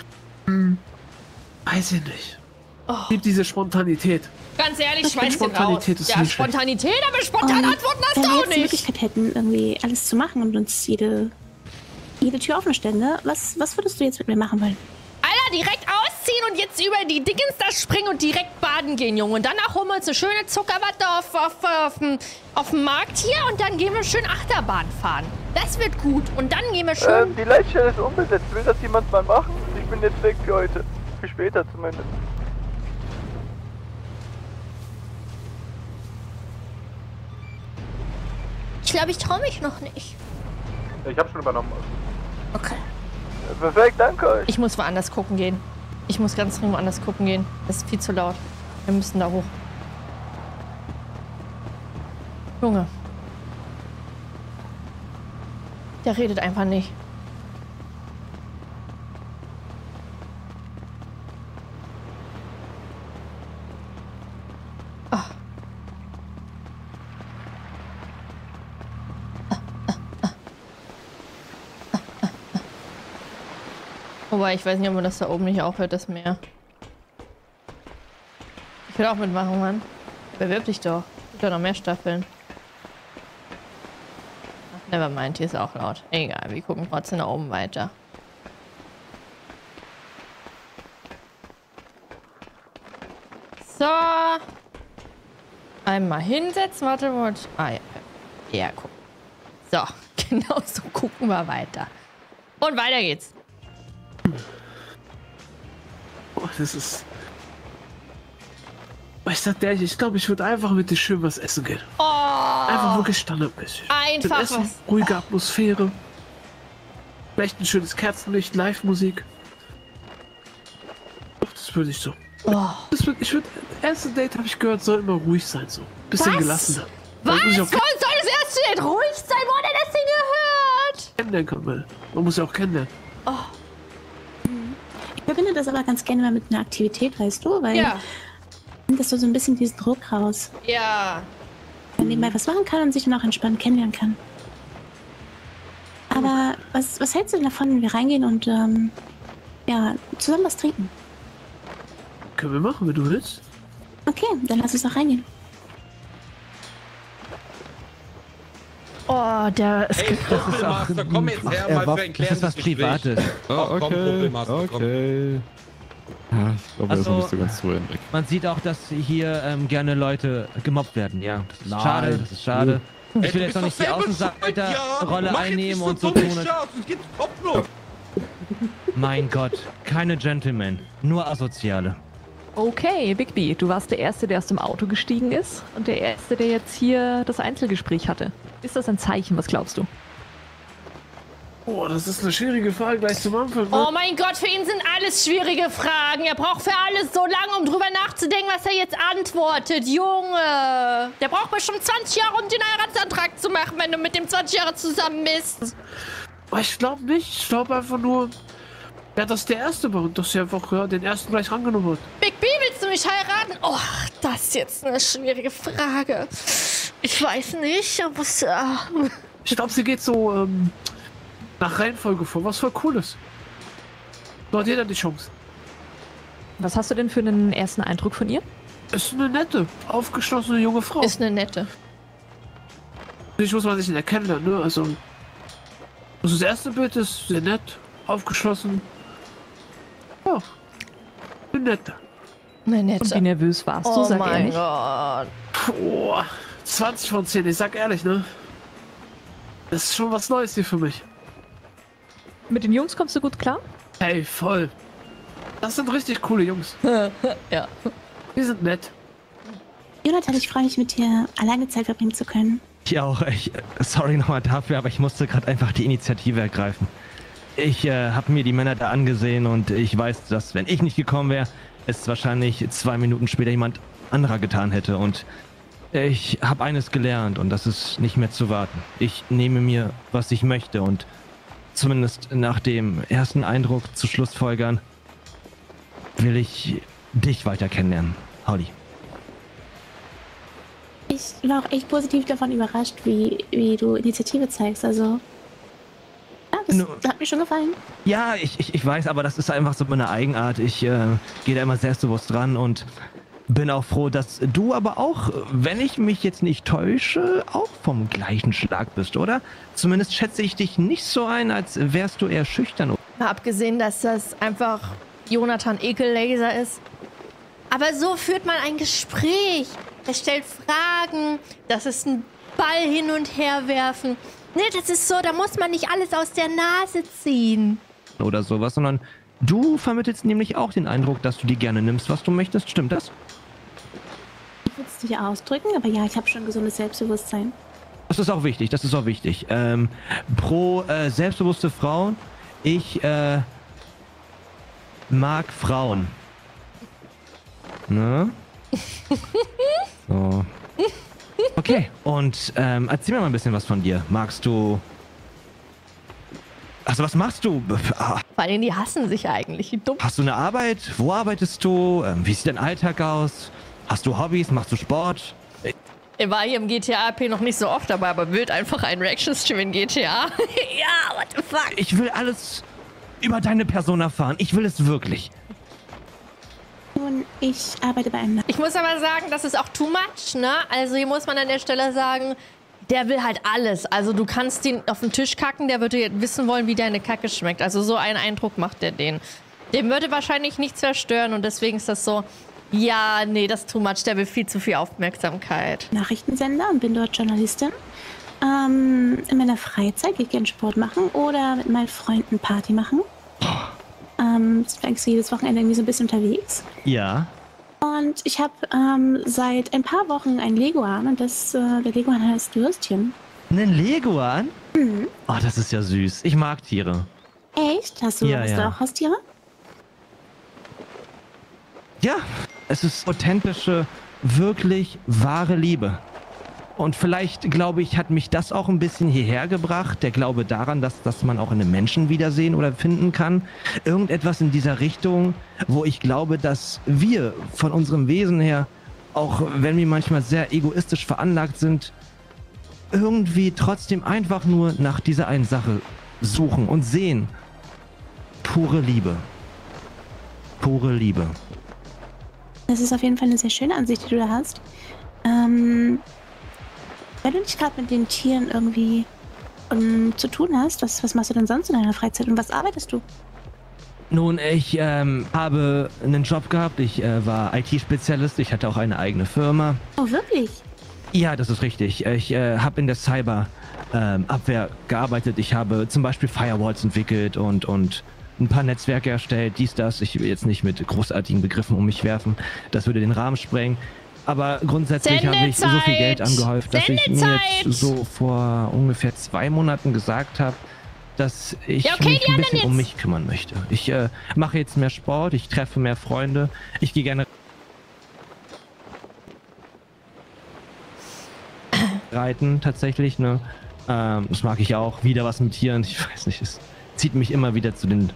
S20: Weiß ich nicht. Ich liebe diese Spontanität.
S1: Ganz ehrlich, schmeiß den raus.
S20: Spontanität ist
S1: Ja,
S20: nicht
S1: Spontanität, aber spontan antworten hast
S22: wenn
S1: du
S22: wir
S1: auch
S22: jetzt die
S1: nicht.
S22: Möglichkeit hätten, irgendwie alles zu machen und uns jede Tür offen stellen, ne? Was würdest du jetzt mit mir machen wollen?
S1: Alter, direkt ausziehen und jetzt über die Dickens da springen und direkt baden gehen, Junge. Und danach holen wir uns eine schöne Zuckerwatte auf dem Markt hier und dann gehen wir schön Achterbahn fahren. Das wird gut. Und dann gehen wir schön...
S8: Die Leitstelle ist unbesetzt. Will das jemand mal machen? Ich bin jetzt weg für heute. Für später zumindest.
S4: Ich glaube, ich traue mich noch nicht.
S7: Ich habe schon übernommen.
S4: Okay.
S8: Perfekt, danke euch.
S1: Ich muss woanders gucken gehen. Ich muss ganz dringend woanders gucken gehen. Das ist viel zu laut. Wir müssen da hoch. Junge. Der redet einfach nicht. Wobei, ich weiß nicht, ob man das da oben nicht auch hört, das Meer. Ich will auch mitmachen, Mann. Bewirb dich doch. Es gibt ja noch mehr Staffeln. Ach, nevermind, hier ist auch laut. Egal, wir gucken trotzdem da oben weiter. So. Einmal hinsetzen, warte. Ah, ja. Ja, guck. So, genau so gucken wir weiter. Und weiter geht's.
S20: Oh, das ist... Ich sag dir ehrlich, ich glaube, ich würde einfach mit dir schön was essen gehen.
S1: Oh,
S20: einfach wirklich standardmäßig.
S1: Einfach
S20: Essen,
S1: was.
S20: Ruhige Atmosphäre. Vielleicht ein schönes Kerzenlicht, Live-Musik. Doch, das würde ich so.
S1: Oh.
S20: Das erste Date, habe ich gehört, soll immer ruhig sein, so. Bisschen gelassener.
S1: Was?
S20: Soll
S1: Soll das erste Date ruhig sein? Wo hat er das denn gehört?
S20: kennenlernen kann, weil man muss ja auch kennenlernen.
S1: Oh.
S22: Ich verbinde das aber ganz gerne mal mit einer Aktivität, weißt du? Weil das so ein bisschen diesen Druck raus.
S1: Ja.
S22: Man nebenbei was machen kann und sich dann auch entspannt kennenlernen kann. Aber was hältst du denn davon, wenn wir reingehen und ja, zusammen was trinken?
S20: können wir machen, wenn du willst.
S22: Okay, dann lass uns doch reingehen.
S1: Oh, der ist...
S23: Hey, Puppelmaster, komm jetzt her, mal für ein
S21: Das ist was Privates.
S19: Okay. Ja, ich glaube, er ist noch nicht so ganz zu Ende.
S21: Man sieht auch, dass hier gerne Leute gemobbt werden, ja. Das ist schade, das ist schade. Ich will jetzt noch nicht die Außenseiterrolle einnehmen und so tun. Mein Gott, keine Gentlemen, nur Asoziale.
S13: Okay, Bigby, du warst der Erste, der aus dem Auto gestiegen ist und der Erste, der jetzt hier das Einzelgespräch hatte. Ist das ein Zeichen? Was glaubst du?
S20: Oh, das ist eine schwierige Frage gleich zum Anfang. Ne?
S1: Oh mein Gott, für ihn sind alles schwierige Fragen. Er braucht für alles so lange, um drüber nachzudenken, was er jetzt antwortet. Junge, der braucht bestimmt 20 Jahre, um den Heiratsantrag zu machen, wenn du mit dem 20 Jahre zusammen bist.
S20: Ich glaube nicht. Ich glaube einfach nur, ja, dass der Erste war und dass sie einfach den Ersten gleich rangenommen hat.
S1: Big B, willst du mich heiraten? Oh, das ist jetzt eine schwierige Frage. Ich weiß nicht, aber
S20: ich glaube, sie geht so nach Reihenfolge vor, was voll cool ist. So hat jeder die Chance.
S13: Was hast du denn für einen ersten Eindruck von ihr?
S20: Ist eine nette, aufgeschlossene junge Frau.
S1: Ist eine nette.
S20: Natürlich muss man sich nicht kennenlernen, ne? Also, das erste Bild ist sehr nett, aufgeschlossen. Ja, eine nette.
S1: Eine nette.
S13: Und wie nervös warst du, sag ehrlich?
S1: Gott.
S20: Puh, 20 von 10, ich sag ehrlich, ne? Das ist schon was Neues hier für mich.
S13: Mit den Jungs kommst du gut klar?
S20: Hey, voll. Das sind richtig coole Jungs.
S1: Ja.
S20: Die sind nett.
S22: Jonathan, ich freue mich, mit dir alleine Zeit verbringen zu können.
S21: Ich auch. Sorry nochmal dafür, aber ich musste gerade einfach die Initiative ergreifen. Ich habe mir die Männer da angesehen und ich weiß, dass, wenn ich nicht gekommen wäre, es wahrscheinlich 2 Minuten später jemand anderer getan hätte. Und ich habe eines gelernt und das ist nicht mehr zu warten. Ich nehme mir, was ich möchte und zumindest nach dem ersten Eindruck zu schlussfolgern, will ich dich weiter kennenlernen, Holly.
S22: Ich war auch echt positiv davon überrascht, wie du Initiative zeigst. Also, ja, das hat mir schon gefallen.
S21: Ja, ich weiß, aber das ist einfach so meine Eigenart. Ich gehe da immer selbstbewusst dran und bin auch froh, dass du aber auch, wenn ich mich jetzt nicht täusche, auch vom gleichen Schlag bist, oder? Zumindest schätze ich dich nicht so ein, als wärst du eher schüchtern.
S1: Mal abgesehen, dass das einfach Jonathan Ekellaser ist. Aber so führt man ein Gespräch. Er stellt Fragen, das ist ein Ball hin und her werfen. Nee, das ist so, da muss man nicht alles aus der Nase ziehen.
S21: Oder sowas, sondern du vermittelst nämlich auch den Eindruck, dass du dir gerne nimmst, was du möchtest. Stimmt das?
S22: Ich würde es nicht ausdrücken, aber ja, ich habe schon gesundes Selbstbewusstsein.
S21: Das ist auch wichtig, das ist auch wichtig. Pro selbstbewusste Frauen, ich mag Frauen. Ne? So. Okay, und erzähl mir mal ein bisschen was von dir. Magst du... Also was machst du?
S1: Vor allem, die hassen sich eigentlich. Wie dumm.
S21: Hast du eine Arbeit? Wo arbeitest du? Wie sieht dein Alltag aus? Hast du Hobbys? Machst du Sport?
S1: Er war hier im GTA-AP noch nicht so oft dabei, aber will einfach einen Reaction-Stream in GTA. Ja, what the fuck?
S21: Ich will alles über deine Person erfahren. Ich will es wirklich.
S22: Nun, ich arbeite bei einem...
S1: Ich muss aber sagen, das ist auch too much, ne? Also hier muss man an der Stelle sagen, der will halt alles. Also du kannst ihn auf den Tisch kacken, der würde wissen wollen, wie deine Kacke schmeckt. Also so einen Eindruck macht der den. Dem würde wahrscheinlich nichts zerstören und deswegen ist das so, ja, nee, das ist too much, der will viel zu viel Aufmerksamkeit.
S22: Nachrichtensender und bin dort Journalistin. In meiner Freizeit gehe ich gerne Sport machen oder mit meinen Freunden Party machen. Deswegen so jedes Wochenende irgendwie so ein bisschen unterwegs.
S21: Ja.
S22: Und ich habe seit ein paar Wochen ein Leguan und der Leguan heißt Würstchen.
S21: Einen Leguan?
S22: Mhm.
S21: Oh, das ist ja süß. Ich mag Tiere.
S22: Echt? Hast du auch Haustiere?
S21: Ja, es ist authentische, wirklich wahre Liebe. Und vielleicht, glaube ich, hat mich das auch ein bisschen hierher gebracht. Der Glaube daran, dass man auch einen Menschen wiedersehen oder finden kann. Irgendetwas in dieser Richtung, wo ich glaube, dass wir von unserem Wesen her, auch wenn wir manchmal sehr egoistisch veranlagt sind, irgendwie trotzdem einfach nur nach dieser einen Sache suchen und sehen. Pure Liebe. Pure Liebe.
S22: Das ist auf jeden Fall eine sehr schöne Ansicht, die du da hast. Wenn du nicht gerade mit den Tieren irgendwie zu tun hast, was machst du denn sonst in deiner Freizeit und was arbeitest du?
S21: Nun, ich habe einen Job gehabt. Ich war IT-Spezialist. Ich hatte auch eine eigene Firma.
S22: Oh, wirklich?
S21: Ja, das ist richtig. Ich habe in der Cyber-Abwehr gearbeitet. Ich habe zum Beispiel Firewalls entwickelt und ein paar Netzwerke erstellt. Dies, das. Ich will jetzt nicht mit großartigen Begriffen um mich werfen. Das würde den Rahmen sprengen. Aber grundsätzlich habe ich so viel Geld angehäuft, dass ich mir jetzt so vor ungefähr 2 Monaten gesagt habe, dass ich mich ein bisschen um mich kümmern möchte. Ich mache jetzt mehr Sport, ich treffe mehr Freunde, ich gehe gerne reiten tatsächlich, ne? Das mag ich auch. Wieder was mit Tieren, ich weiß nicht, es zieht mich immer wieder zu den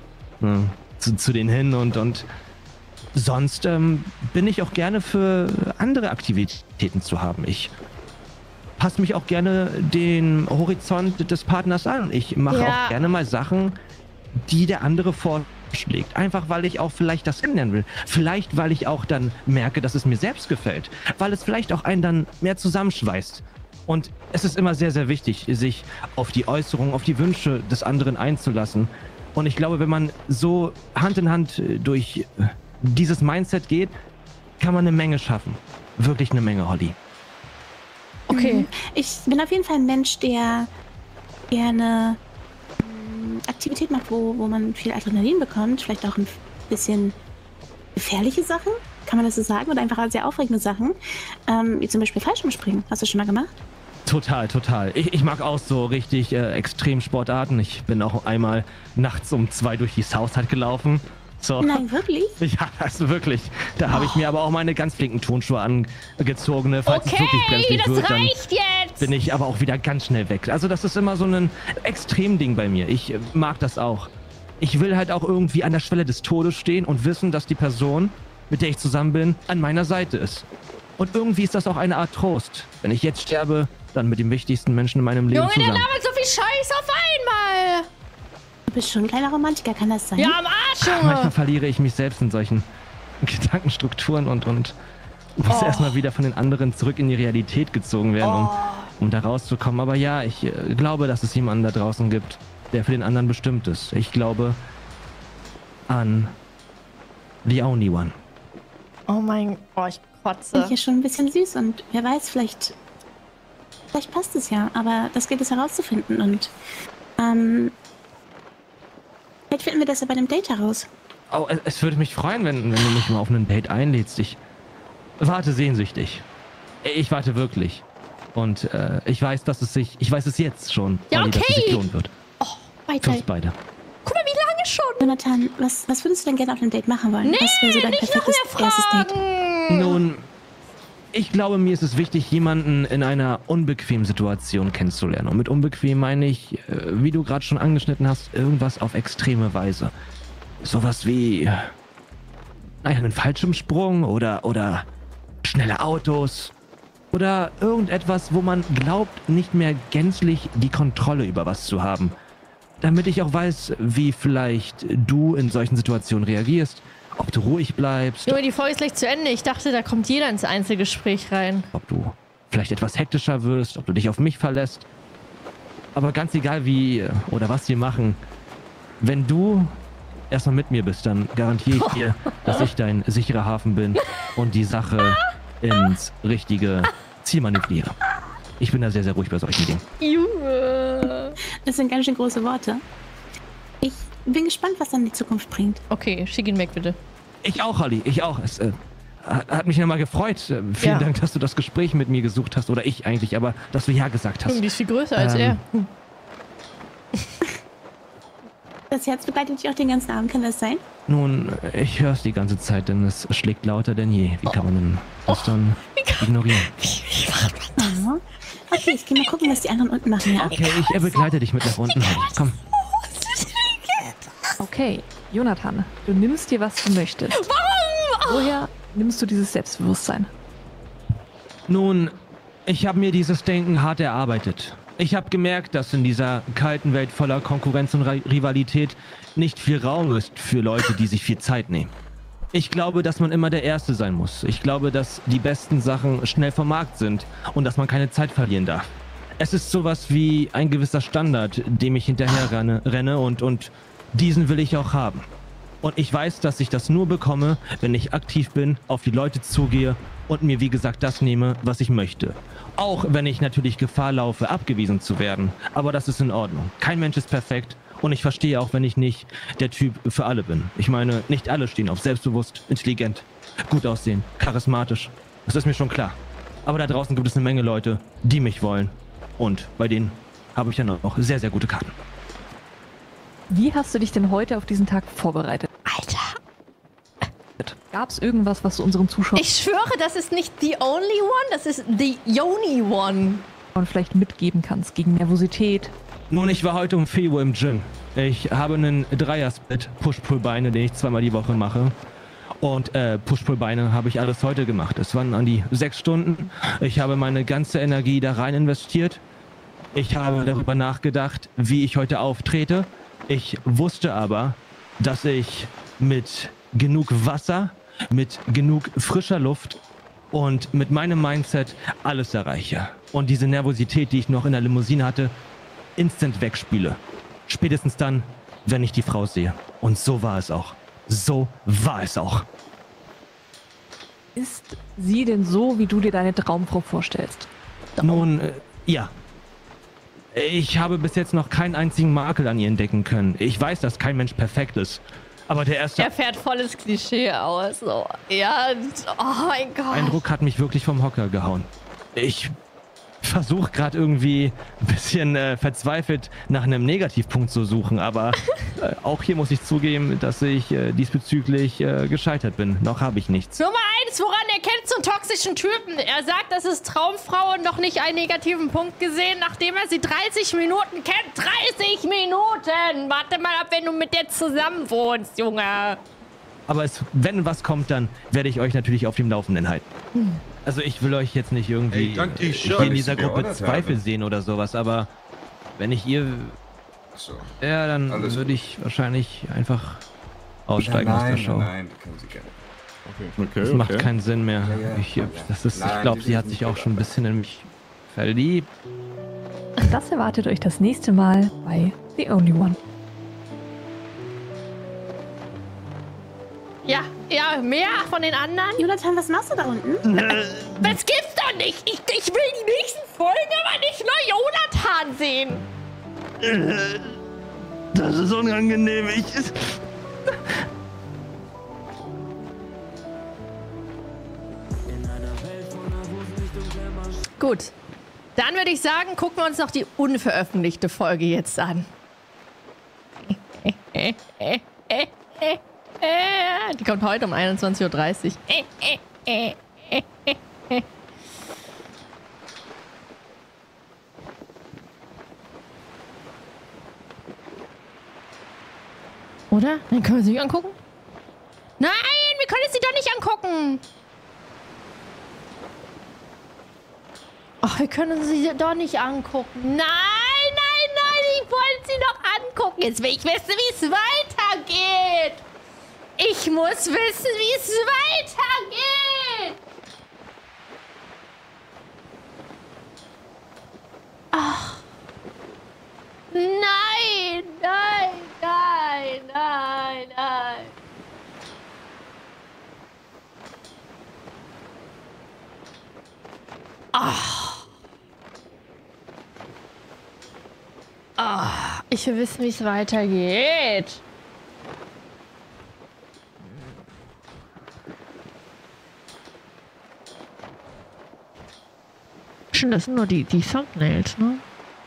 S21: hin und sonst bin ich auch gerne für andere Aktivitäten zu haben. Ich passe mich auch gerne den Horizont des Partners an. Ich mache auch gerne mal Sachen, die der andere vorschlägt. Einfach, weil ich auch vielleicht das kennenlernen will. Vielleicht, weil ich auch dann merke, dass es mir selbst gefällt. Weil es vielleicht auch einen dann mehr zusammenschweißt. Und es ist immer sehr, sehr wichtig, sich auf die Äußerungen, auf die Wünsche des anderen einzulassen. Und ich glaube, wenn man so Hand in Hand durch dieses Mindset geht, kann man eine Menge schaffen. Wirklich eine Menge, Holly.
S22: Okay. Ich bin auf jeden Fall ein Mensch, der gerne Aktivität macht, wo man viel Adrenalin bekommt. Vielleicht auch ein bisschen gefährliche Sachen, kann man das so sagen? Oder einfach sehr aufregende Sachen. Wie zum Beispiel Fallschirmspringen. Hast du schon mal gemacht?
S21: Total, total. Ich mag auch so richtig Extremsportarten. Ich bin auch einmal nachts um 2 durch die Southside gelaufen. So.
S22: Nein, wirklich?
S21: Ja, also wirklich. Da habe ich mir aber auch meine ganz flinken Turnschuhe angezogen. Ne? Falls es wirklich brenzlig wird, dann bin ich aber auch wieder ganz schnell weg. Also das ist immer so ein Extremding bei mir. Ich mag das auch. Ich will halt auch irgendwie an der Schwelle des Todes stehen und wissen, dass die Person, mit der ich zusammen bin, an meiner Seite ist. Und irgendwie ist das auch eine Art Trost. Wenn ich jetzt sterbe, dann mit dem wichtigsten Menschen in meinem Leben
S1: Junge,
S21: zusammen.
S1: der labert so viel Scheiß auf einmal.
S22: Du bist schon ein kleiner Romantiker, kann das sein?
S1: Ja, am Arsch, Junge.
S21: Manchmal verliere ich mich selbst in solchen Gedankenstrukturen und muss erstmal wieder von den anderen zurück in die Realität gezogen werden, um da rauszukommen. Aber ja, ich glaube, dass es jemanden da draußen gibt, der für den anderen bestimmt ist. Ich glaube an The Only One.
S1: Oh mein Gott, ich kotze.
S22: Finde ich ja schon ein bisschen süß und wer weiß, vielleicht passt es ja, aber das gilt es herauszufinden und vielleicht finden wir das ja bei dem Date heraus.
S21: Oh, es würde mich freuen, wenn du mich mal auf ein Date einlädst. Ich warte sehnsüchtig. Ich warte wirklich. Und ich weiß es jetzt schon, dass es sich lohnen wird.
S1: Oh, weiter.
S21: Für uns beide.
S1: Guck mal, wie lange schon?
S22: Jonathan, was würdest du denn gerne auf einem Date machen wollen?
S1: Nee,
S22: was wäre so dein perfektes erstes Date?
S21: Nun, ich glaube, mir ist es wichtig, jemanden in einer unbequemen Situation kennenzulernen. Und mit unbequem meine ich, wie du gerade schon angeschnitten hast, irgendwas auf extreme Weise. Sowas wie einen Fallschirmsprung oder schnelle Autos oder irgendetwas, wo man glaubt, nicht mehr gänzlich die Kontrolle über was zu haben. Damit ich auch weiß, wie vielleicht du in solchen Situationen reagierst. Ob du ruhig bleibst.
S1: Junge, die Folge ist gleich zu Ende. Ich dachte, da kommt jeder ins Einzelgespräch rein.
S21: Ob du vielleicht etwas hektischer wirst, ob du dich auf mich verlässt. Aber ganz egal wie oder was wir machen, wenn du erstmal mit mir bist, dann garantiere ich dir, dass ich dein sicherer Hafen bin und die Sache ins richtige Ziel manövriere. Ich bin da sehr, sehr ruhig bei solchen Dingen.
S1: Junge.
S22: Das sind ganz schön große Worte. Ich bin gespannt, was dann die Zukunft bringt.
S1: Okay, schick ihn weg, bitte.
S21: Ich auch, Holly, ich auch. Es hat mich nochmal gefreut. Vielen Dank, dass du das Gespräch mit mir gesucht hast. Oder ich eigentlich, aber dass du ja gesagt hast.
S1: Die ist viel größer als er.
S22: Das Herz begleitet dich auch den ganzen Abend, kann das sein?
S21: Nun, ich höre es die ganze Zeit, denn es schlägt lauter denn je. Wie kann man denn das dann ignorieren?
S1: Wie macht man das?
S22: Okay, ich geh mal gucken, was die anderen unten machen. Ja?
S21: Okay, ich begleite dich mit nach unten. Komm.
S13: Okay, Jonathan, du nimmst dir, was du möchtest.
S1: Warum?
S13: Woher nimmst du dieses Selbstbewusstsein?
S21: Nun, ich habe mir dieses Denken hart erarbeitet. Ich habe gemerkt, dass in dieser kalten Welt voller Konkurrenz und Rivalität nicht viel Raum ist für Leute, die sich viel Zeit nehmen. Ich glaube, dass man immer der Erste sein muss. Ich glaube, dass die besten Sachen schnell vom Markt sind und dass man keine Zeit verlieren darf. Es ist sowas wie ein gewisser Standard, dem ich hinterher renne und diesen will ich auch haben. Und ich weiß, dass ich das nur bekomme, wenn ich aktiv bin, auf die Leute zugehe und mir, wie gesagt, das nehme, was ich möchte. Auch wenn ich natürlich Gefahr laufe, abgewiesen zu werden. Aber das ist in Ordnung. Kein Mensch ist perfekt. Und ich verstehe auch, wenn ich nicht der Typ für alle bin. Ich meine, nicht alle stehen auf selbstbewusst, intelligent, gut aussehen, charismatisch. Das ist mir schon klar. Aber da draußen gibt es eine Menge Leute, die mich wollen. Und bei denen habe ich dann auch sehr, sehr gute Karten.
S13: Wie hast du dich denn heute auf diesen Tag vorbereitet?
S1: Alter.
S13: Gab es irgendwas, was du unseren Zuschauern...
S1: Ich schwöre, das ist nicht the only one, das ist the only one.
S13: Und vielleicht mitgeben kannst gegen Nervosität.
S21: Nun, ich war heute um 4 Uhr im Gym. Ich habe einen Dreier-Split Push-Pull-Beine, den ich zweimal die Woche mache. Und Push-Pull-Beine habe ich alles heute gemacht. Es waren an die 6 Stunden. Ich habe meine ganze Energie da rein investiert. Ich habe darüber nachgedacht, wie ich heute auftrete. Ich wusste aber, dass ich mit genug Wasser, mit genug frischer Luft und mit meinem Mindset alles erreiche. Und diese Nervosität, die ich noch in der Limousine hatte, instant wegspiele. Spätestens dann, wenn ich die Frau sehe. Und so war es auch. So war es auch.
S13: Ist sie denn so, wie du dir deine Traumfrau vorstellst?
S21: Nun, ja. Ich habe bis jetzt noch keinen einzigen Makel an ihr entdecken können. Ich weiß, dass kein Mensch perfekt ist. Aber der erste
S1: Er fährt volles Klischee aus. So. Ja, oh mein Gott.
S21: Eindruck hat mich wirklich vom Hocker gehauen. Ich versuche gerade irgendwie ein bisschen verzweifelt nach einem Negativpunkt zu suchen, aber auch hier muss ich zugeben, dass ich diesbezüglich gescheitert bin. Noch habe ich nichts.
S1: Nummer 1, woran erkennst du einen toxischen Typen? Er sagt, das ist Traumfrau und noch nicht einen negativen Punkt gesehen, nachdem er sie 30 Minuten kennt. 30 Minuten! Warte mal ab, wenn du mit der zusammen wohnst, Junge.
S21: Aber wenn was kommt, dann werde ich euch natürlich auf dem Laufenden halten. Also ich will euch jetzt nicht irgendwie hier in dieser Gruppe Zweifel sehen oder sowas, aber wenn ich ihr... Ja, dann würde ich wahrscheinlich einfach aussteigen aus der Show.
S16: Nein, können Sie gerne.
S21: Das macht keinen Sinn mehr. Ich glaube, sie hat sich auch schon ein bisschen in mich verliebt.
S13: Das erwartet euch das nächste Mal bei The Only One.
S1: Ja, mehr von den anderen.
S22: Jonathan, was machst du da unten?
S1: Das gibt's doch nicht. Ich will die nächsten Folgen aber nicht nur Jonathan sehen.
S21: Das ist unangenehm.
S1: Gut. Dann würde ich sagen, gucken wir uns noch die unveröffentlichte Folge jetzt an. Die kommt heute um 21:30 Uhr. Oder? Dann können wir sie angucken? Nein, wir können sie doch nicht angucken. Ach, wir können sie doch nicht angucken. Nein, ich wollte sie doch angucken. Jetzt will ich wissen, wie es weitergeht. Ich muss wissen, wie es weitergeht. Ach. Nein. Ach. Ach. Ich will wissen, wie es weitergeht. Das sind nur die Thumbnails, ne?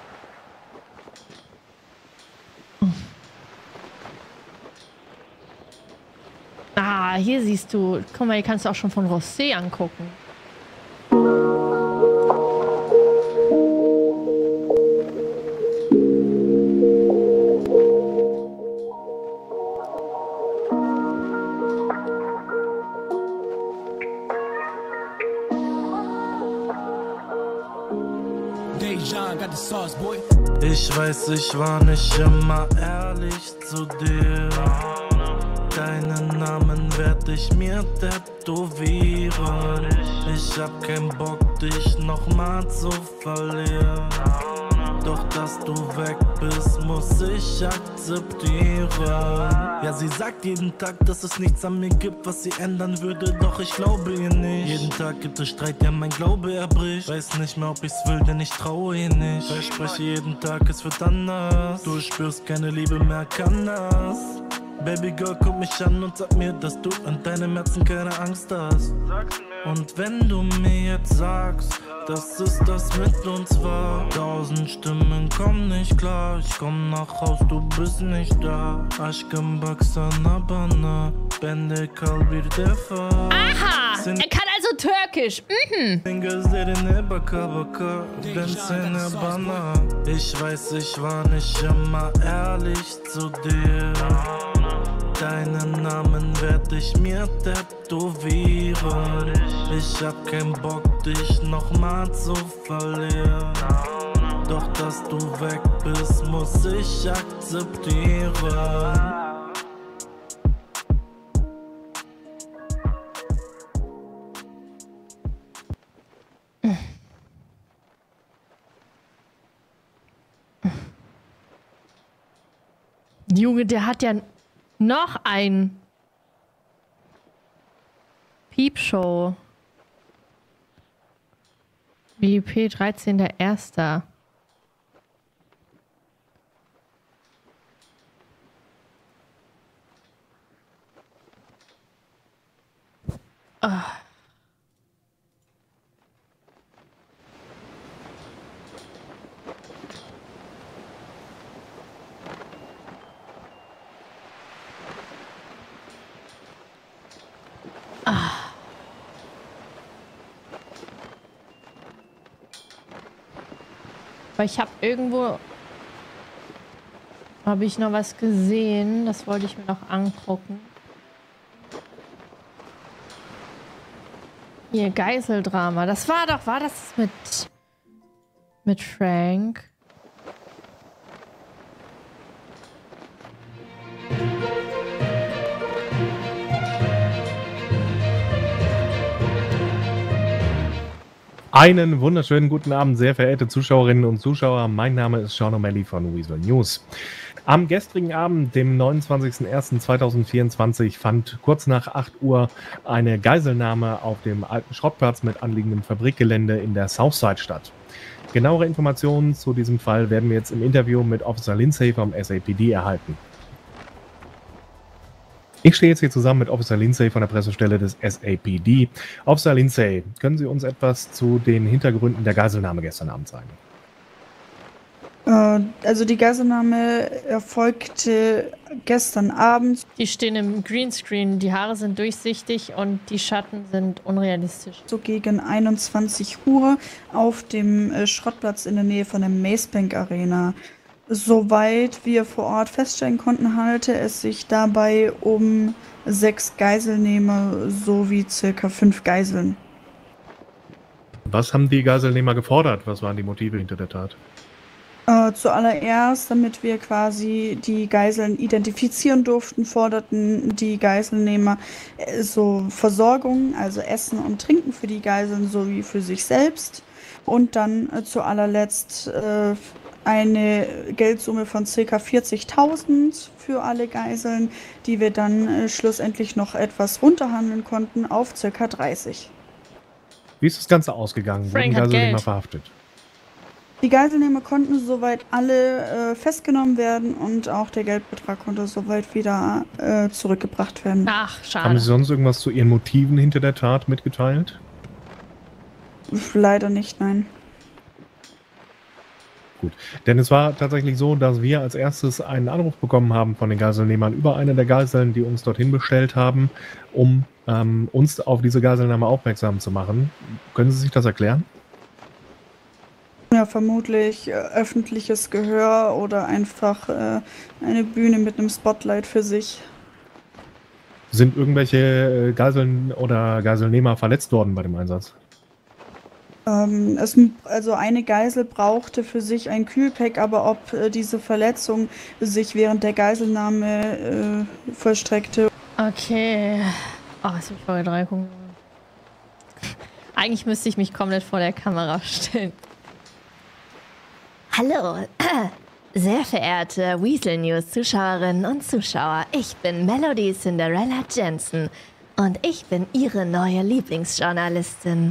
S1: Ah, hier siehst du. Guck mal, hier kannst du auch schon von Rosé angucken.
S2: Ich weiß, ich war nicht immer ehrlich zu dir. Deinen Namen werd ich mir tätowieren. Ich hab keinen Bock, dich nochmal zu verlieren. Doch dass du weg bist, muss ich akzeptieren. Ja, sie sagt jeden Tag, dass es nichts an mir gibt, was sie ändern würde, doch ich glaube ihr nicht. Jeden Tag gibt es Streit, ja mein Glaube erbricht. Weiß nicht mehr, ob ich's will, denn ich traue ihr nicht. Verspreche jeden Tag, es wird anders. Du spürst keine Liebe mehr, kann das. Baby Girl, guck mich an und sag mir, dass du an deinem Herzen keine Angst hast. Und wenn du mir jetzt sagst, dass es das mit uns war, 1000 Stimmen kommen nicht klar. Ich komm nach Haus, du bist nicht da. Aşkım baksana bana, ben de kalbir defa.
S1: Aha, er kann also Türkisch.
S2: Den gözlerine baka baka, ben seni bana. Ich weiß, ich war nicht immer ehrlich zu dir. Deinen Namen werd ich mir tätowieren. Ich hab keinen Bock, dich nochmal zu verlieren. Doch dass du weg bist, muss ich akzeptieren.
S1: Junge, der hat ja noch ein Piepshow. BIP 13.01. Aber ich habe irgendwo noch was gesehen, das wollte ich mir noch angucken. Hier, Geiseldrama. Das war das mit Frank?
S7: Einen wunderschönen guten Abend, sehr verehrte Zuschauerinnen und Zuschauer. Mein Name ist Sean O'Malley von Weasel News. Am gestrigen Abend, dem 29.01.2024, fand kurz nach 8 Uhr eine Geiselnahme auf dem alten Schrottplatz mit anliegendem Fabrikgelände in der Southside statt. Genauere Informationen zu diesem Fall werden wir jetzt im Interview mit Officer Lindsay vom SAPD erhalten. Ich stehe jetzt hier zusammen mit Officer Lindsay von der Pressestelle des SAPD. Officer Lindsay, können Sie uns etwas zu den Hintergründen der Geiselnahme gestern Abend sagen?
S3: Also die Geiselnahme erfolgte gestern Abend.
S1: Die stehen im Greenscreen, die Haare sind durchsichtig und die Schatten sind unrealistisch.
S3: So gegen 21 Uhr auf dem Schrottplatz in der Nähe von der Macebank Arena. Soweit wir vor Ort feststellen konnten, handelte es sich dabei um 6 Geiselnehmer sowie ca. 5 Geiseln.
S7: Was haben die Geiselnehmer gefordert? Was waren die Motive hinter der Tat?
S3: Zuallererst, damit wir quasi die Geiseln identifizieren durften, forderten die Geiselnehmer so Versorgung, also Essen und Trinken für die Geiseln sowie für sich selbst. Und dann zu allerletzt eine Geldsumme von ca. 40.000 für alle Geiseln, die wir dann schlussendlich noch etwas runterhandeln konnten auf ca. 30.
S7: Wie ist das Ganze ausgegangen? Wurden Geiselnehmer verhaftet?
S3: Die Geiselnehmer konnten soweit alle festgenommen werden und auch der Geldbetrag konnte soweit wieder zurückgebracht werden.
S1: Ach, schade.
S7: Haben Sie sonst irgendwas zu Ihren Motiven hinter der Tat mitgeteilt?
S3: Leider nicht, nein.
S7: Gut, denn es war tatsächlich so, dass wir als erstes einen Anruf bekommen haben von den Geiselnehmern über eine der Geiseln, die uns dorthin bestellt haben, um uns auf diese Geiselnahme aufmerksam zu machen. Können Sie sich das erklären?
S3: Ja, vermutlich öffentliches Gehör oder einfach eine Bühne mit einem Spotlight für sich.
S7: Sind irgendwelche Geiseln oder Geiselnehmer verletzt worden bei dem Einsatz?
S3: Also eine Geisel brauchte für sich ein Kühlpack, aber ob diese Verletzung sich während der Geiselnahme vollstreckte,
S1: Okay. Oh, jetzt bin ich vor 3 gucken. Eigentlich müsste ich mich komplett vor der Kamera stellen.
S4: Hallo, sehr verehrte Weasel News Zuschauerinnen und Zuschauer. Ich bin Melody Cinderella Jensen und ich bin Ihre neue Lieblingsjournalistin.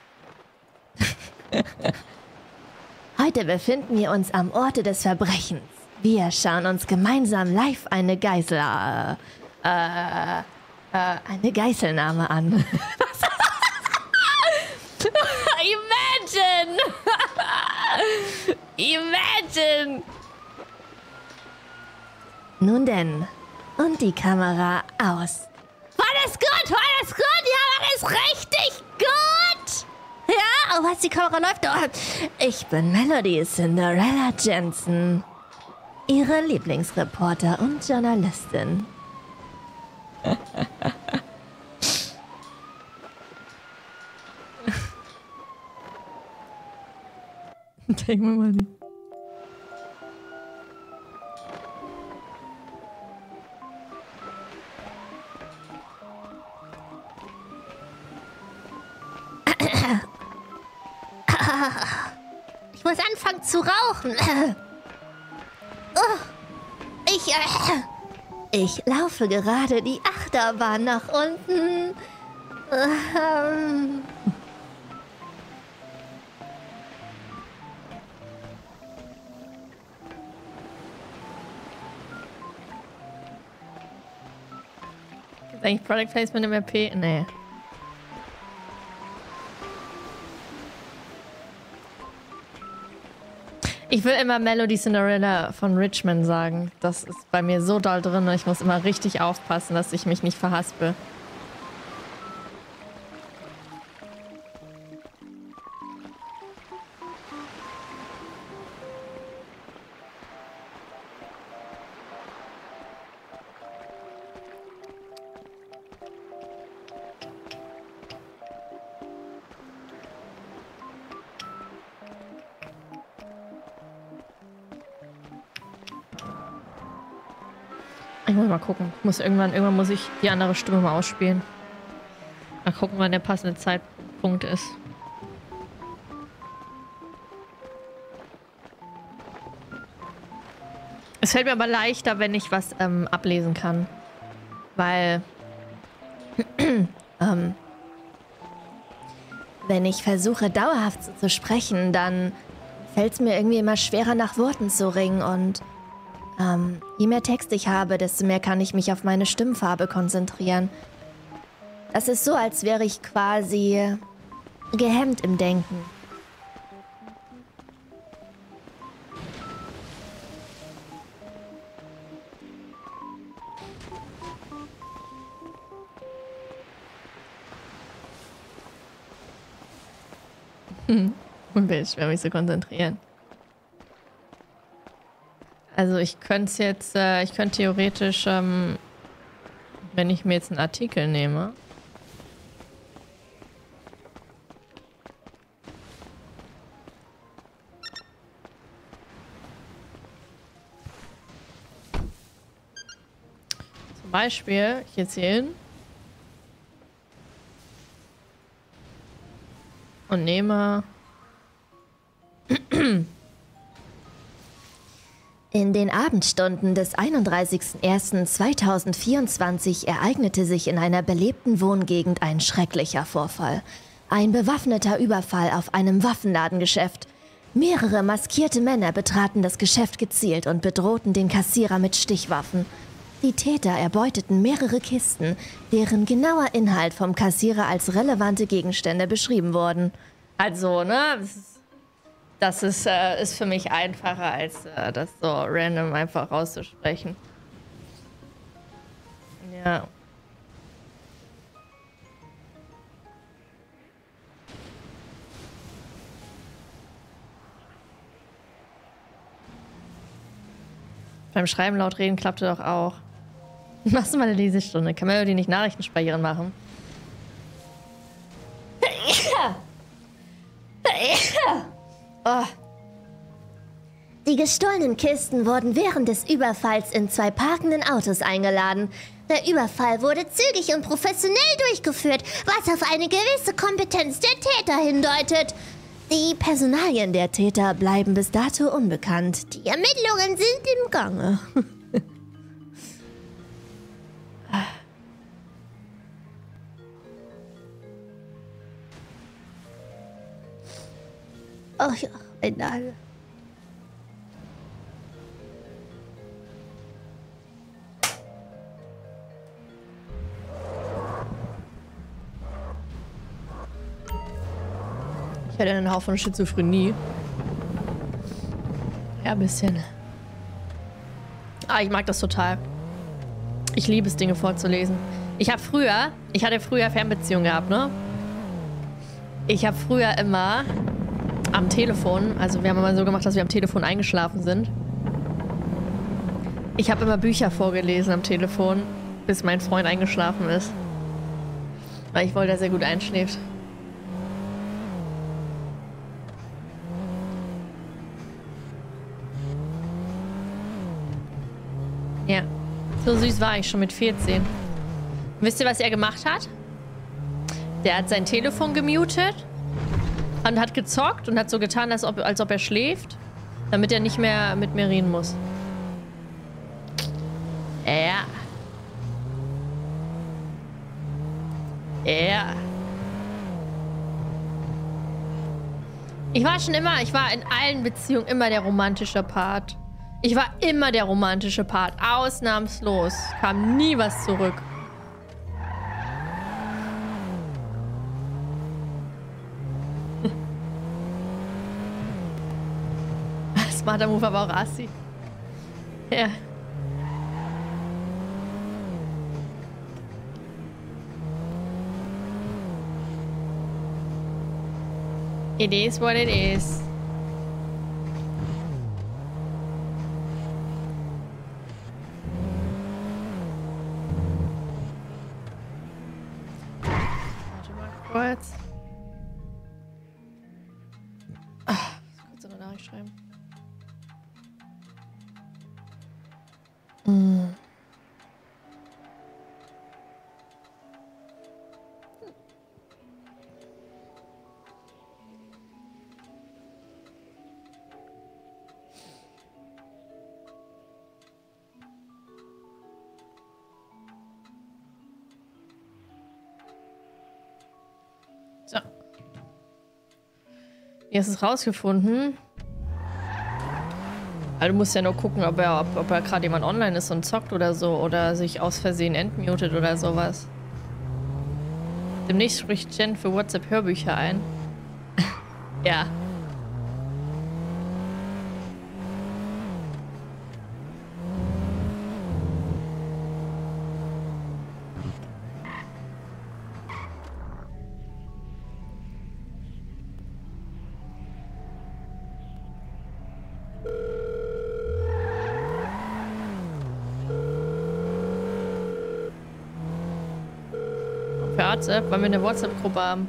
S4: Heute befinden wir uns am Orte des Verbrechens. Wir schauen uns gemeinsam live eine eine Geiselnahme an.
S1: Imagine! Imagine!
S4: Nun denn, und die Kamera aus.
S1: War das gut? War das gut? Ja, war das richtig gut?
S4: Ja, oh, was, die Kamera läuft? Oh. Ich bin Melody Cinderella Jensen, Ihre Lieblingsreporter und Journalistin.
S1: Denken wir mal nicht.
S4: Ich muss anfangen zu rauchen. Ich laufe gerade die Achterbahn nach unten.
S1: Ist eigentlich Product Placement im RP? Nee. Ich will immer Melody Cinderella von Richmond sagen. Das ist bei mir so doll drin und ich muss immer richtig aufpassen, dass ich mich nicht verhaspel. Ich muss mal gucken. Irgendwann muss ich die andere Stimme mal ausspielen. Mal gucken, wann der passende Zeitpunkt ist. Es fällt mir aber leichter, wenn ich was ablesen kann. Weil
S4: wenn ich versuche, dauerhaft so zu sprechen, dann fällt es mir irgendwie immer schwerer, nach Worten zu ringen. Und je mehr Text ich habe, desto mehr kann ich mich auf meine Stimmfarbe konzentrieren. Das ist so, als wäre ich quasi gehemmt im Denken.
S1: Schwer, mich zu konzentrieren. Also ich könnte es jetzt, ich könnte theoretisch, wenn ich mir jetzt einen Artikel nehme. Zum Beispiel, ich jetzt hier hin. Und nehme...
S4: In den Abendstunden des 31.01.2024 ereignete sich in einer belebten Wohngegend ein schrecklicher Vorfall. Ein bewaffneter Überfall auf einem Waffenladengeschäft. Mehrere maskierte Männer betraten das Geschäft gezielt und bedrohten den Kassierer mit Stichwaffen. Die Täter erbeuteten mehrere Kisten, deren genauer Inhalt vom Kassierer als relevante Gegenstände beschrieben wurden.
S1: Also, ne? Das ist für mich einfacher, als das so random einfach rauszusprechen. Ja. Beim Schreiben laut reden klappte doch auch. Machst du mal eine Lesestunde? Kann man die nicht Nachrichtenspeichern machen?
S4: Oh. Die Die gestohlenen Kisten wurden während des Überfalls in 2 parkenden Autos eingeladen. Der Überfall wurde zügig und professionell durchgeführt, was auf eine gewisse Kompetenz der Täter hindeutet. Die Personalien der Täter bleiben bis dato unbekannt. Die Ermittlungen sind im Gange. Ach ja, ein Nagel.
S1: Ich hätte einen Haufen Schizophrenie. Ja, ein bisschen. Ah, ich mag das total. Ich liebe es, Dinge vorzulesen. Ich hatte früher Fernbeziehungen gehabt, ne? Ich habe früher immer am Telefon, also wir haben immer so gemacht, dass wir am Telefon eingeschlafen sind. Ich habe immer Bücher vorgelesen am Telefon, bis mein Freund eingeschlafen ist. Weil ich wollte, dass er gut einschläft. Ja, so süß war ich schon mit 14. Wisst ihr, was er gemacht hat? Der hat sein Telefon gemutet und hat gezockt und hat so getan, als ob er schläft, damit er nicht mehr mit mir reden muss. Ja. Ja. Ich war in allen Beziehungen immer der romantische Part. Ich war immer der romantische Part. Ausnahmslos. Kam nie was zurück. Smarter Move, aber auch assi. Ja. It is what it is. Warte mal kurz. Kurz eine Nachricht schreiben. So. Wie hast du es rausgefunden? Also du musst ja nur gucken, ob er gerade jemand online ist und zockt oder so. Oder sich aus Versehen entmutet oder sowas. Demnächst spricht Jen für WhatsApp Hörbücher ein. Ja. Per WhatsApp, weil wir eine WhatsApp-Gruppe haben.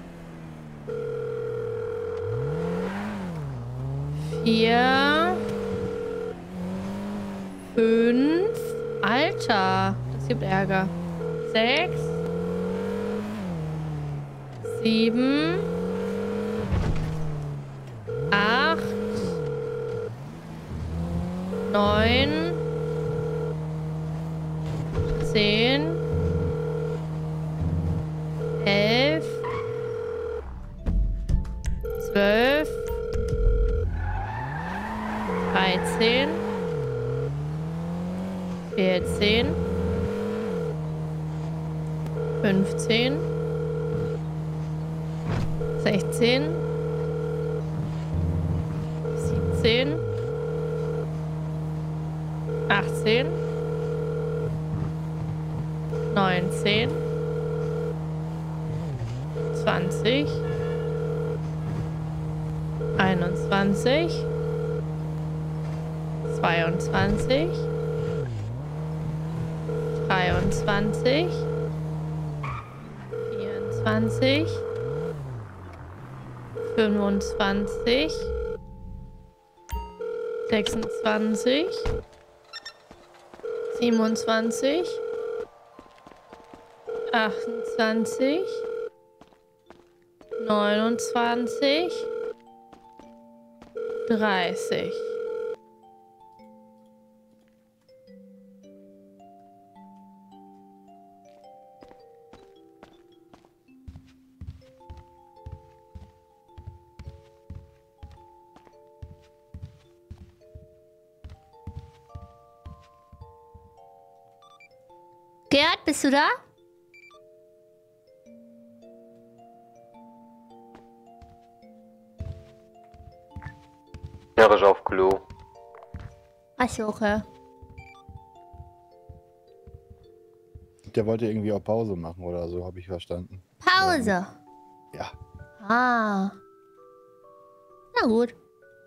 S1: 4, 5, Alter, das gibt Ärger. 6, 7, 8, 9, 10, 11, 12, 13, 14, 15, 16, 17, 18, 19, 20, 21, 22, 23, 24, 25, 26, 27, 28, 29, 30.
S4: Gerd, bist du da?
S5: Ja, ist auf Klo.
S4: Achso, okay.
S10: Der wollte irgendwie auch Pause machen oder so, habe ich verstanden.
S4: Pause?
S10: Ja.
S4: Ah. Na gut.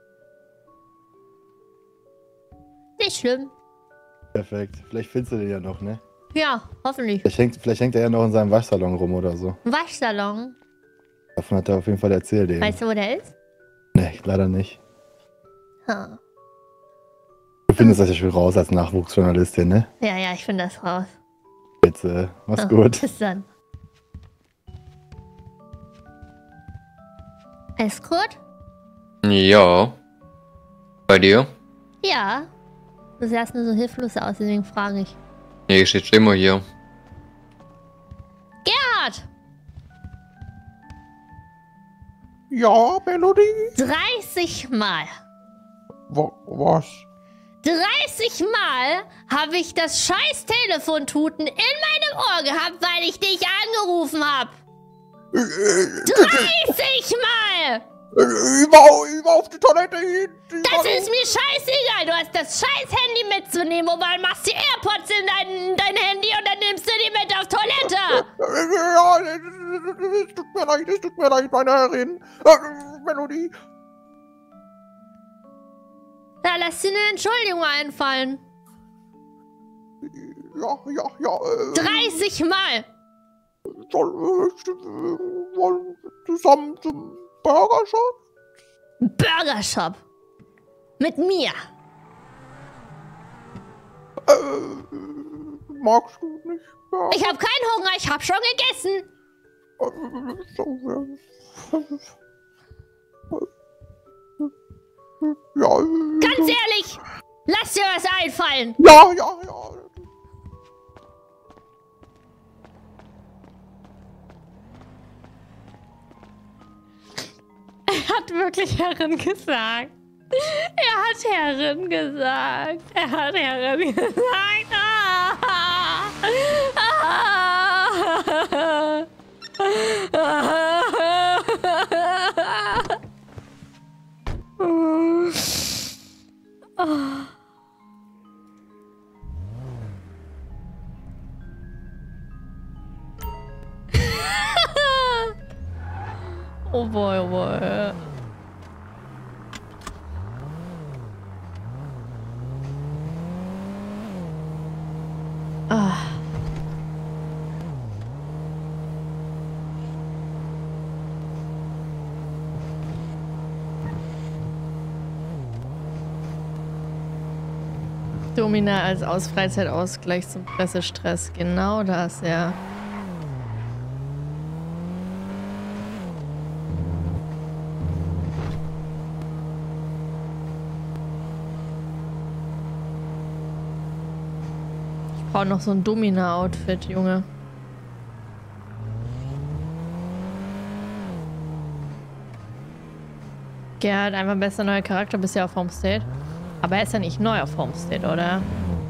S4: Nicht schlimm.
S10: Perfekt. Vielleicht findest du den ja noch, ne?
S4: Ja, hoffentlich.
S10: Vielleicht hängt er ja noch in seinem Waschsalon rum oder so.
S4: Waschsalon?
S10: Davon hat er auf jeden Fall erzählt eben.
S4: Weißt du, wo der ist?
S10: Nee, leider nicht.
S4: Hm.
S10: Du findest das ja schon raus als Nachwuchsjournalistin, ne?
S4: Ja, ich finde das raus.
S10: Bitte, mach's gut.
S4: Bis dann. Alles gut?
S5: Ja. Bei dir?
S4: Ja. Du sahst nur so hilflos aus, deswegen frage ich.
S5: Nee, ich sitze immer hier.
S4: Gerhard!
S11: Ja, Melodie?
S4: 30 Mal.
S11: Was?
S4: 30 Mal habe ich das scheiß Telefontuten in meinem Ohr gehabt, weil ich dich angerufen habe. 30 Mal!
S11: Über auf die Toilette hin!
S4: Das ist mir scheißegal! Du hast das scheiß Handy mitzunehmen, wobei machst die AirPods in dein Handy und dann nimmst du die mit auf Toilette!
S11: Ja, es tut mir leid, meine Herrin. Melodie.
S4: Da lass dir eine Entschuldigung einfallen.
S11: Ja.
S4: 30 Mal!
S11: Wollen zusammen zum Burgershop?
S4: Burgershop? Mit mir?
S11: Magst du nicht? Burger?
S4: Ich hab keinen Hunger, ich hab schon gegessen.
S11: Ja.
S4: Ganz ehrlich, lass dir was einfallen.
S11: Ja.
S1: Er hat wirklich Herrin gesagt. Er hat Herrin gesagt. Oh boy, oh boy. Ah. Domina als Freizeitausgleich zum Pressestress. Genau das, ja. Ich brauche noch so ein Domina-Outfit, Junge. Gerhard, einfach besser neuer Charakter bisher auf Homestead. Aber er ist ja nicht neu auf Homestead, oder?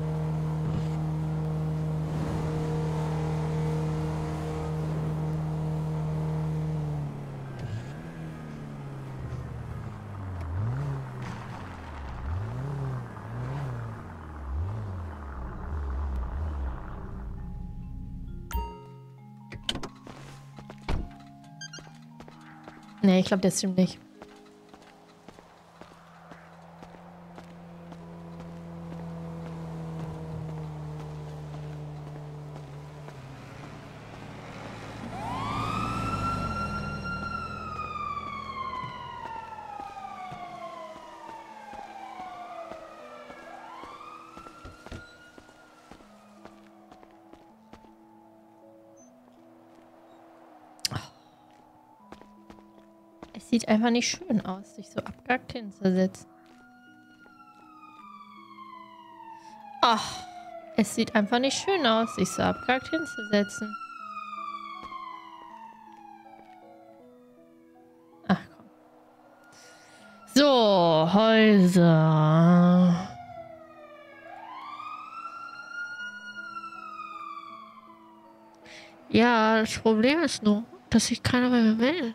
S1: Nee, ich glaube, der streamt nicht. Es sieht einfach nicht schön aus, sich so abgehackt hinzusetzen. Ach, es sieht einfach nicht schön aus, sich so abgehackt hinzusetzen. Ach komm. So, Häuser. Ja, das Problem ist nur, dass sich keiner mehr meldet.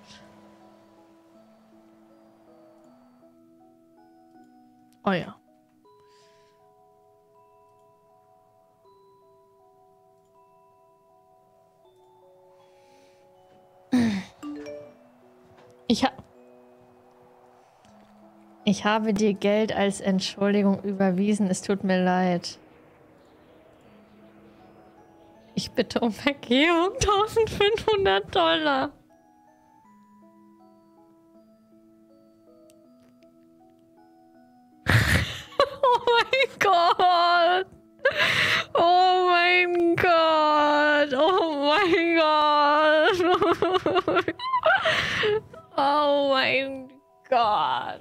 S1: Oh ja. Ich habe dir Geld als Entschuldigung überwiesen. Es tut mir leid. Ich bitte um Vergebung. $1500. Oh mein Gott. Oh mein Gott. Oh mein Gott. Oh mein Gott.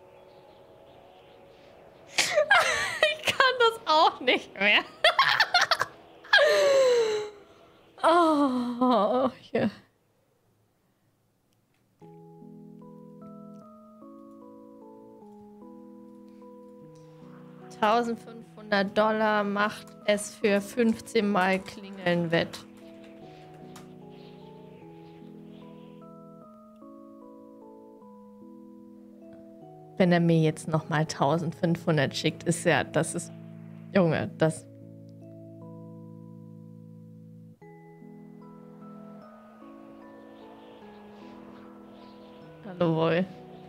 S1: Ich kann das auch nicht mehr. Oh, ja. $1500 macht es für 15 Mal Klingeln wett. Wenn er mir jetzt nochmal 1500 schickt, ist ja, das ist, Junge, das... Hallo, wohl.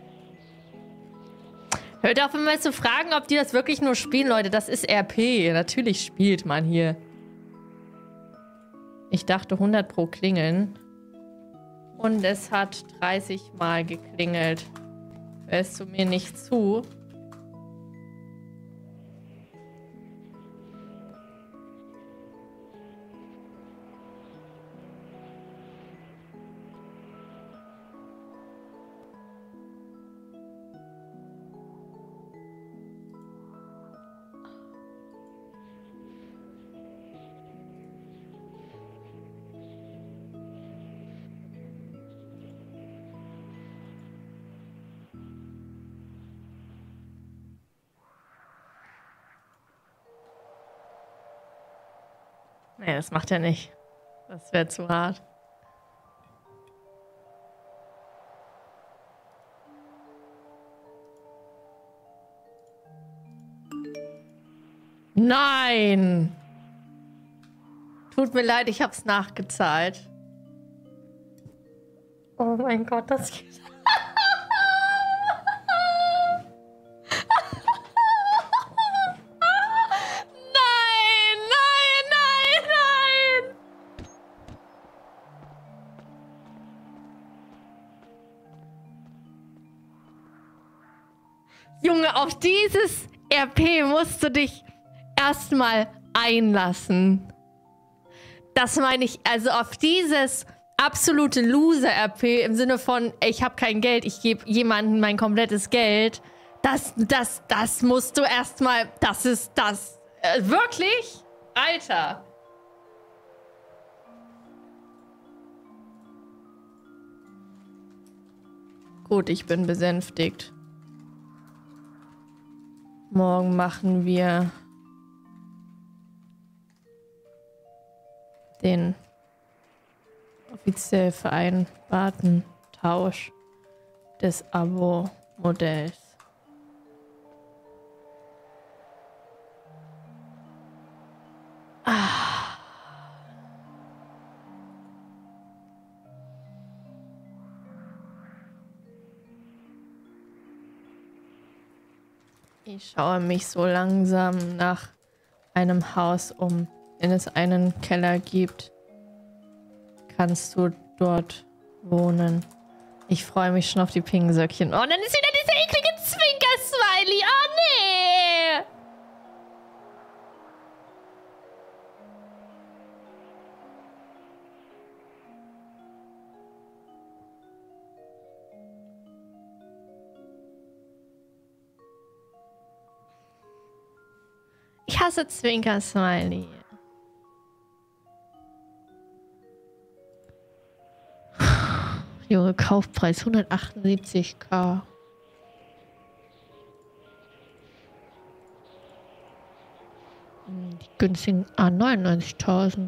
S1: Hört auf immer zu fragen, ob die das wirklich nur spielen, Leute. Das ist RP. Natürlich spielt man hier. Ich dachte 100 pro klingeln. Und es hat 30 Mal geklingelt. Hörst du mir nicht zu? Nee, das macht er nicht. Das wäre zu hart. Nein! Tut mir leid, ich hab's nachgezahlt. Oh mein Gott, das geht. Junge, auf dieses RP musst du dich erstmal einlassen. Das meine ich, also auf dieses absolute Loser-RP im Sinne von, ich habe kein Geld, ich gebe jemandem mein komplettes Geld. Das musst du erstmal, das ist das. Wirklich? Alter. Gut, ich bin besänftigt. Morgen machen wir den offiziell vereinbarten Tausch des Abo-Modells. Ich schaue mich so langsam nach einem Haus um, wenn es einen Keller gibt. Kannst du dort wohnen? Ich freue mich schon auf die Pinkensöckchen. Oh, dann ist wieder dieser eklige Zwinker-Smiley. Oh, nee! Kasse Zwinker-Smiley. Junge, Kaufpreis 178.000. Die günstigen 99.000.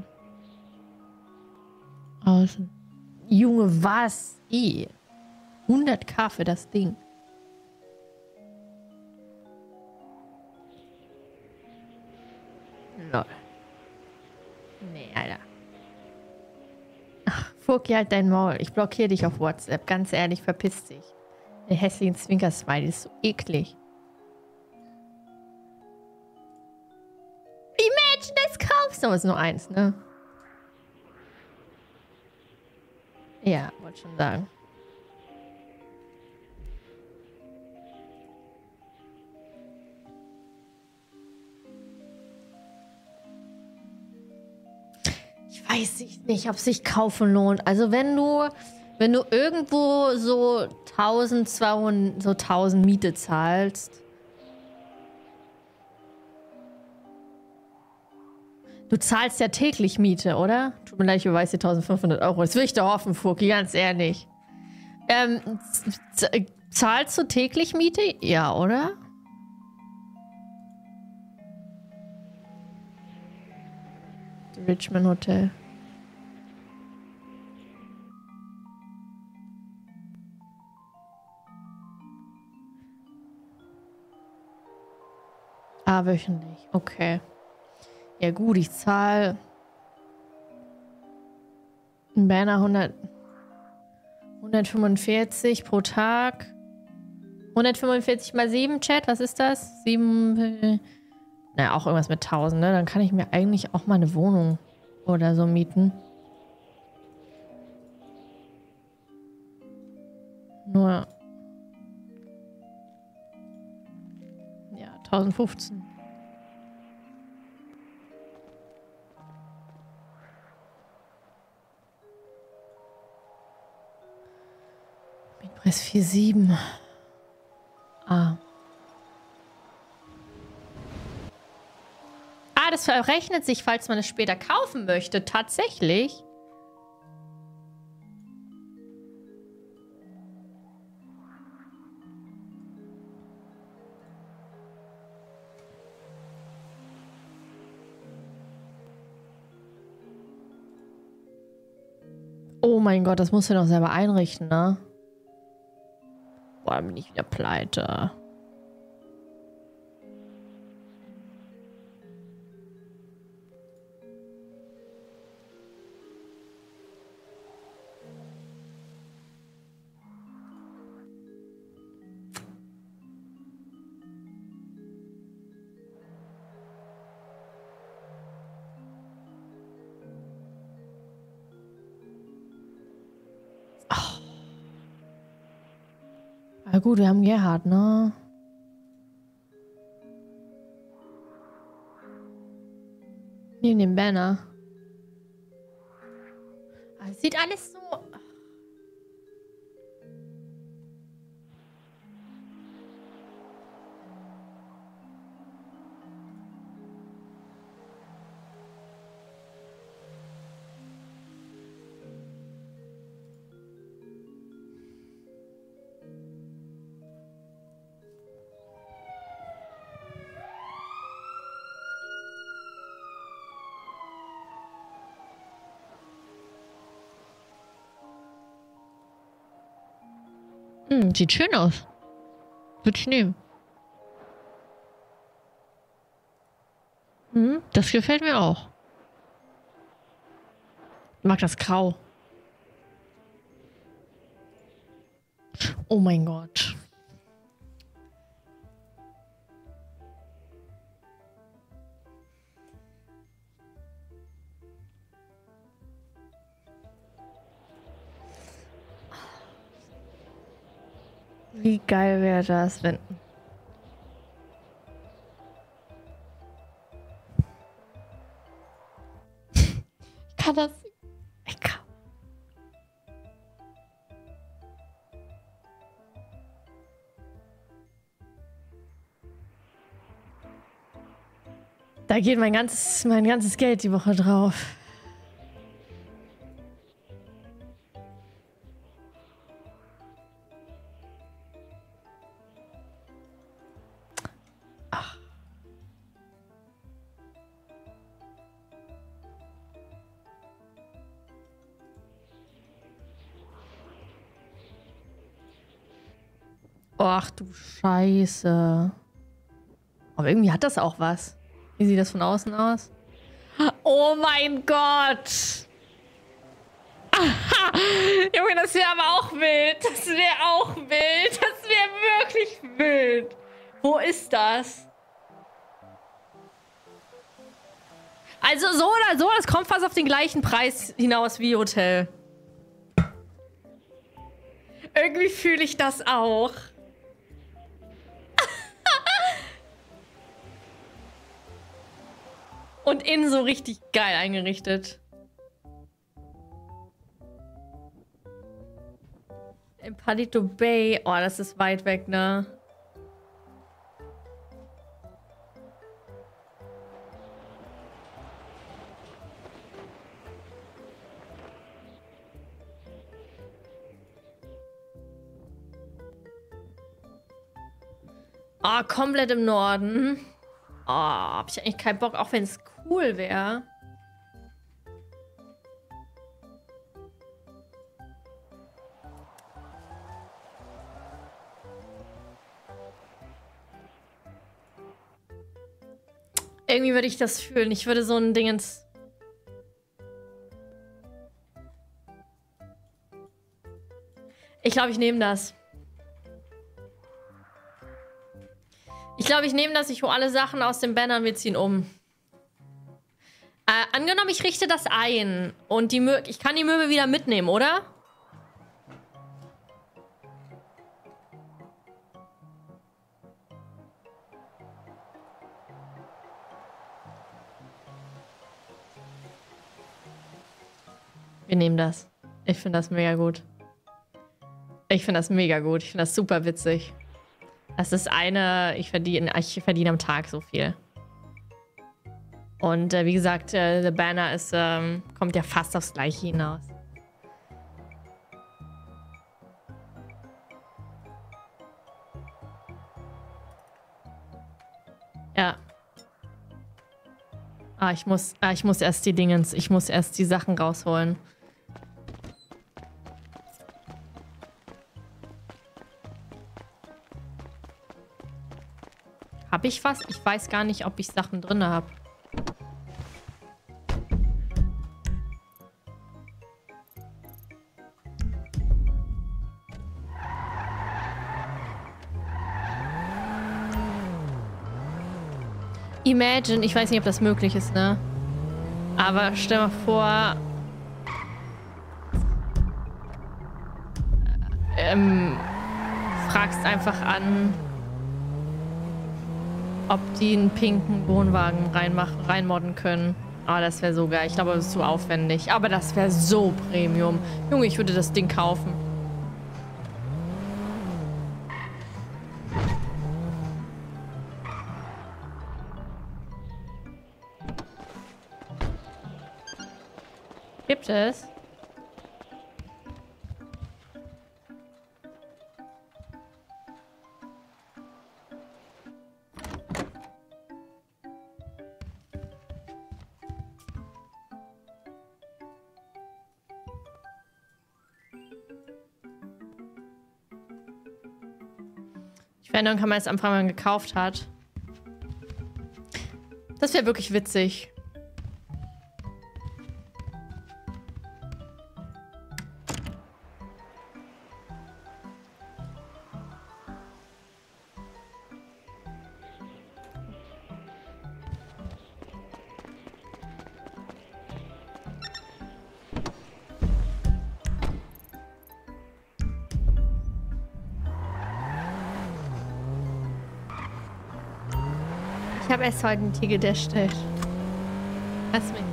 S1: Außen. Junge, was? 100.000 für das Ding. Lol. Nee, Alter. Ach, Furki, halt dein Maul. Ich blockiere dich auf WhatsApp. Ganz ehrlich, verpiss dich. Der hässlichen Zwinker-Smiley ist so eklig. Imagine, das kaufst du. Aber es ist nur eins, ne? Ja, wollte schon sagen. Ich weiß nicht, ob sich kaufen lohnt. Also wenn du irgendwo so 1200, so 1000 Miete zahlst. Du zahlst ja täglich Miete, oder? Tut mir leid, ich überweise dir 1500 Euro. Das will ich doch hoffen, Furki, ganz ehrlich. Zahlst du täglich Miete? Ja, oder? Richmond Hotel. Ah, wöchentlich. Okay. Ja gut, ich zahle ein Banner 145 pro Tag. 145 mal 7, Chat, was ist das? 7... Naja, auch irgendwas mit 1000, ne? Dann kann ich mir eigentlich auch mal eine Wohnung oder so mieten. Nur... Ja, 1015. Mietpreis 4,7. Ah. Ah, das verrechnet sich, falls man es später kaufen möchte. Tatsächlich. Oh mein Gott, das musst du noch selber einrichten, ne? Boah, dann bin ich wieder pleite. Na gut, wir haben Gerhard, ne? Neben dem Banner. Es sieht alles so... Sieht schön aus. Würde ich nehmen. Das gefällt mir auch. Ich mag das Grau. Oh mein Gott. Wie geil wäre das, wenn... Ich kann das... Ich kann... Da geht mein ganzes Geld die Woche drauf. Ach. Ach du Scheiße. Aber irgendwie hat das auch was. Wie sieht das von außen aus? Oh mein Gott! Aha. Junge, das wäre aber auch wild. Das wäre auch wild. Das wäre wirklich wild. Wo ist das? Also so oder so, das kommt fast auf den gleichen Preis hinaus wie Hotel. Irgendwie fühle ich das auch. Und innen so richtig geil eingerichtet. Im Palito Bay. Oh, das ist weit weg, ne? Oh, komplett im Norden. Oh, hab ich eigentlich keinen Bock, auch wenn es cool wäre. Irgendwie würde ich das fühlen. Ich würde so ein Dingens... Ich glaube, ich nehme das. Ich glaube, ich nehme das. Ich hole alle Sachen aus dem Banner und wir ziehen um. Angenommen, ich richte das ein und ich kann die Möbel wieder mitnehmen, oder? Wir nehmen das. Ich finde das mega gut. Ich finde das mega gut. Ich finde das super witzig. Das ist ich verdiene am Tag so viel. Und wie gesagt, The Banner kommt ja fast aufs Gleiche hinaus. Ja. Ich muss erst ich muss erst die Sachen rausholen. Hab ich was? Ich weiß gar nicht, ob ich Sachen drin habe. Imagine, ich weiß nicht, ob das möglich ist, ne? Aber stell mal vor... fragst einfach an, ob die einen pinken Wohnwagen reinmodden können. Ah, das wäre so geil. Ich glaube, das ist zu aufwendig. Aber das wäre so Premium. Junge, ich würde das Ding kaufen. Gibt es? Die Veränderung kann man jetzt anfangen, wenn man gekauft hat. Das wäre wirklich witzig. Ich habe erst heute ein Ticket erstellt. Lass mich.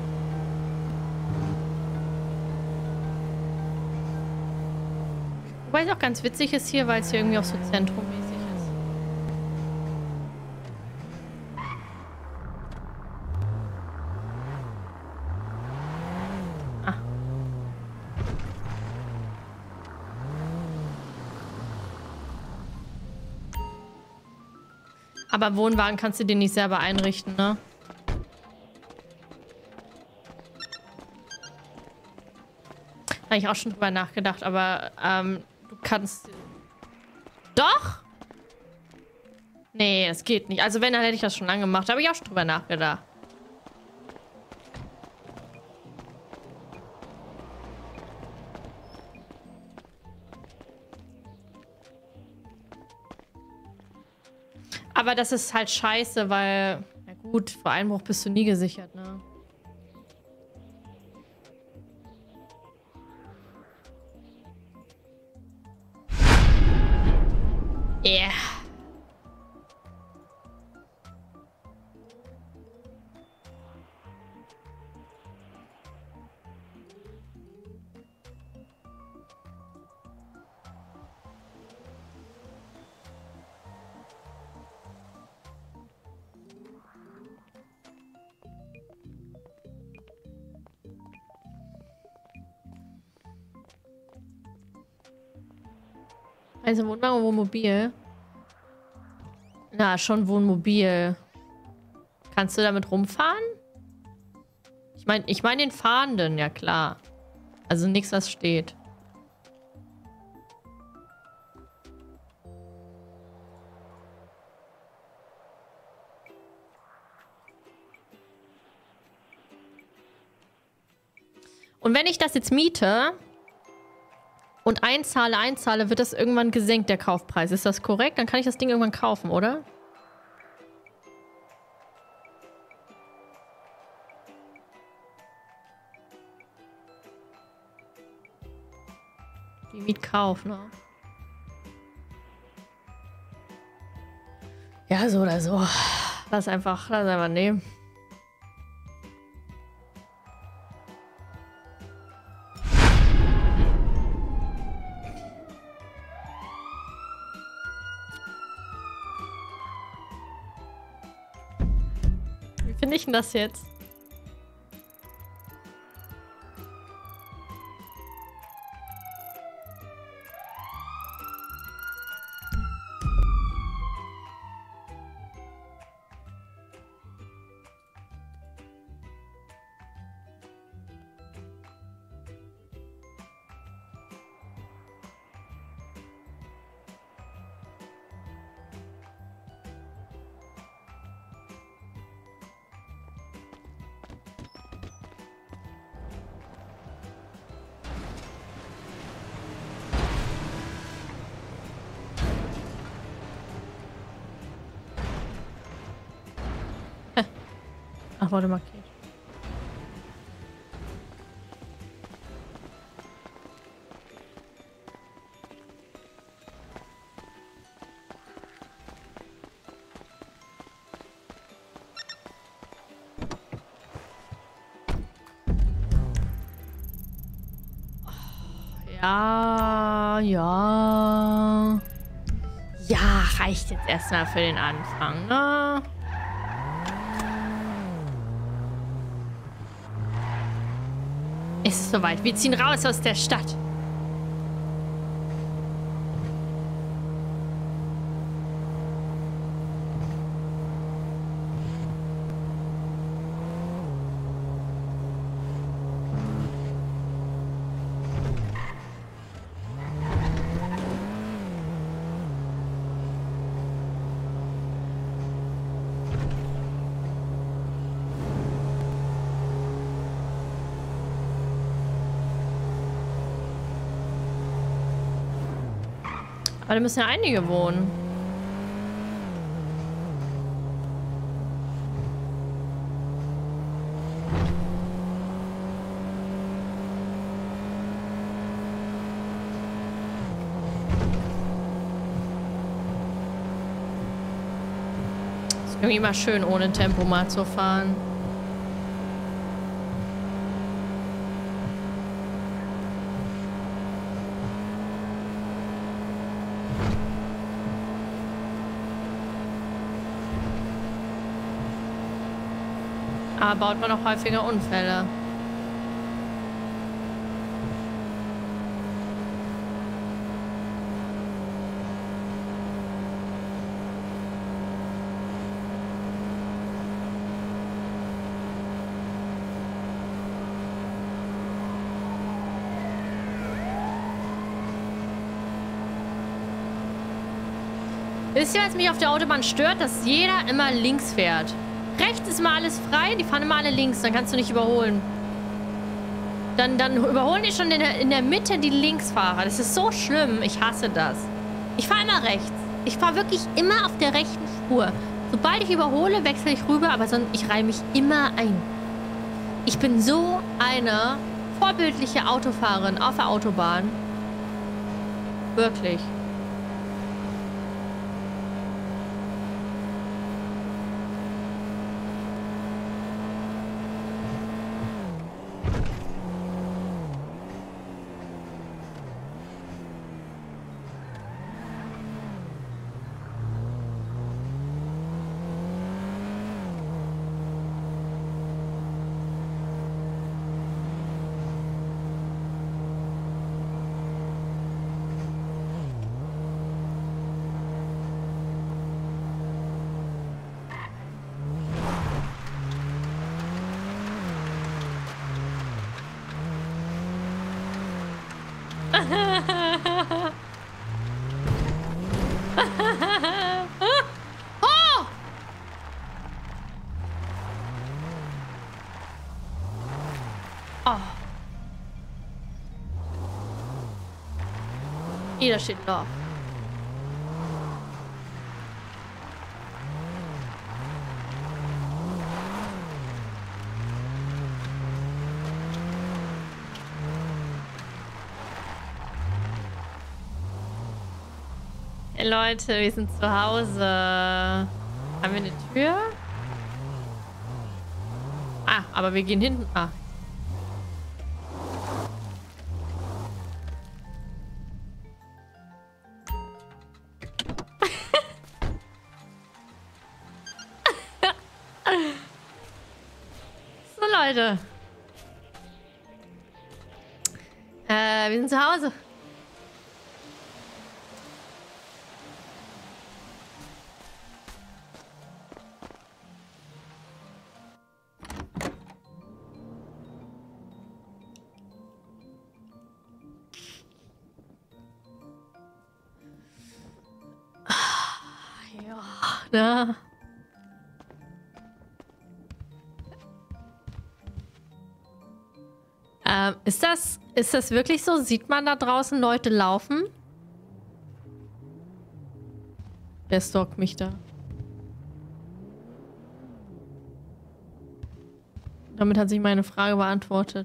S1: Wobei es auch ganz witzig ist hier, weil es hier irgendwie auch so zentrummäßig ist. Aber Wohnwagen kannst du dir nicht selber einrichten, ne? Habe ich auch schon drüber nachgedacht, aber du kannst... Doch? Nee, das geht nicht. Also wenn, dann hätte ich das schon lange gemacht. Da habe ich auch schon drüber nachgedacht. Aber das ist halt scheiße, weil... Na gut, vor Einbruch bist du nie gesichert, ne? Yeah. Also Wohnwagen, Wohnmobil? Na, schon Wohnmobil. Kannst du damit rumfahren? Ich meine den Fahrenden, ja klar. Also nichts, was steht. Und wenn ich das jetzt miete und einzahle, wird das irgendwann gesenkt, der Kaufpreis. Ist das korrekt? Dann kann ich das Ding irgendwann kaufen, oder? Die Mietkauf, ne? Ja, so oder so. Lass einfach nehmen. Wie finde ich denn das jetzt? Ach, wurde markiert. Ja, reicht jetzt erstmal für den Anfang, ne? Es ist soweit. Wir ziehen raus aus der Stadt. Aber da müssen ja einige wohnen. Ist irgendwie mal schön, ohne Tempo mal zu fahren. Aber baut man auch häufiger Unfälle. Wisst ihr, was mich auf der Autobahn stört? Dass jeder immer links fährt. Rechts ist mal alles frei, die fahren immer alle links, dann kannst du nicht überholen. Dann überholen die schon in der Mitte die Linksfahrer. Das ist so schlimm, ich hasse das. Ich fahre immer rechts. Ich fahre wirklich immer auf der rechten Spur. Sobald ich überhole, wechsle ich rüber, aber sonst, ich reihe mich immer ein. Ich bin so eine vorbildliche Autofahrerin auf der Autobahn. Wirklich. Oh! Oh. Jeder steht da. Hey Leute, wir sind zu Hause. Haben wir eine Tür? Ah, aber wir gehen hinten. Ah. So, Leute. Wir sind zu Hause. Ja. Ist das wirklich so? Sieht man da draußen Leute laufen? Wer stalkt mich da? Damit hat sich meine Frage beantwortet.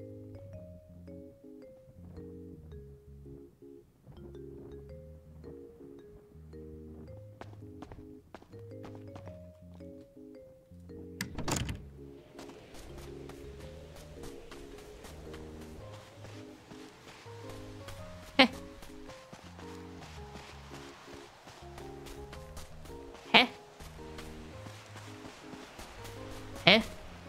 S1: Hä?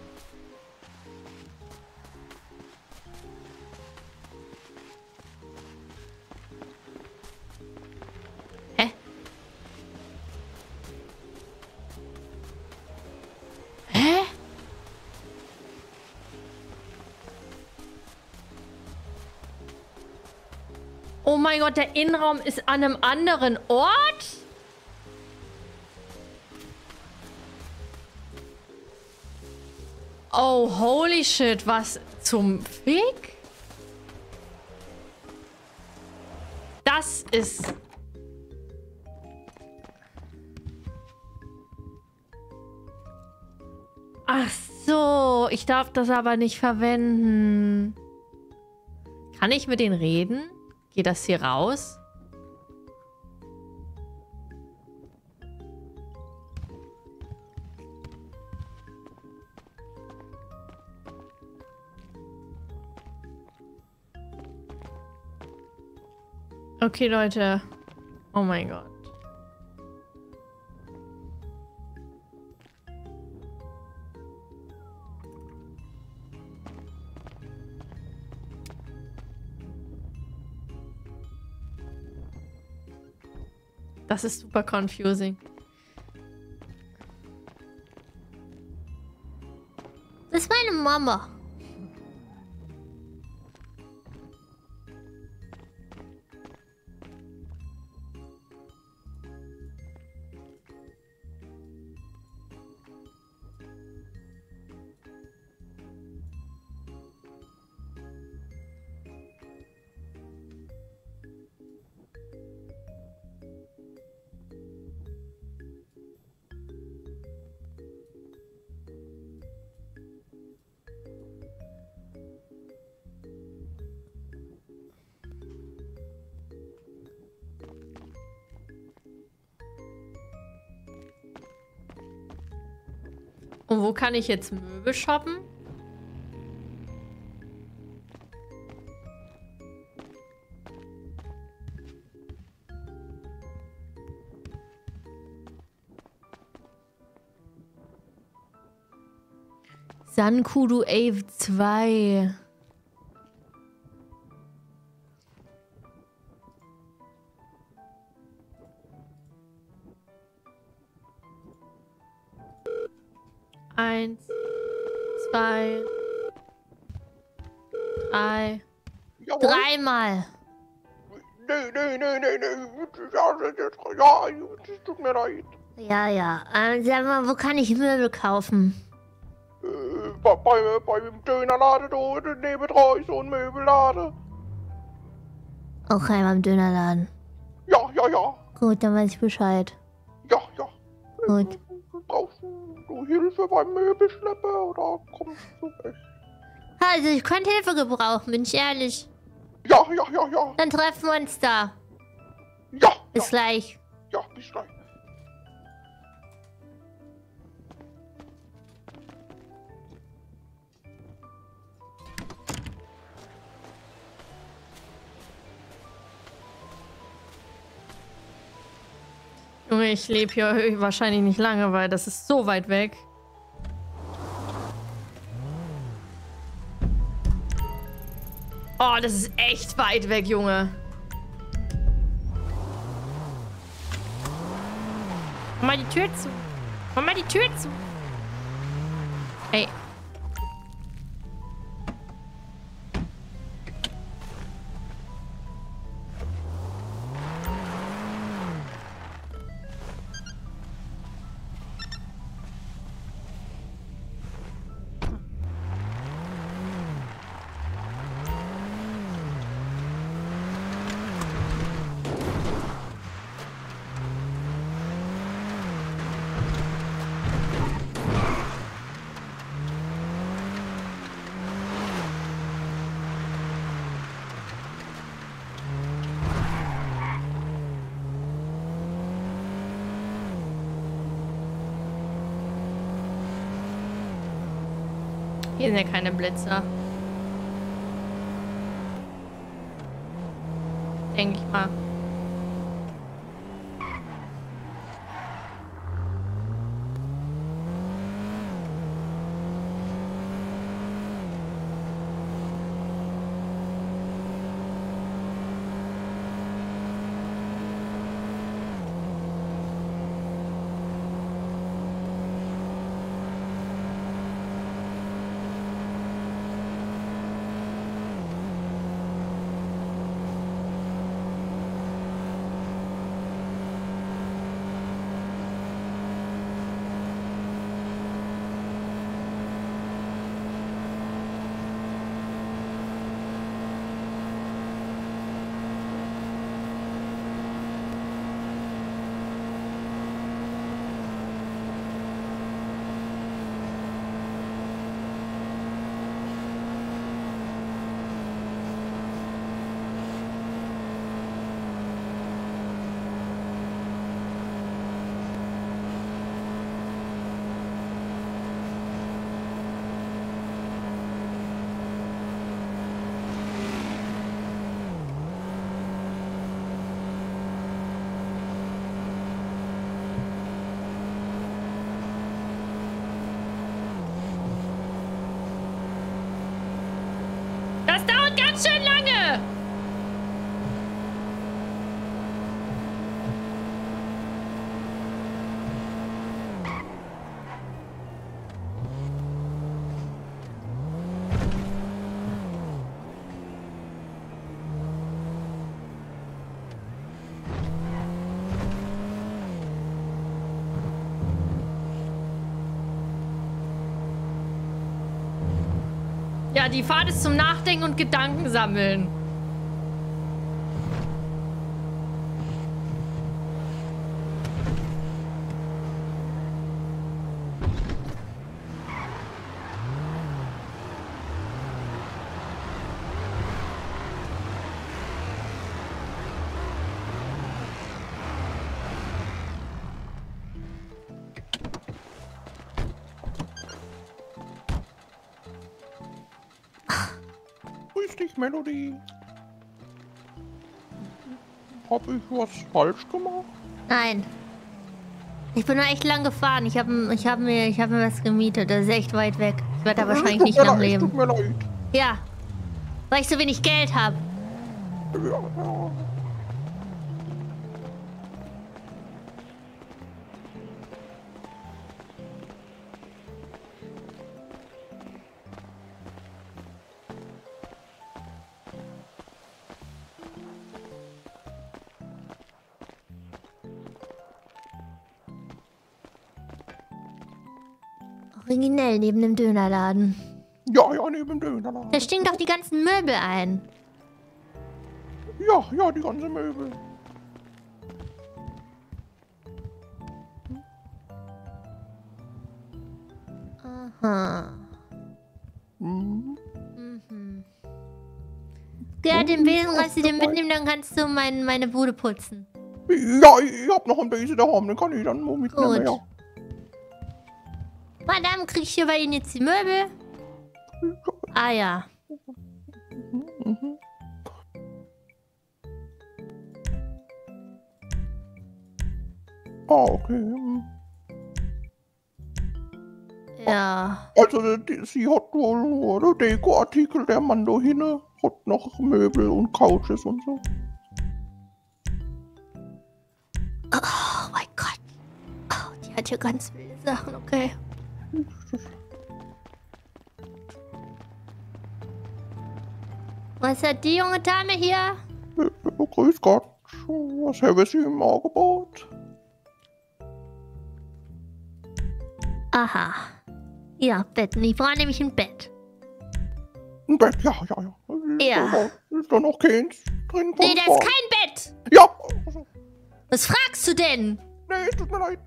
S1: Hä? Hä? Oh mein Gott, der Innenraum ist an einem anderen Ort? Oh, holy shit, was zum Fick? Das ist... Ach so, ich darf das aber nicht verwenden. Kann ich mit denen reden? Geht das hier raus? Okay, Leute. Oh mein Gott. Das ist super confusing.
S4: Das ist meine Mama.
S1: Und wo kann ich jetzt Möbel shoppen? Sankudu Ave 2. Eins, 2, 3. Dreimal.
S11: Nee. Ja, es tut mir leid.
S4: Ja. Sag mal, wo kann ich Möbel kaufen?
S11: Beim Dönerladen da nebendran ist so ein Möbelladen.
S4: Okay, beim Dönerladen.
S11: Ja.
S4: Gut, dann weiß ich Bescheid.
S11: Ja.
S4: Gut.
S11: Brauchst du Hilfe beim Möbelschleppen oder kommst du weg?
S4: Also, ich könnte Hilfe gebrauchen, bin ich ehrlich.
S11: Ja.
S4: Dann treffen wir uns da.
S11: Ja.
S4: Bis gleich.
S11: Ja, bis gleich.
S1: Junge, ich lebe hier wahrscheinlich nicht lange, weil das ist so weit weg. Oh, das ist echt weit weg, Junge. Mach mal die Tür zu. Mach mal die Tür zu. Ey. Hier sind ja keine Blitzer. Denke ich mal. Das dauert ganz schön lange. Ja, die Fahrt ist zum Nachdenken und Gedanken sammeln.
S11: Grüß dich, Melody. Hab ich was falsch gemacht?
S4: Nein. Ich bin nur echt lang gefahren. Ich hab mir was gemietet. Das ist echt weit weg. Ich werde da wahrscheinlich nicht lang leben.
S11: Tut mir leid.
S4: Ja. Weil ich so wenig Geld habe.
S11: Ja.
S4: Originell neben dem Dönerladen.
S11: Ja, neben dem Dönerladen.
S4: Da stinkt doch die ganzen Möbel ein.
S11: Ja, die ganzen Möbel.
S4: Aha. Ja, den Besen kannst du dir mitnehmen, dann kannst du meine Bude putzen.
S11: Ja, ich hab noch einen Besen daheim, den kann ich dann mal mitnehmen, ja.
S4: Madame, krieg ich hier bei Ihnen jetzt die Möbel? Ah ja.
S11: Ah, okay.
S4: Ja.
S11: Also, sie hat wohl nur Dekoartikel, der Mann da hinten hat noch Möbel und Couches und so.
S4: Oh mein Gott. Oh, die hat hier ganz viele Sachen, okay. Was hat die junge Dame hier?
S11: Grüß Gott. Was haben Sie im Angebot?
S4: Aha. Ja, Betten. Ich brauche nämlich ein Bett.
S11: Ein Bett, ja.
S4: Ja.
S11: Ist da noch keins drin?
S4: Nee, da ist kein Bett.
S11: Ja.
S4: Was fragst du denn?
S11: Nee, tut mir leid.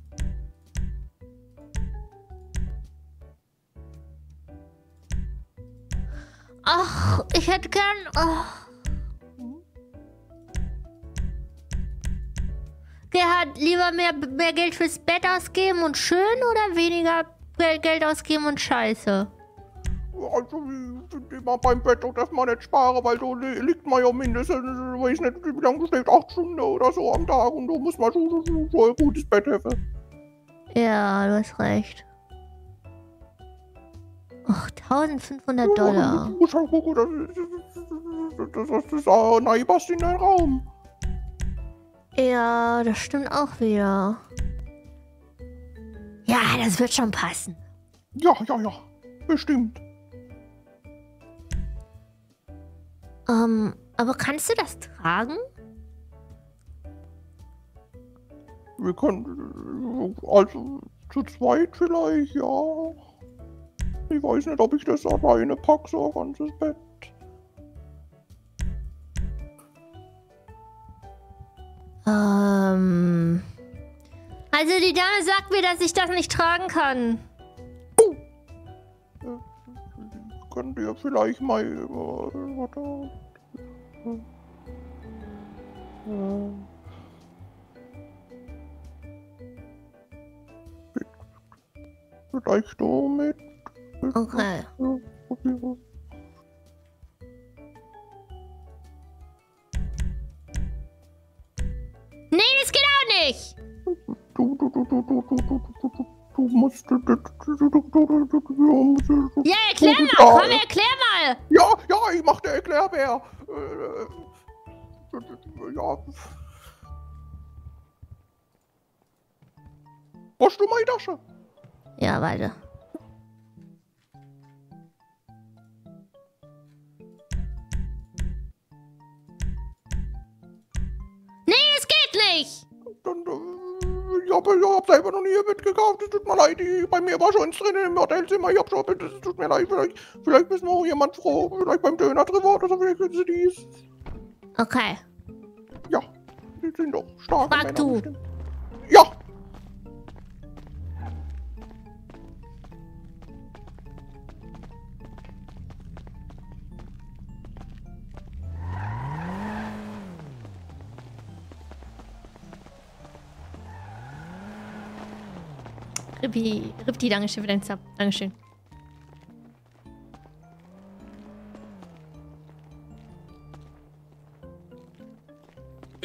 S4: Ach, ich hätte gern... Oh. Gerhard, lieber mehr Geld fürs Bett ausgeben und schön oder weniger Geld ausgeben und scheiße?
S11: Also, immer beim Bett, dass man nicht sparen, weil da liegt man ja mindestens, weiß nicht, wie lange du schläfst, 8 Stunden oder so am Tag und da muss man schon ein gutes Bett haben.
S4: Ja, du hast recht. Ach, $1500.
S11: Ja, du musst halt gucken, das ist ein Neibast in dein Raum.
S4: Ja, das stimmt auch wieder. Ja, das wird schon passen.
S11: Ja, bestimmt.
S4: Aber kannst du das tragen?
S11: Wir können, also zu zweit vielleicht, ja. Ich weiß nicht, ob ich das alleine packe, so ein ganzes Bett.
S4: Also die Dame sagt mir, dass ich das nicht tragen kann.
S11: Könnt ihr vielleicht mal... warte. Vielleicht damit.
S4: Okay. Nee, das geht auch nicht!
S11: Du musst...
S4: Ja, erklär mal! Komm, erklär mal!
S11: Ja, ich mach der Erklärbär. Ja. Brauchst du meine Tasche?
S4: Ja, warte. Nee, es geht nicht!
S11: Ich hab selber noch nie ein Bett gekauft, es tut mir leid, bei mir war schon drin im Hotelzimmer, ich hab schon ein Bett, es tut mir leid, vielleicht müssen wir auch jemand froh, vielleicht beim Döner drüber oder so, vielleicht können sie dies.
S4: Okay.
S11: Ja, die sind doch stark.
S4: Frag du.
S11: Bestimmt. Ja.
S1: Ripti, Dankeschön für deinen Sub. Dankeschön.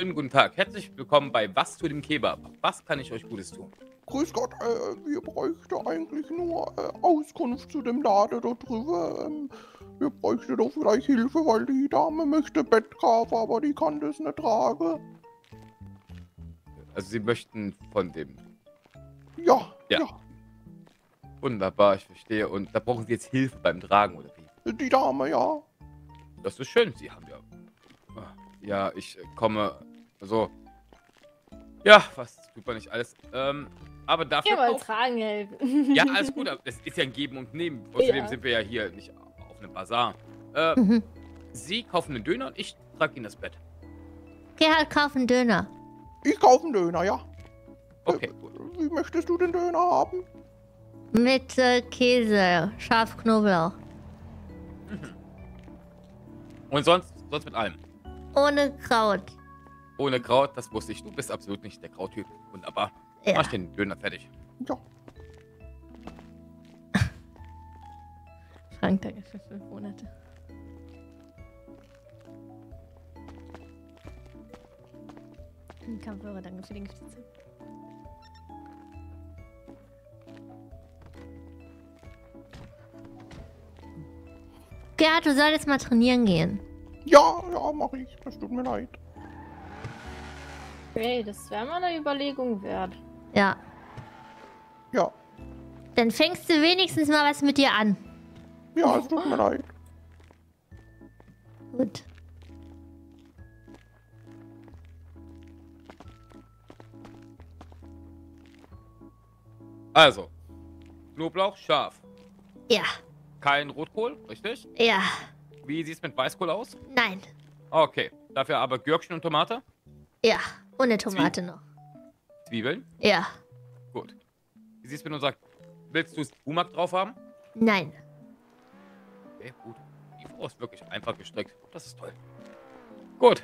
S6: wunderschönen guten Tag. Herzlich willkommen bei Was zu dem Kebab. Was kann ich euch Gutes tun?
S11: Grüß Gott, wir bräuchten eigentlich nur Auskunft zu dem Laden da drüben. Wir bräuchten doch vielleicht Hilfe, weil die Dame möchte Bett kaufen, aber die kann das nicht tragen.
S6: Also Sie möchten von dem...
S11: Ja.
S6: Wunderbar, ich verstehe. Und da brauchen Sie jetzt Hilfe beim Tragen, oder wie?
S11: Die Dame, ja.
S6: Das ist schön, Sie haben ja... Ja, ich komme... Also... Ja, was tut man nicht alles. Aber dafür...
S1: Ja, mal tragen helfen.
S6: Ja, alles gut, aber es ist ja ein Geben und Nehmen. Außerdem sind wir ja hier nicht auf einem Bazar. Sie kaufen einen Döner und ich trage Ihnen das Bett.
S4: Gerhard, kauf einen Döner.
S11: Ich kaufe einen Döner, ja.
S6: Okay,
S11: gut. Wie möchtest du den Döner haben?
S4: Mit Käse, scharf Knoblauch.
S6: Und sonst mit allem?
S4: Ohne Kraut.
S6: Ohne Kraut, das wusste ich. Du bist absolut nicht der Krauttyp. Wunderbar.
S4: Ja.
S6: Mach den Döner fertig.
S11: Ja.
S1: Frank, danke für 5 Monate. Kampfhörer, danke für den Giftzug.
S4: Gerhard, du solltest mal trainieren gehen.
S11: Ja, mach ich. Das tut mir leid.
S1: Okay, das wäre mal eine Überlegung wert.
S4: Ja.
S11: Ja.
S4: Dann fängst du wenigstens mal was mit dir an.
S11: Ja, es tut mir leid.
S4: Gut.
S6: Also, Knoblauch, scharf.
S4: Ja.
S6: Kein Rotkohl, richtig?
S4: Ja.
S6: Wie sieht's mit Weißkohl aus?
S4: Nein.
S6: Okay, dafür aber Gürkchen und Tomate?
S4: Ja. Ohne Tomate noch.
S6: Zwiebeln?
S4: Ja.
S6: Gut. Wie sieht's mit unserer... Willst du Sumak drauf haben?
S4: Nein.
S6: Okay, gut. Die Frau ist wirklich einfach gestrickt. Das ist toll. Gut.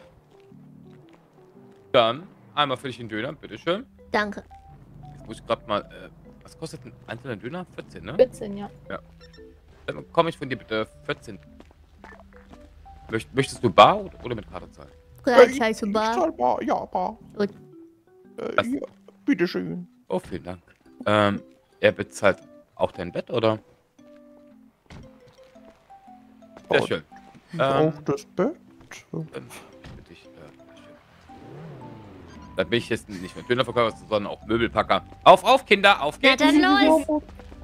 S6: Dann einmal für dich den Döner, bitteschön.
S4: Danke.
S6: Jetzt muss ich gerade mal... was kostet ein einzelner Döner? 14, ne?
S1: 14, ja.
S6: Ja. Dann komme ich von dir bitte 14. Möchtest du bar oder mit Karte zahlen?
S4: Gleich zahlst du bar.
S11: Ich zahl bar. Ja, bar.
S4: Gut.
S11: Hier, bitteschön.
S6: Oh, vielen Dank. Er bezahlt auch dein Bett, oder? Sehr schön.
S11: Auch das Bett?
S6: Dann bin ich jetzt nicht mehr Dönerverkäufer, sondern auch Möbelpacker. Auf, Kinder, auf geht's!
S4: Na dann los!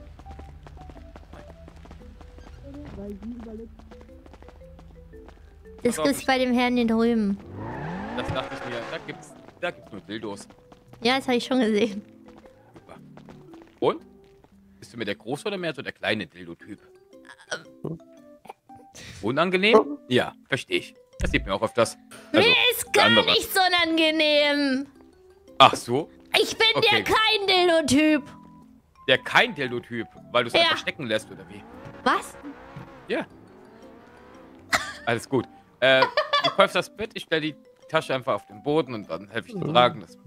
S4: Das gibt's bei dem Herrn hier drüben.
S6: Das dachte ich mir. Da gibt's nur Dildos.
S4: Ja, das habe ich schon gesehen.
S6: Und? Bist du mir der große oder mehr so der kleine Dildo-Typ? Unangenehm? Ja, verstehe ich. Das sieht mir auch öfters. Also,
S4: mir ist gar nicht so unangenehm.
S6: Ach so?
S4: Ich bin der kein Dildo-Typ.
S6: Der kein Dildo-Typ, weil du es einfach stecken lässt, oder wie?
S4: Was?
S6: Ja. Alles gut. Du kaufst das Bett, ich stelle die Tasche einfach auf den Boden und dann helfe ich dir tragen. Das,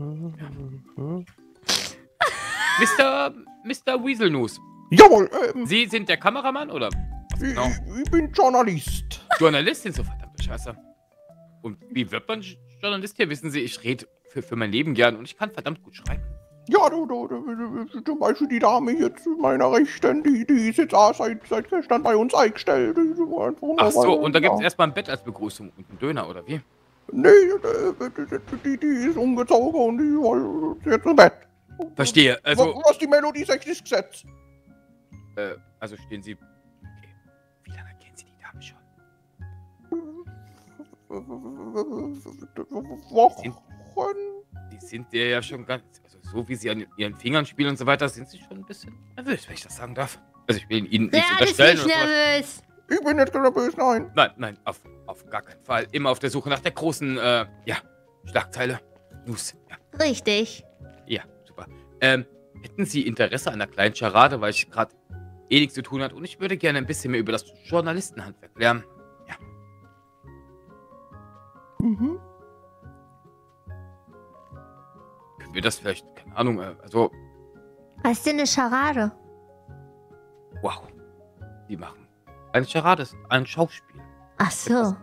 S6: ja. Mr. Weaselnuss.
S11: Jawohl,
S6: Sie sind der Kameramann, oder? Genau.
S11: Ich bin Journalist.
S6: Journalist sind so verdammte Scheiße. Und wie wird man Journalist hier? Wissen Sie, ich rede für mein Leben gern und ich kann verdammt gut schreiben.
S11: Ja, zum Beispiel die Dame jetzt, meiner Rechten, die ist jetzt auch seit gestern bei uns eingestellt.
S6: Ach so, und da gibt es erstmal ein Bett als Begrüßung und einen Döner, oder wie?
S11: Nee, die ist umgezogen und die wollte jetzt ein Bett.
S6: Verstehe, also...
S11: Was die Melodie 6 ist gesetzt.
S6: Also stehen Sie... Okay. Wie lange kennen Sie die Dame schon?
S11: Wochen?
S6: Die sind ja schon ganz... Also so wie Sie an Ihren Fingern spielen und so weiter, sind Sie schon ein bisschen nervös, wenn ich das sagen darf. Also ich will Ihnen nichts unterstellen.
S4: Ist nicht nervös.
S11: Ich bin nicht nervös, nein.
S6: Nein, auf gar keinen Fall. Immer auf der Suche nach der großen, Schlagzeile. News. Ja.
S4: Richtig.
S6: Ja, super. Hätten Sie Interesse an einer kleinen Charade, weil ich gerade nichts zu tun habe und ich würde gerne ein bisschen mehr über das Journalistenhandwerk lernen. Ja.
S11: Mhm.
S6: Können wir das vielleicht, keine Ahnung, also...
S4: Was ist denn eine Charade?
S6: Wow. Die machen... Eine Charade ist ein Schauspiel.
S4: Ach so.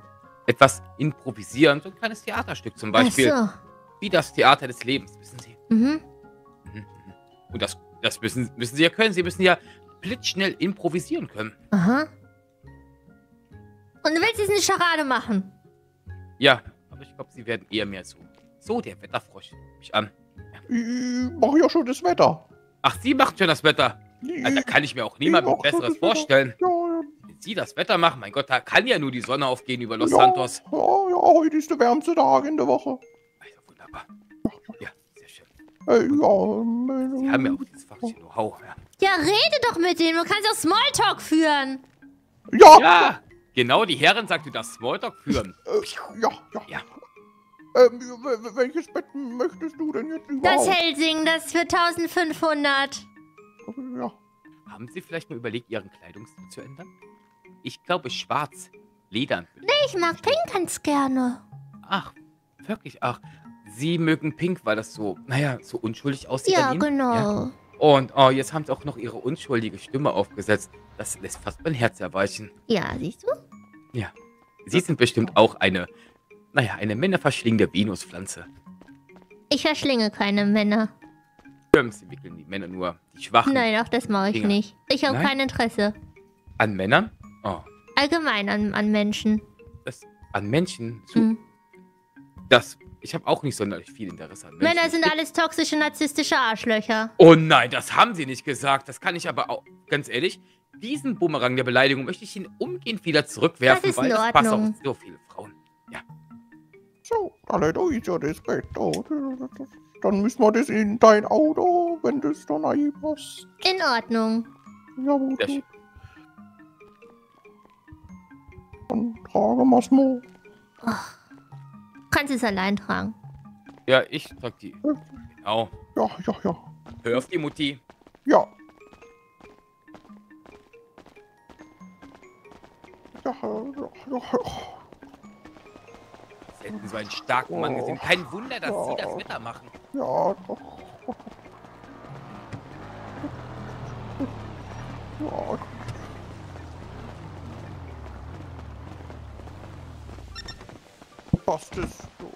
S6: etwas improvisieren. So ein kleines Theaterstück zum Beispiel.
S4: Ach so.
S6: Wie das Theater des Lebens, wissen Sie.
S4: Mhm.
S6: Und das müssen Sie ja können. Sie müssen ja blitzschnell improvisieren können.
S4: Aha. Und du willst jetzt eine Scharade machen?
S6: Ja, aber ich glaube, Sie werden eher mehr so. So, der Wetterfrosch. Mich an.
S11: Ich mache ja schon das Wetter.
S6: Ach, Sie machen schon das Wetter. Also, da kann ich mir auch niemandem Besseres vorstellen. Wenn Sie das Wetter machen, mein Gott, da kann ja nur die Sonne aufgehen über Los Santos.
S11: Ja, heute ist der wärmste Tag in der Woche.
S6: Also, wunderbar. Ja, sehr schön.
S11: Sie
S6: haben ja auch dieses fachliche Know-how.
S4: Ja, rede doch mit denen. Du kannst auch Smalltalk führen.
S6: Ja, genau, die Herren sagt, du darfst Smalltalk führen.
S11: Ja. Welches Bett möchtest du denn jetzt überhaupt?
S4: Das Helsing, das für 1500.
S11: Ja.
S6: Haben Sie vielleicht mal überlegt, Ihren Kleidungsstil zu ändern? Ich glaube, schwarz, ledern.
S4: Nee, ich mag Pink ganz gerne.
S6: Ach, wirklich? Ach, Sie mögen Pink, weil das so, naja, so unschuldig aussieht
S4: Ja,
S6: an Ihnen?
S4: genau.
S6: Ja. Und jetzt haben Sie auch noch Ihre unschuldige Stimme aufgesetzt. Das lässt fast mein Herz erweichen.
S4: Ja, siehst du?
S6: Ja. Sie sind bestimmt auch eine männerverschlingende Venuspflanze.
S4: Ich verschlinge keine Männer.
S6: Sie wickeln die Männer nur, die Schwachen.
S4: Nein, auch das mache ich
S6: Dinger.
S4: nicht. Ich habe
S6: Nein?
S4: kein Interesse.
S6: An Männern? Oh,
S4: Allgemein an Menschen.
S6: an Menschen? So, ich habe auch nicht sonderlich viel Interesse an Menschen.
S4: Männer sind alles toxische, narzisstische Arschlöcher.
S6: Oh nein, das haben Sie nicht gesagt. Das kann ich aber auch, ganz ehrlich, diesen Bumerang der Beleidigung möchte ich Ihnen umgehend wieder zurückwerfen,
S4: Das ist
S6: weil
S4: in
S6: das passt
S4: Ordnung.
S6: auf so viele Frauen. Ja.
S11: So, da ist ja das Bett. Dann müssen wir das in dein Auto, wenn das dann reinpasst.
S4: In Ordnung.
S11: Ja, gut. Dann tragen wir es mal.
S4: Kannst es allein tragen.
S6: Ja, ich trag die. Genau.
S11: Ja.
S6: Hör auf die Mutti.
S11: Ja.
S6: Sie hätten so einen starken Mann gesehen. Kein Wunder, dass Sie das Wetter machen.
S11: Ja, doch. Ja. Passt es so.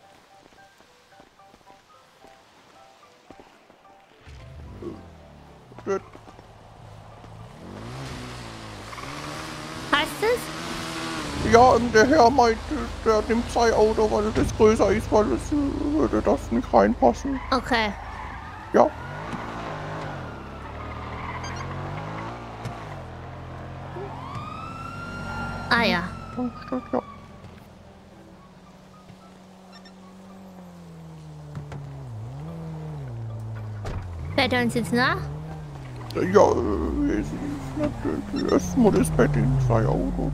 S4: Passt es?
S11: Ja, der Herr meinte, der nimmt sein Auto, weil das größer ist, weil es würde das nicht reinpassen.
S4: Okay.
S11: Ja.
S4: Ah ja.
S11: Ja.
S4: Fährt er uns jetzt nach?
S11: Ja, es ist nicht erstmal das Bett in sein Auto.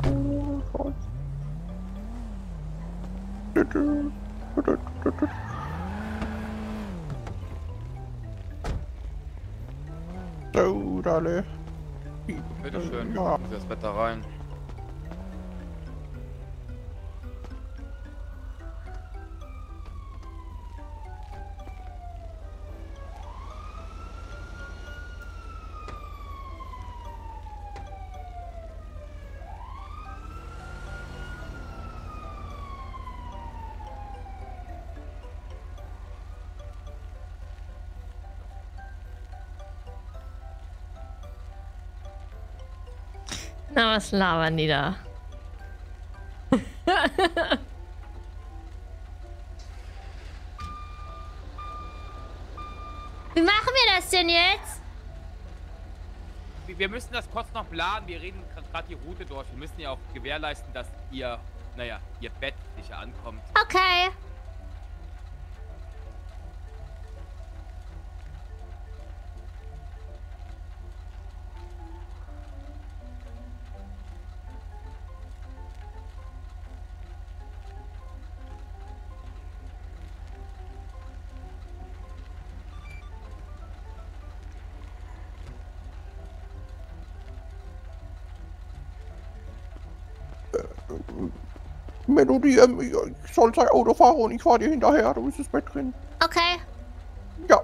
S11: So, Dalle.
S6: Bitteschön,
S11: Ja.
S6: gucken Sie das Wetter rein.
S1: Na, was labern die da?
S4: Wie machen wir das denn jetzt?
S6: Wir müssen das kurz noch planen. Wir reden gerade die Route durch. Wir müssen ja auch gewährleisten, dass Ihr Bett sicher ankommt.
S4: Okay.
S11: Melodie, ich soll sein Auto fahren und ich fahre dir hinterher, da ist das Bett drin.
S4: Okay.
S11: Ja.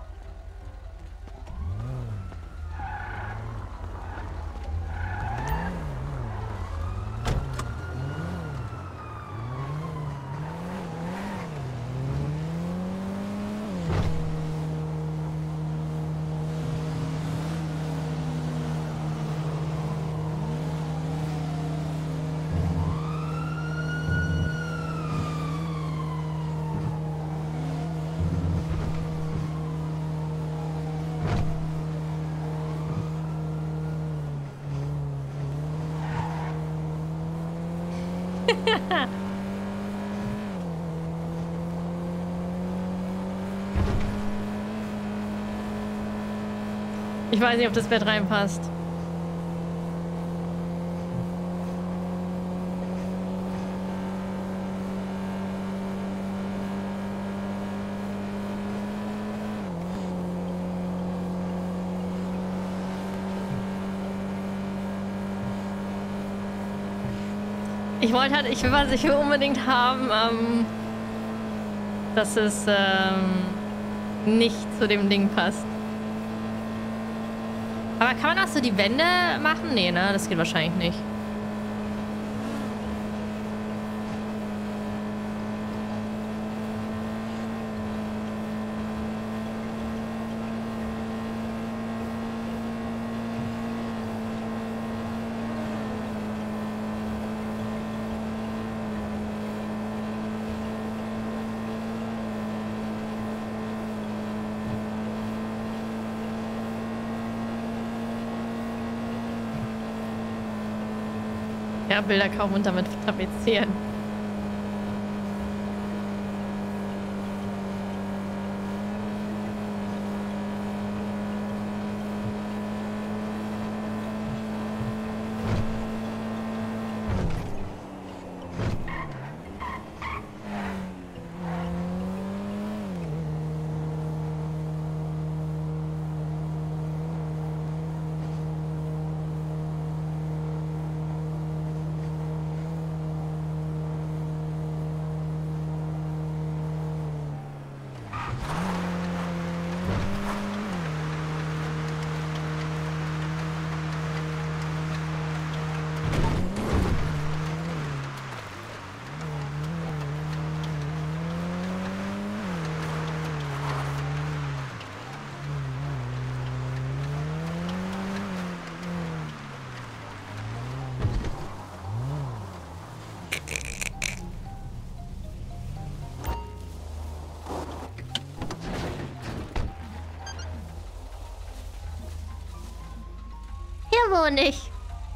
S1: Ich weiß nicht, ob das Bett reinpasst. Ich will unbedingt haben, dass es nicht zu dem Ding passt. Aber kann man auch so die Wände machen? Nee, ne? Das geht wahrscheinlich nicht. Ja, Bilder kaufen und damit tapezieren. Wo nicht?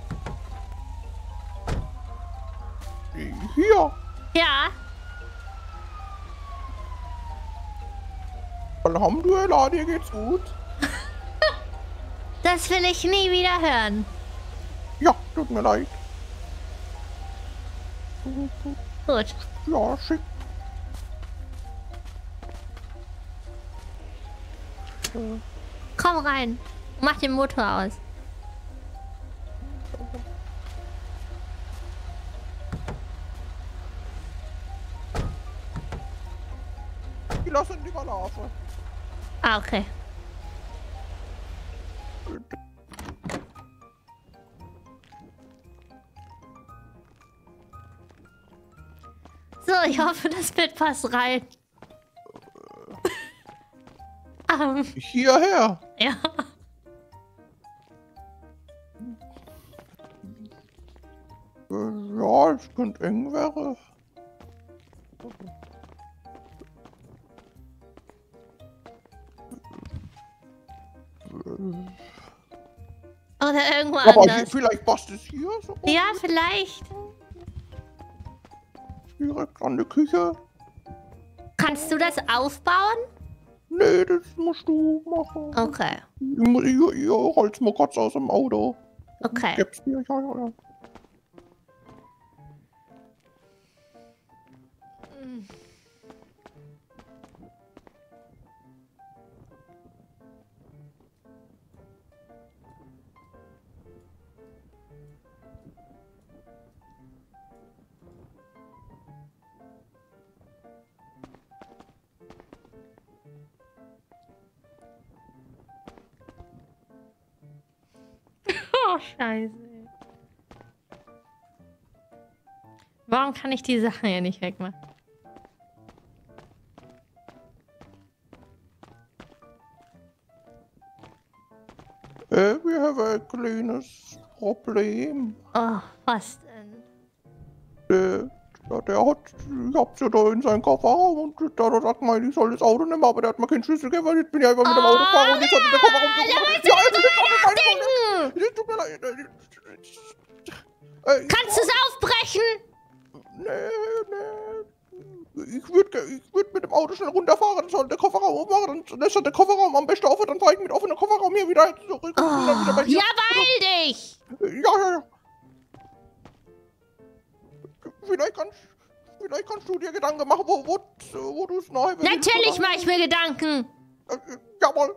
S11: Hier.
S1: Ja.
S11: Alhamdulillah, dir geht's gut.
S4: Das will ich nie wieder hören.
S11: Ja, tut mir leid.
S4: Gut.
S11: Ja, schick.
S4: Komm rein. Mach den Motor aus.
S11: Die lassen lieber laufen.
S4: Ah, okay. So, ich hoffe, das Bett passt rein.
S11: Hierher.
S4: Ja.
S11: Ja, es könnte eng wäre.
S4: Oder irgendwo
S11: Aber
S4: anders.
S11: vielleicht passt es hier so.
S4: Ja, vielleicht.
S11: Direkt an die Küche.
S4: Kannst du das aufbauen?
S11: Nee, das musst du machen.
S4: Okay.
S11: Ich hol's mal kurz aus dem Auto.
S4: Okay.
S11: Gib's dir, ja.
S1: Oh, scheiße. Warum kann ich die Sachen hier nicht wegmachen?
S11: Wir haben ein kleines Problem.
S4: Oh, was denn?
S11: Ich hab's ja da in seinem Kofferraum und da hat gemeint, ich soll das Auto nehmen, aber der hat mir keinen Schlüssel gegeben, weil jetzt bin ich einfach mit dem Auto gefahren und jetzt hat der Kofferraum
S4: Tut mir leid. Kannst du es aufbrechen?
S11: Ich würd mit dem Auto schnell runterfahren, soll der Kofferraum aufmachen, dann lässt er den Kofferraum am besten offen, dann fahre ich mit offenem Kofferraum hier wieder zurück. Und dann wieder bei dir.
S1: Ja, beeil dich!
S11: Ja. Vielleicht kannst du dir Gedanken machen, wo du es neu willst.
S1: Natürlich mache ich mir Gedanken.
S11: Jawohl.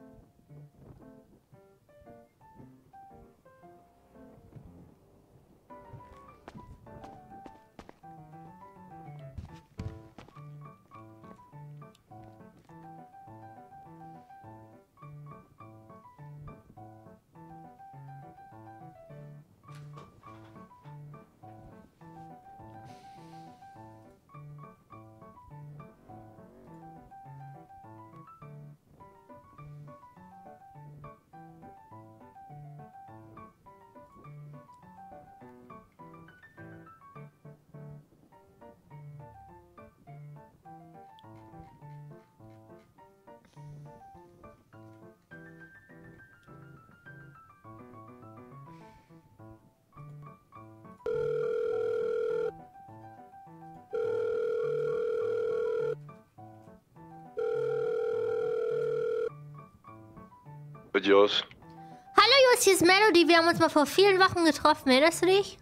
S9: Jos.
S4: Hallo Jos, hier ist Melody. Wir haben uns mal vor vielen Wochen getroffen. Erinnerst du dich?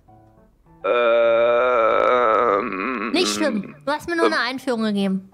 S4: Nicht schlimm. Du hast mir nur eine Einführung gegeben.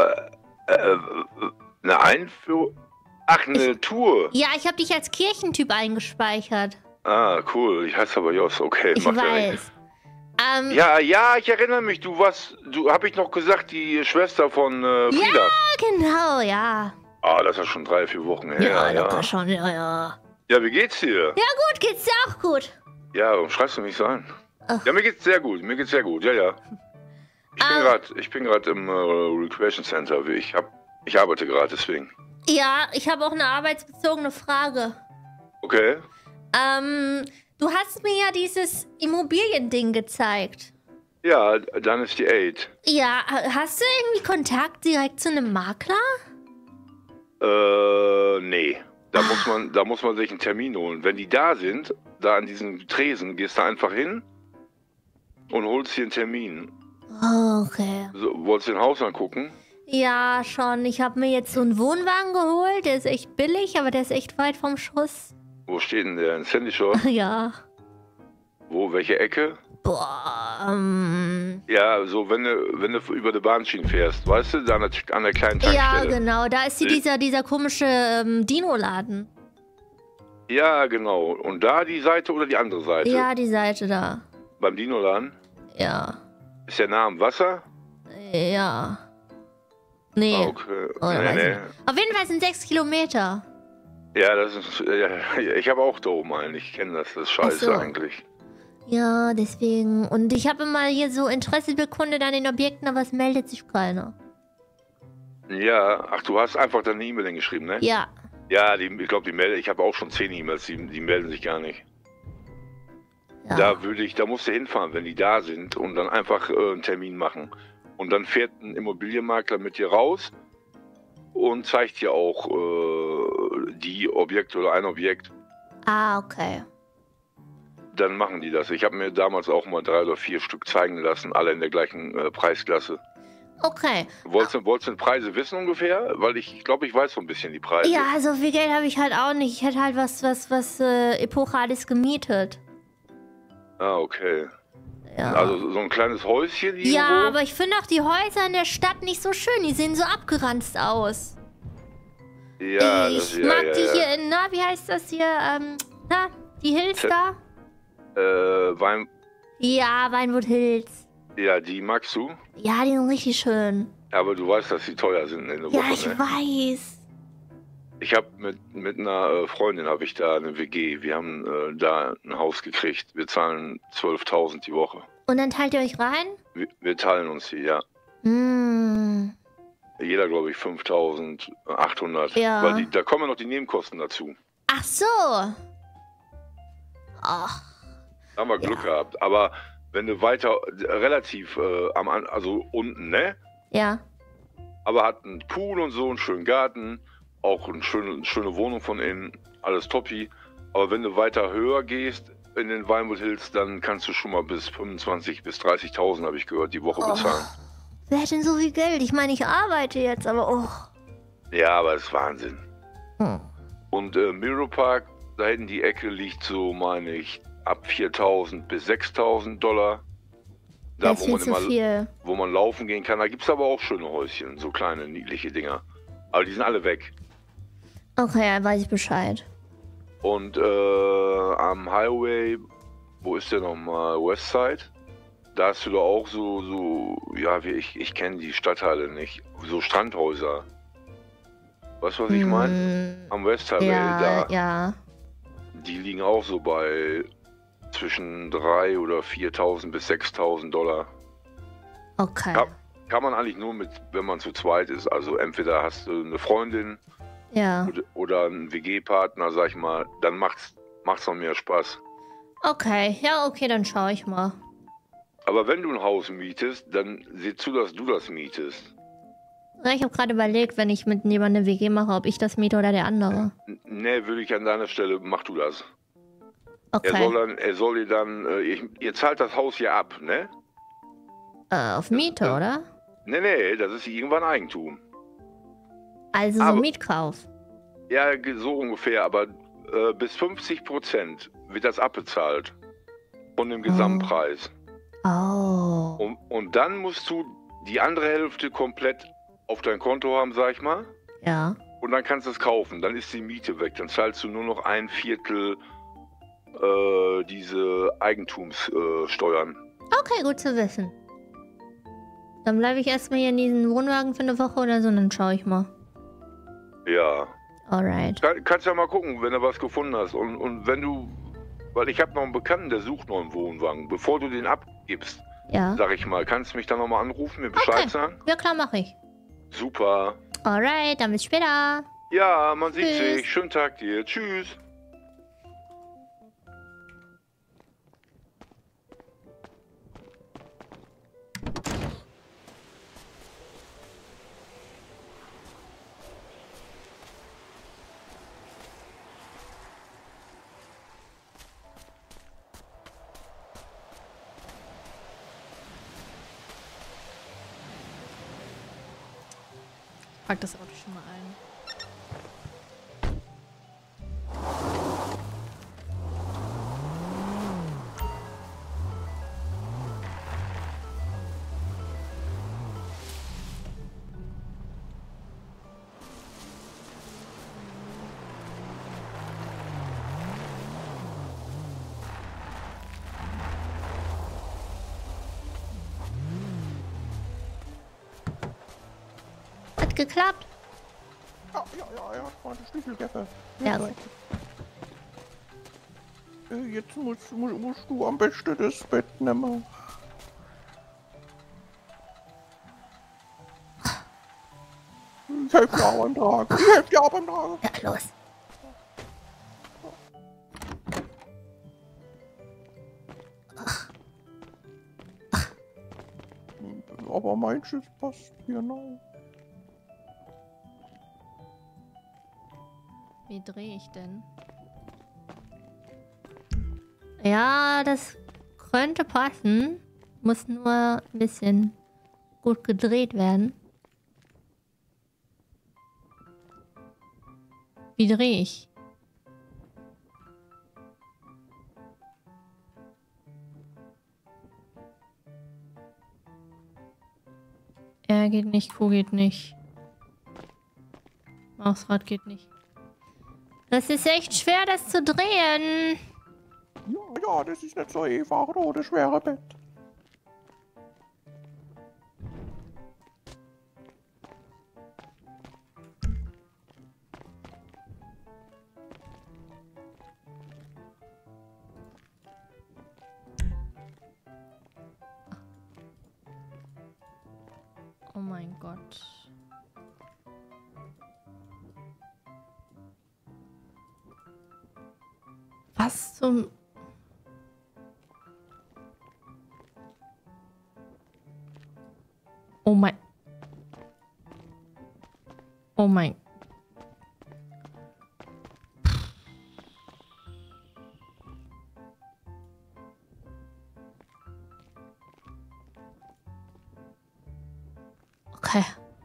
S9: Eine Einführung? Ach, eine Tour.
S4: Ja, ich habe dich als Kirchentyp eingespeichert.
S9: Ah, cool. Ich heiße aber Jos. Okay,
S4: ich
S9: macht
S4: weiß.
S9: Ja, ich erinnere mich. Hab ich noch gesagt, die Schwester von Frieda.
S4: Ja, genau, ja.
S9: Ah, das ist schon 3-4 Wochen her.
S4: Ja, locker schon, ja.
S9: Ja, wie geht's dir?
S4: Ja, gut, geht's dir auch gut?
S9: Ja, warum schreibst du mich so an?
S4: Ach.
S9: Ja, mir geht's sehr gut, ja. Ich bin gerade im Recreation Center. Ich arbeite gerade, deswegen.
S4: Ja, ich habe auch eine arbeitsbezogene Frage.
S9: Okay.
S4: Du hast mir ja dieses Immobiliending gezeigt.
S9: Ja, dann ist die 8.
S4: Ja, hast du irgendwie Kontakt direkt zu einem Makler?
S9: Nee. Da muss man sich einen Termin holen. Wenn die da sind, da an diesem Tresen, gehst du einfach hin und holst dir einen Termin.
S4: Oh, okay.
S9: So, wolltest du ein Haus angucken?
S4: Ja, schon. Ich habe mir jetzt so einen Wohnwagen geholt. Der ist echt billig, aber der ist echt weit vom Schuss.
S9: Wo steht denn der? In Sandy Shore?
S4: Ja.
S9: Wo? Welche Ecke?
S4: Boah,
S9: Ja, so wenn du über die Bahnschienen fährst, weißt du, da an der kleinen Tankstelle.
S4: Ja, genau, da ist dieser komische Dino-Laden.
S9: Ja, genau. Und da die Seite oder die andere Seite?
S4: Ja, die Seite da.
S9: Beim Dino-Laden?
S4: Ja.
S9: Ist der nah am Wasser?
S4: Ja. Nee.
S9: Ah, okay.
S4: Nee. Auf jeden Fall sind 6 Kilometer.
S9: Ja, das ist. Ja, ich habe auch da oben einen. Ich kenne das. Das ist scheiße eigentlich.
S4: Ja, deswegen. Und ich habe immer hier so Interesse bekundet an den Objekten, aber es meldet sich keiner.
S9: Ja, ach, du hast einfach dann eine E-Mail hingeschrieben, ne?
S4: Ja.
S9: Ja, ich glaube, die melden. Ich habe auch schon 10 E-Mails, die melden sich gar nicht.
S4: Ja.
S9: Da musst du hinfahren, wenn die da sind und dann einfach einen Termin machen. Und dann fährt ein Immobilienmakler mit dir raus und zeigt dir auch die Objekte oder ein Objekt.
S4: Ah, okay.
S9: Dann machen die das. Ich habe mir damals auch mal 3 oder 4 Stück zeigen lassen, alle in der gleichen Preisklasse.
S4: Okay.
S9: Wolltest du die Preise wissen ungefähr? Weil ich glaube, ich weiß so ein bisschen die Preise.
S4: Ja, so viel Geld habe ich halt auch nicht. Ich hätte halt was Epochales gemietet.
S9: Ah, okay.
S4: Ja.
S9: Also so ein kleines Häuschen irgendwo?
S4: Ja, aber ich finde auch die Häuser in der Stadt nicht so schön. Die sehen so abgeranzt aus.
S9: Ja,
S4: ich mag die hier in, wie heißt das hier? Die Hills da? Ja, Weinwood Hills.
S9: Ja, die magst du?
S4: Ja, die sind richtig schön.
S9: Aber du weißt, dass die teuer sind in der Woche,
S4: Ja, ich weiß.
S9: Ich habe mit einer Freundin habe ich da eine WG. Wir haben da ein Haus gekriegt. Wir zahlen 12.000 die Woche.
S4: Und dann teilt ihr euch rein?
S9: Wir teilen uns die, ja.
S4: Hm.
S9: Jeder, glaube ich, 5.800.
S4: Ja.
S9: Weil da kommen ja noch die Nebenkosten dazu.
S4: Ach so. Ach.
S9: Da haben wir Glück gehabt. Aber wenn du weiter, relativ also unten, ne?
S4: Ja.
S9: Aber hat einen Pool und so, einen schönen Garten, auch eine schöne Wohnung von innen, alles toppi. Aber wenn du weiter höher gehst, in den Vinewood Hills, dann kannst du schon mal bis 25.000 bis 30.000, habe ich gehört, die Woche bezahlen.
S4: Wer hat denn so viel Geld? Ich meine, ich arbeite jetzt, aber
S9: Ja, aber das ist Wahnsinn. Und Mirror Park, da hinten die Ecke liegt so, meine ich, ab 4.000 bis 6.000 $. Da,
S4: das ist viel zu viel.
S9: Wo man laufen gehen kann. Da gibt es aber auch schöne Häuschen, so kleine, niedliche Dinger. Aber die sind alle weg.
S4: Okay, dann weiß ich Bescheid.
S9: Und am Highway, wo ist der nochmal? Westside? Da hast du da auch ja, ich kenne die Stadtteile nicht, so Strandhäuser. Weißt du, was ich meine? Am West Highway,
S4: ja, ja.
S9: Die liegen auch so bei zwischen 3.000 oder 4.000 bis 6.000 $.
S4: Okay.
S9: Kann man eigentlich nur wenn man zu zweit ist. Also entweder hast du eine Freundin oder einen WG-Partner, sag ich mal, dann macht's noch mehr Spaß.
S4: Okay, ja, okay, dann schaue ich mal.
S9: Aber wenn du ein Haus mietest, dann sieh zu, dass du das mietest.
S4: Ich habe gerade überlegt, wenn ich mit jemandem eine WG mache, ob ich das miete oder der andere.
S9: Nee, würde ich an deiner Stelle, mach du das.
S4: Okay.
S9: Er soll dir dann, ihr zahlt das Haus ja ab, ne?
S4: Auf Miete, oder?
S9: Nee, das ist irgendwann Eigentum.
S4: Also so Mietkauf.
S9: Ja, so ungefähr, aber bis 50% wird das abbezahlt. Von dem Gesamtpreis.
S4: Oh.
S9: Und dann musst du die andere Hälfte komplett auf dein Konto haben, sag ich mal.
S4: Ja.
S9: Und dann kannst du es kaufen. Dann ist die Miete weg. Dann zahlst du nur noch 1/4 diese Eigentumssteuern.
S4: Okay, gut zu wissen. Dann bleibe ich erstmal hier in diesen Wohnwagen für eine Woche oder so und dann schaue ich mal.
S9: Ja.
S4: Alright.
S9: Kannst ja mal gucken, wenn du was gefunden hast. Und wenn du... Weil ich habe noch einen Bekannten, der sucht noch einen Wohnwagen. Bevor du den abgibst, sag ich mal, kannst du mich dann nochmal anrufen, mir Bescheid sagen?
S4: Ja klar, mache ich.
S9: Super.
S4: Alright, dann bis später.
S9: Ja, man sieht sich. Schönen Tag dir. Tschüss.
S1: Pack das Auto schon mal ein.
S4: Hat geklappt.
S11: Ja, er hat meine Stiefelgeffe.
S4: Ja, gut.
S11: Jetzt musst du am besten das Bett nehmen. Ich helfe dir auch beim Tragen. Ich helfe dir auch beim Tragen.
S4: Ja, los.
S11: Aber mein Schiff passt genau.
S1: Wie drehe ich denn?
S4: Ja, das könnte passen. Muss nur ein bisschen gut gedreht werden. Wie drehe ich?
S1: R geht nicht, Q geht nicht. Mausrad geht nicht.
S4: Das ist echt schwer, das zu drehen.
S11: Ja, das ist nicht so einfach, oder? Das schwere Bett.
S1: Oh mein Gott. Was zum... Oh mein... Oh mein...
S4: Okay.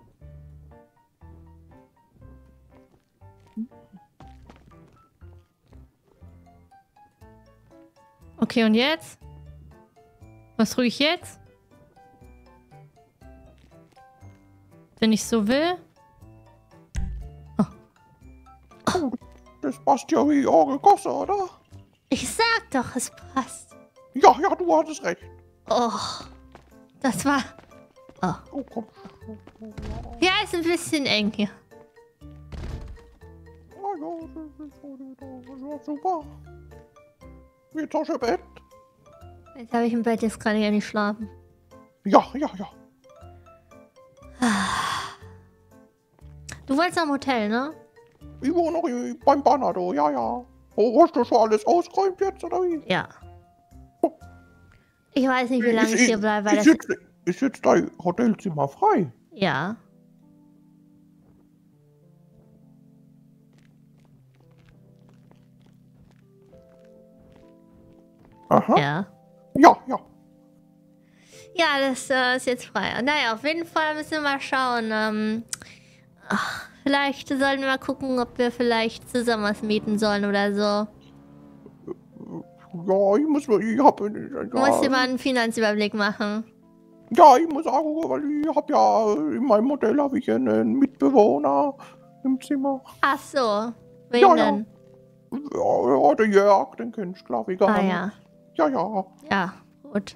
S1: Okay, und jetzt? Was drücke ich jetzt? Wenn ich so will?
S11: Das passt ja wie Orgelgosse, oder?
S4: Ich sag doch, es passt.
S11: Ja, ja, du hattest recht.
S4: Oh, das war... Oh.
S11: Oh, komm.
S4: Ja, ist ein bisschen eng hier.
S11: Ja, super. Jetzt hast du Bett.
S4: Jetzt habe ich im Bett, jetzt kann ich ja nicht schlafen.
S11: Ja, ja, ja.
S4: Du wolltest am Hotel, ne?
S11: Ich wohne noch beim Banado, ja, ja. Oh, hast du schon alles ausgeräumt jetzt, oder wie?
S4: Ja. Ich weiß nicht, wie lange ich hier bleibe, weil das...
S11: Ist jetzt dein Hotelzimmer frei?
S4: Ja.
S11: Aha.
S4: Ja.
S11: Ja, ja.
S4: Ja, das ist jetzt frei. Naja, auf jeden Fall müssen wir mal schauen. Vielleicht sollten wir mal gucken, ob wir vielleicht zusammen was mieten sollen oder so.
S11: Ja, ich muss...
S4: Du musst dir mal einen Finanzüberblick machen.
S11: Ja, ich muss auch, weil ich habe ja... In meinem Hotel habe ich einen Mitbewohner im Zimmer.
S4: Ach so. Wen
S11: Ja,
S4: denn?
S11: Ja, der Jörg, den kennst du, glaube ich.
S4: Ah, ja.
S11: Ja, ja.
S4: Ja, gut.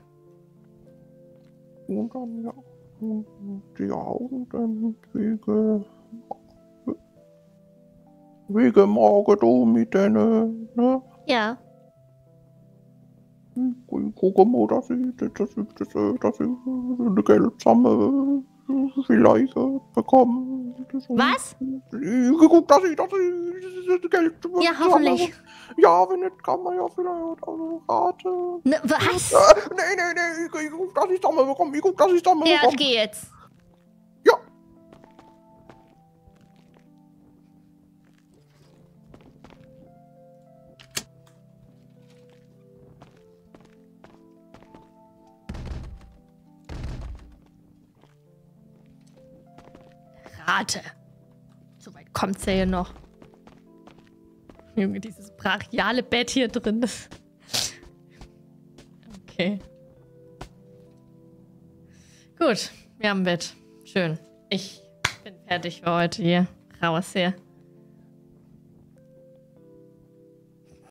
S11: Und dann, ja. Und dann wegen morgen da mit denen, ne?
S4: Ja.
S11: Gucken wir, dass ich eine Geld zusammen vielleicht bekomme.
S4: Was?
S11: Ich guck, dass ich das Geld
S4: Ja, hoffentlich.
S11: Ja, wenn nicht, kann man ja vielleicht auch raten.
S4: Ne, was?
S11: Nee, ich guck, dass ich zusammen bekomme. Ich guck, dass ich zusammen bekomme.
S4: Ja, geh jetzt.
S11: Ja.
S1: Rate. So weit kommt's ja hier noch. Junge, dieses brachiale Bett hier drin. Okay. Gut, wir haben ein Bett. Schön. Ich bin fertig für heute hier. Raus hier.